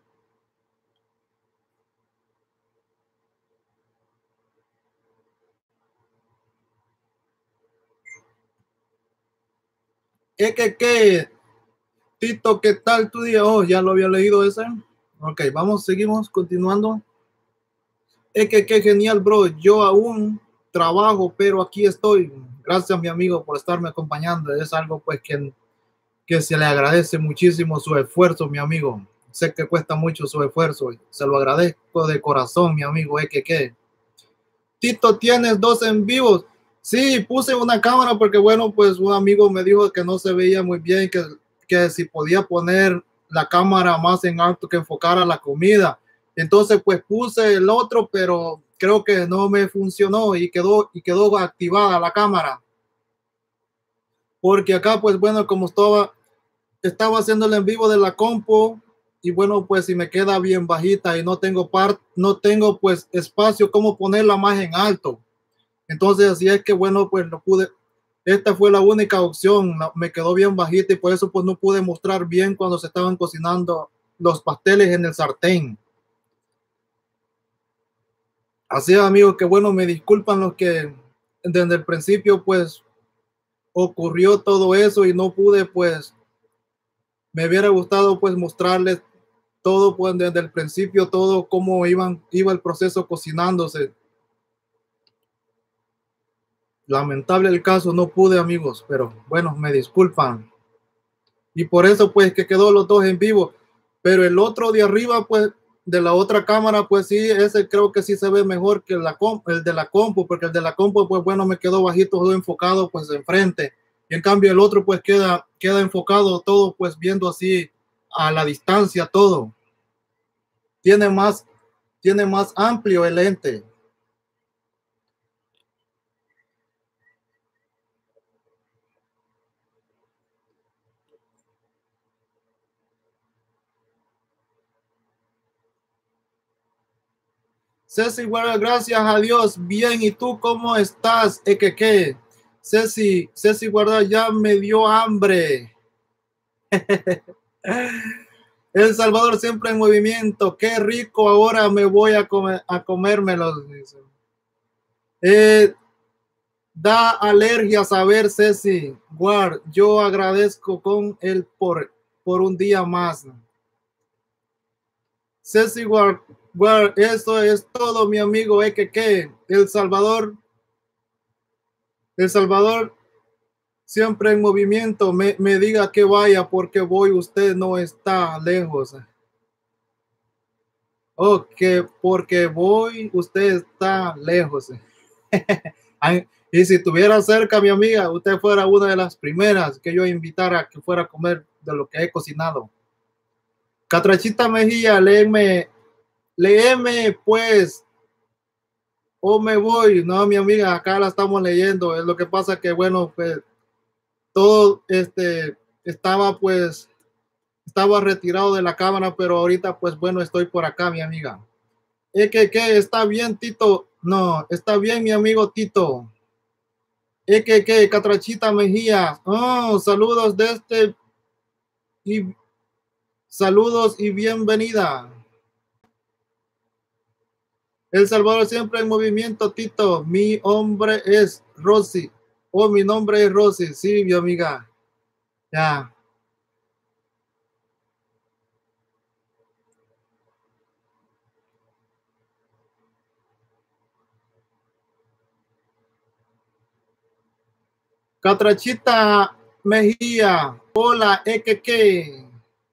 ¿Qué, qué, qué? Tito, ¿qué tal tu día? Oh, ya lo había leído ese. Ok, vamos, seguimos, continuando. Es que qué genial, bro. Yo aún trabajo, pero aquí estoy. Gracias, mi amigo, por estarme acompañando. Es algo, pues, que, que se le agradece muchísimo su esfuerzo, mi amigo. Sé que cuesta mucho su esfuerzo. Se lo agradezco de corazón, mi amigo. Es que qué. Tito, ¿tienes dos en vivos? Sí, puse una cámara porque, bueno, pues un amigo me dijo que no se veía muy bien, que, que si podía poner la cámara más en alto que enfocara la comida. Entonces, pues puse el otro, pero creo que no me funcionó y quedó, y quedó activada la cámara. Porque acá, pues bueno, como estaba, estaba haciendo el en vivo de la compu, y bueno, pues si me queda bien bajita y no tengo, part, no tengo pues espacio como ponerla más en alto. Entonces, así es que, bueno, pues no pude, esta fue la única opción, me quedó bien bajita y por eso pues no pude mostrar bien cuando se estaban cocinando los pasteles en el sartén. Así es, amigos, que bueno, me disculpan los que desde el principio pues ocurrió todo eso y no pude pues, me hubiera gustado pues mostrarles todo pues desde el principio, todo cómo iban, iba el proceso cocinándose. Lamentable el caso, no pude, amigos, pero bueno, me disculpan. Y por eso pues que quedó los dos en vivo. Pero el otro de arriba pues de la otra cámara pues sí, ese creo que sí se ve mejor que la el de la compu, porque el de la compu pues bueno me quedó bajito, todo enfocado pues enfrente. Y en cambio el otro pues queda, queda enfocado todo pues viendo así a la distancia todo. Tiene más, tiene más amplio el lente. Ceci, bueno, gracias a Dios. Bien, ¿y tú cómo estás? ¿Eh, que qué? Ceci, Ceci, guarda, ya me dio hambre. El Salvador siempre en movimiento. Qué rico, ahora me voy a, comer, a comérmelos. Eh, da alergia saber, Ceci. Guard, yo agradezco con él por, por un día más. Ceci, guard, guard, eso es todo, mi amigo. ¿Eh, que qué? El Salvador, El Salvador siempre en movimiento. Me, me diga que vaya porque voy, usted no está lejos. Ok, porque voy, usted está lejos. Ay, y si estuviera cerca, mi amiga, usted fuera una de las primeras que yo invitara a que fuera a comer de lo que he cocinado. Catrachita Mejía, léeme, léeme pues, o me voy. No, mi amiga, acá la estamos leyendo. Es lo que pasa que, bueno, pues todo este estaba pues estaba retirado de la cámara, pero ahorita pues bueno, estoy por acá, mi amiga. Es que, que está bien, Tito. No, está bien, mi amigo Tito. Es que, que Catrachita Mejía. Oh, saludos de este y saludos y bienvenida. El Salvador siempre en movimiento, Tito. Mi hombre es Rosy. Oh, mi nombre es Rosy. Sí, mi amiga. Ya. Catrachita Mejía. Hola, es que, que.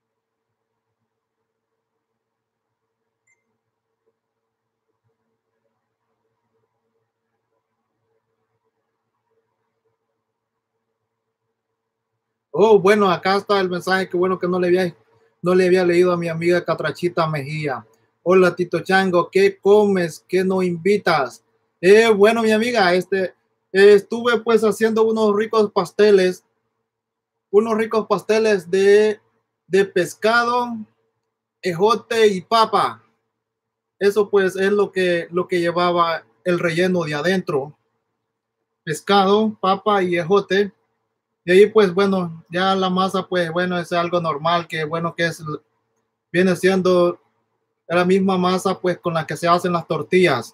Oh, bueno, acá está el mensaje. Qué bueno que no le había, no le había leído a mi amiga Catrachita Mejía. Hola, Tito Chango, ¿qué comes? ¿Qué no invitas? Eh, bueno, mi amiga, este, eh, estuve pues haciendo unos ricos pasteles, unos ricos pasteles de, de pescado, ejote y papa. Eso pues es lo que, lo que llevaba el relleno de adentro. Pescado, papa y ejote. Y ahí pues bueno, ya la masa pues bueno, es algo normal, que bueno que es, viene siendo la misma masa pues con la que se hacen las tortillas.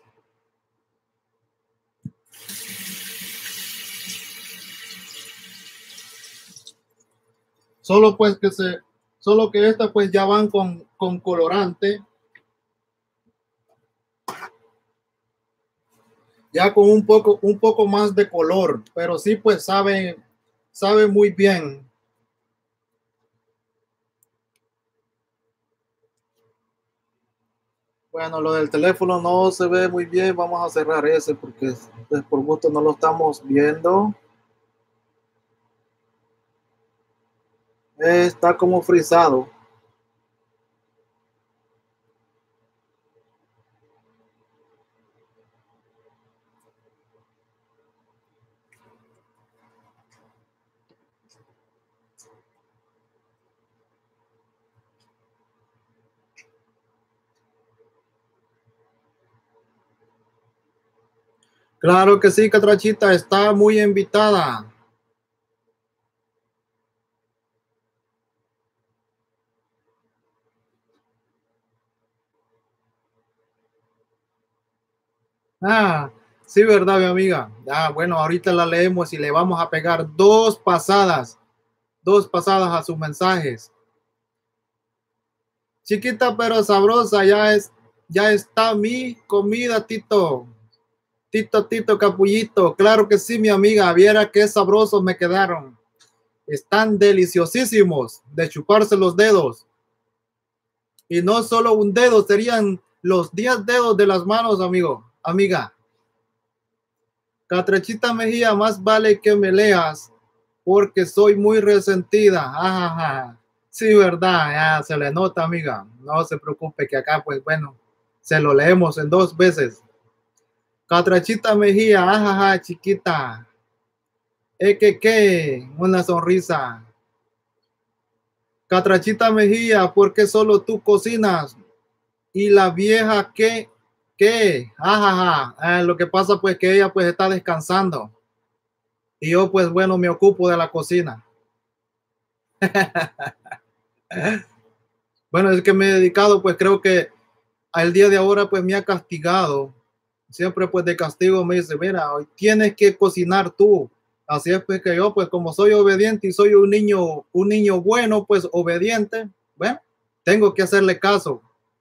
Solo pues que se, solo que estas pues ya van con, con colorante, ya con un poco, un poco más de color, pero sí pues sabe, sabe muy bien. Bueno, lo del teléfono no se ve muy bien. Vamos a cerrar ese porque pues, por gusto no lo estamos viendo. Eh, está como frisado. Claro que sí, Catrachita, está muy invitada. Ah, sí, verdad, mi amiga. Ah, bueno, ahorita la leemos y le vamos a pegar dos pasadas, dos pasadas a sus mensajes. Chiquita pero sabrosa, ya es, ya está mi comida, Tito. Tito, Tito, Capullito. Claro que sí, mi amiga. Viera qué sabrosos me quedaron. Están deliciosísimos de chuparse los dedos. Y no solo un dedo, serían los diez dedos de las manos, amigo, amiga. Catrachita Mejía, más vale que me leas porque soy muy resentida. Ajaja. Sí, verdad, ya se le nota, amiga. No se preocupe que acá, pues bueno, se lo leemos en dos veces. Catrachita Mejía, ajaja, chiquita. Eh, que, que, una sonrisa. Catrachita Mejía, ¿por qué solo tú cocinas? Y la vieja, ¿qué? ¿Qué? Ajaja. Ah, lo que pasa, pues, que ella, pues, está descansando. Y yo, pues, bueno, me ocupo de la cocina. Bueno, es que me he dedicado, pues, creo que al día de ahora, pues, me ha castigado. Siempre, pues, de castigo me dice, mira, hoy tienes que cocinar tú. Así es, pues, que yo, pues, como soy obediente y soy un niño, un niño bueno, pues, obediente, bueno, tengo que hacerle caso.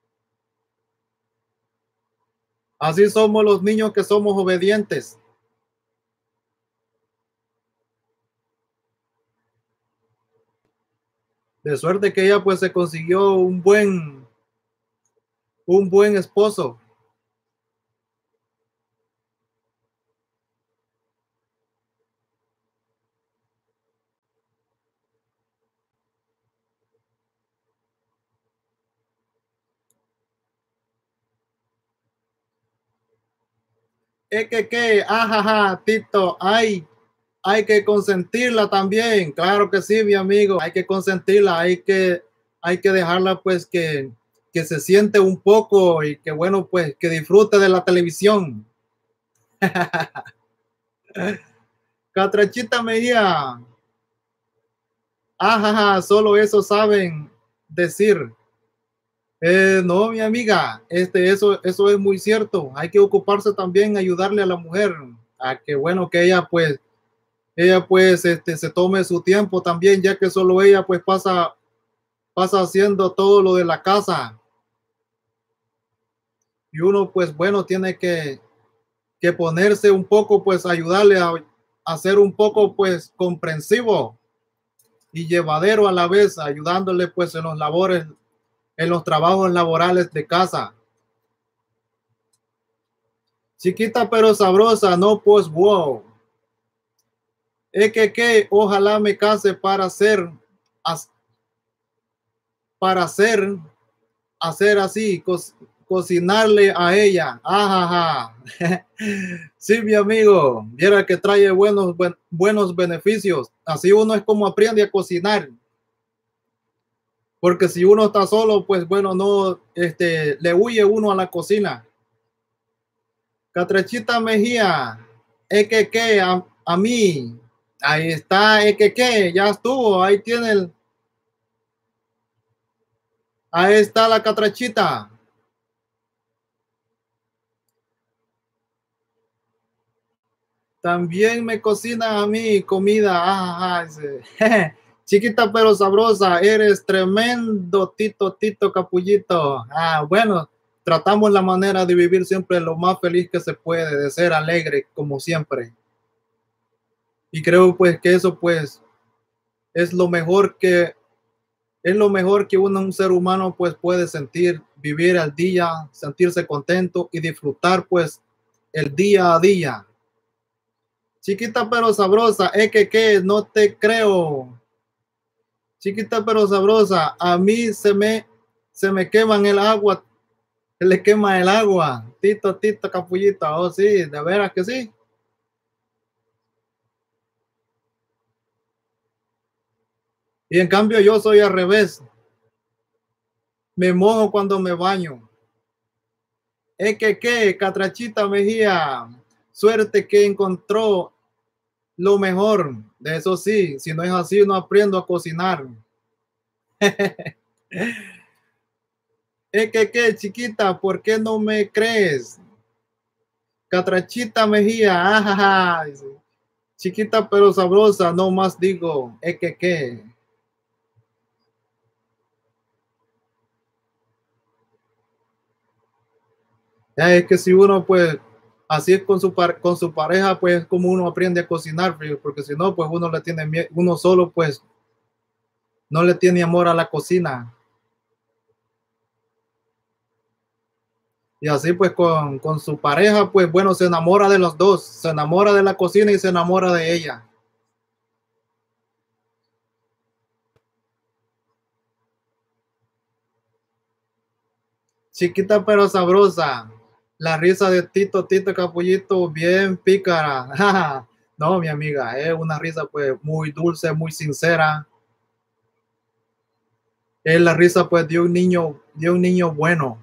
Así somos los niños que somos obedientes. De suerte que ella, pues, se consiguió un buen, un buen esposo. Es que, que, ajaja, Tito, ay, hay que consentirla también. Claro que sí, mi amigo, hay que consentirla, hay que, hay que dejarla, pues, que, que se siente un poco y que, bueno, pues, que disfrute de la televisión. Catrachita Mejía, ajaja, solo eso saben decir. Eh, no, mi amiga, este, eso, eso es muy cierto. Hay que ocuparse también, ayudarle a la mujer a que, bueno, que ella, pues, ella pues este, se tome su tiempo también, ya que solo ella pues pasa, pasa haciendo todo lo de la casa. Y uno pues bueno tiene que, que ponerse un poco, pues ayudarle a, a ser un poco pues comprensivo y llevadero a la vez, ayudándole pues en los labores, en los trabajos laborales de casa. Chiquita pero sabrosa, no pues wow. Es que, que ojalá me case para hacer, para hacer hacer así, co cocinarle a ella. Ajaja. Sí, mi amigo, viera que trae buenos, buen, buenos beneficios. Así uno es como aprende a cocinar. Porque si uno está solo, pues bueno, no, este, le huye uno a la cocina. Catrachita Mejía, es que, que a, a mí, ahí está, es que, que ya estuvo, ahí tiene el, ahí está la catrachita. También me cocina a mí comida. Ah, ah, chiquita pero sabrosa, eres tremendo Tito, Tito Capullito. Ah, bueno, tratamos la manera de vivir siempre lo más feliz que se puede, de ser alegre como siempre. Y creo pues que eso pues es lo mejor que es lo mejor que uno, un ser humano pues puede sentir, vivir al día, sentirse contento y disfrutar pues el día a día. Chiquita pero sabrosa, es que, que no te creo. Chiquita pero sabrosa, a mí se me, se me queman el agua, se le quema el agua. Tito, Tito, Capullita, oh sí, de veras que sí. Y en cambio yo soy al revés, me mojo cuando me baño. Es que, que, Catrachita Mejía, suerte que encontró lo mejor. De eso sí, si no es así, no aprendo a cocinar. Es que, que, chiquita, ¿por qué no me crees? Catrachita Mejía, ajaja, chiquita pero sabrosa, no más digo, es que que. Ya es que si uno pues así es con su par con su pareja, pues como uno aprende a cocinar, porque si no, pues uno le tiene miedo, uno solo pues no le tiene amor a la cocina. Y así pues con, con su pareja, pues bueno, se enamora de los dos, se enamora de la cocina y se enamora de ella. Chiquita pero sabrosa. La risa de Tito, Tito Capullito, bien pícara. No, mi amiga, es una risa pues muy dulce, muy sincera. Es la risa pues de un niño, de un niño bueno.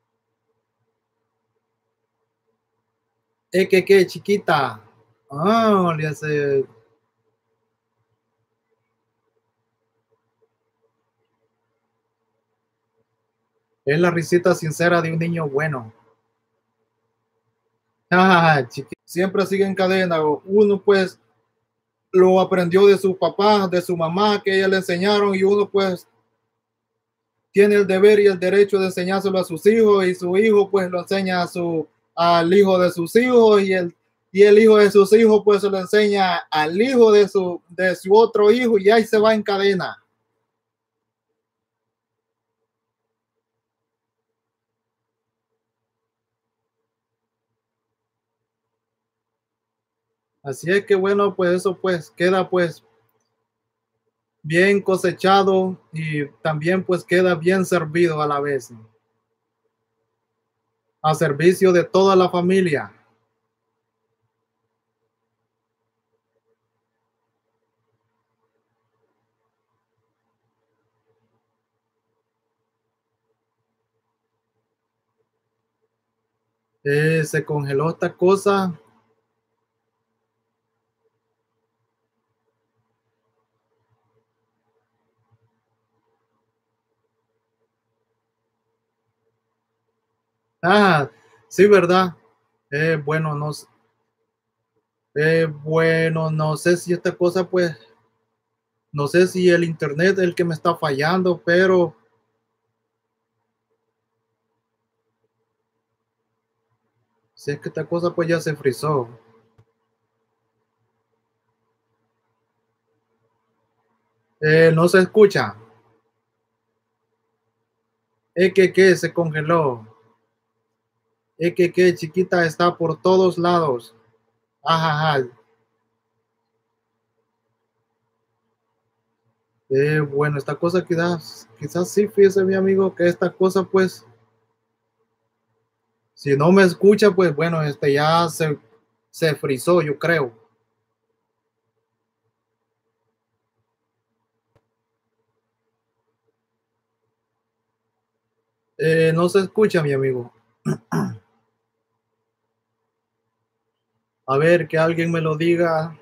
Es que, que chiquita. Ah, le hace. Es la risita sincera de un niño bueno. Ah, siempre sigue en cadena. Uno pues lo aprendió de su papá, de su mamá, que ella le enseñaron, y uno pues tiene el deber y el derecho de enseñárselo a sus hijos, y su hijo pues lo enseña a su, al hijo de sus hijos, y el, y el hijo de sus hijos pues se lo enseña al hijo de su, de su otro hijo, y ahí se va en cadena. Así es que bueno, pues eso pues queda pues bien cosechado, y también pues queda bien servido a la vez, a servicio de toda la familia. Eh, se congeló esta cosa. Ah, sí, ¿verdad? Eh, bueno, no, eh, bueno, no sé si esta cosa, pues, no sé si el internet es el que me está fallando, pero si es que esta cosa, pues, ya se frizó. Eh, no se escucha. Es que, que se congeló. Es que, que chiquita está por todos lados. Ajá, ajá. Eh, bueno, esta cosa quizás, quizás sí, fíjese mi amigo, que esta cosa, pues, si no me escucha, pues, bueno, este ya se, se frizó, yo creo. Eh, no se escucha, mi amigo. A ver, que alguien me lo diga.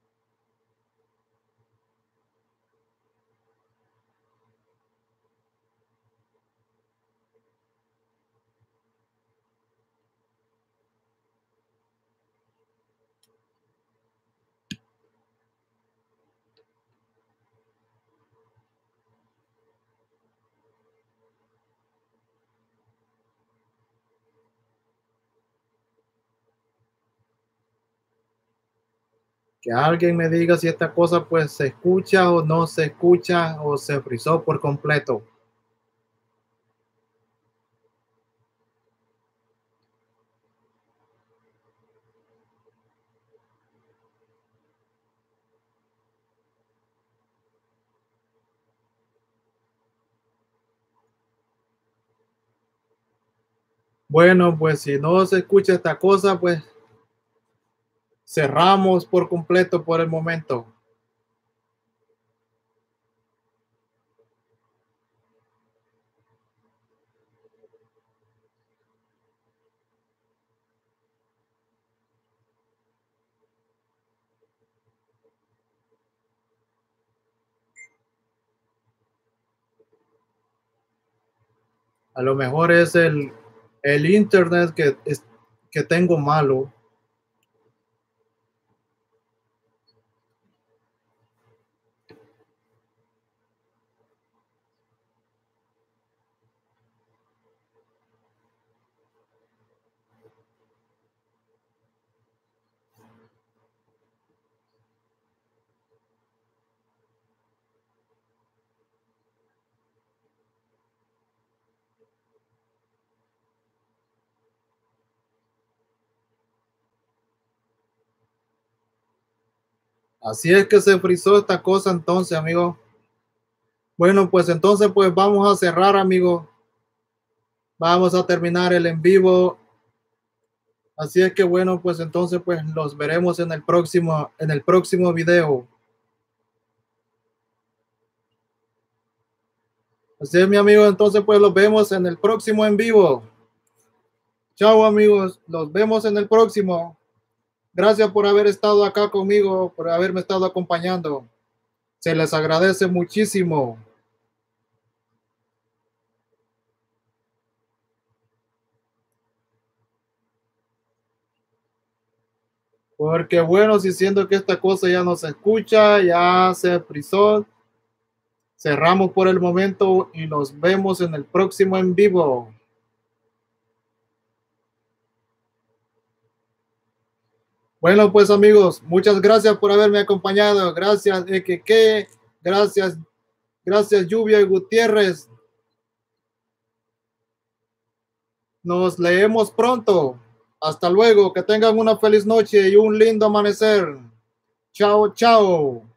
Que alguien me diga si esta cosa pues se escucha o no se escucha o se frizó por completo. Bueno, pues si no se escucha esta cosa, pues cerramos por completo por el momento. A lo mejor es el, el internet que, es, que tengo malo. Así es que se frizó esta cosa entonces, amigo. Bueno, pues entonces pues vamos a cerrar, amigo. vamos a terminar el en vivo. Así es que bueno, pues entonces pues los veremos en el próximo, en el próximo video. Así es, mi amigo, entonces pues los vemos en el próximo en vivo. Chao, amigos, los vemos en el próximo. Gracias por haber estado acá conmigo, por haberme estado acompañando. Se les agradece muchísimo. Porque bueno, si siento que esta cosa ya no se escucha, ya se frizó. Cerramos por el momento y nos vemos en el próximo en vivo. Bueno, pues amigos, muchas gracias por haberme acompañado. Gracias, Equeque. Gracias, gracias, Lluvia y Gutiérrez. Nos leemos pronto. Hasta luego. Que tengan una feliz noche y un lindo amanecer. Chao, chao.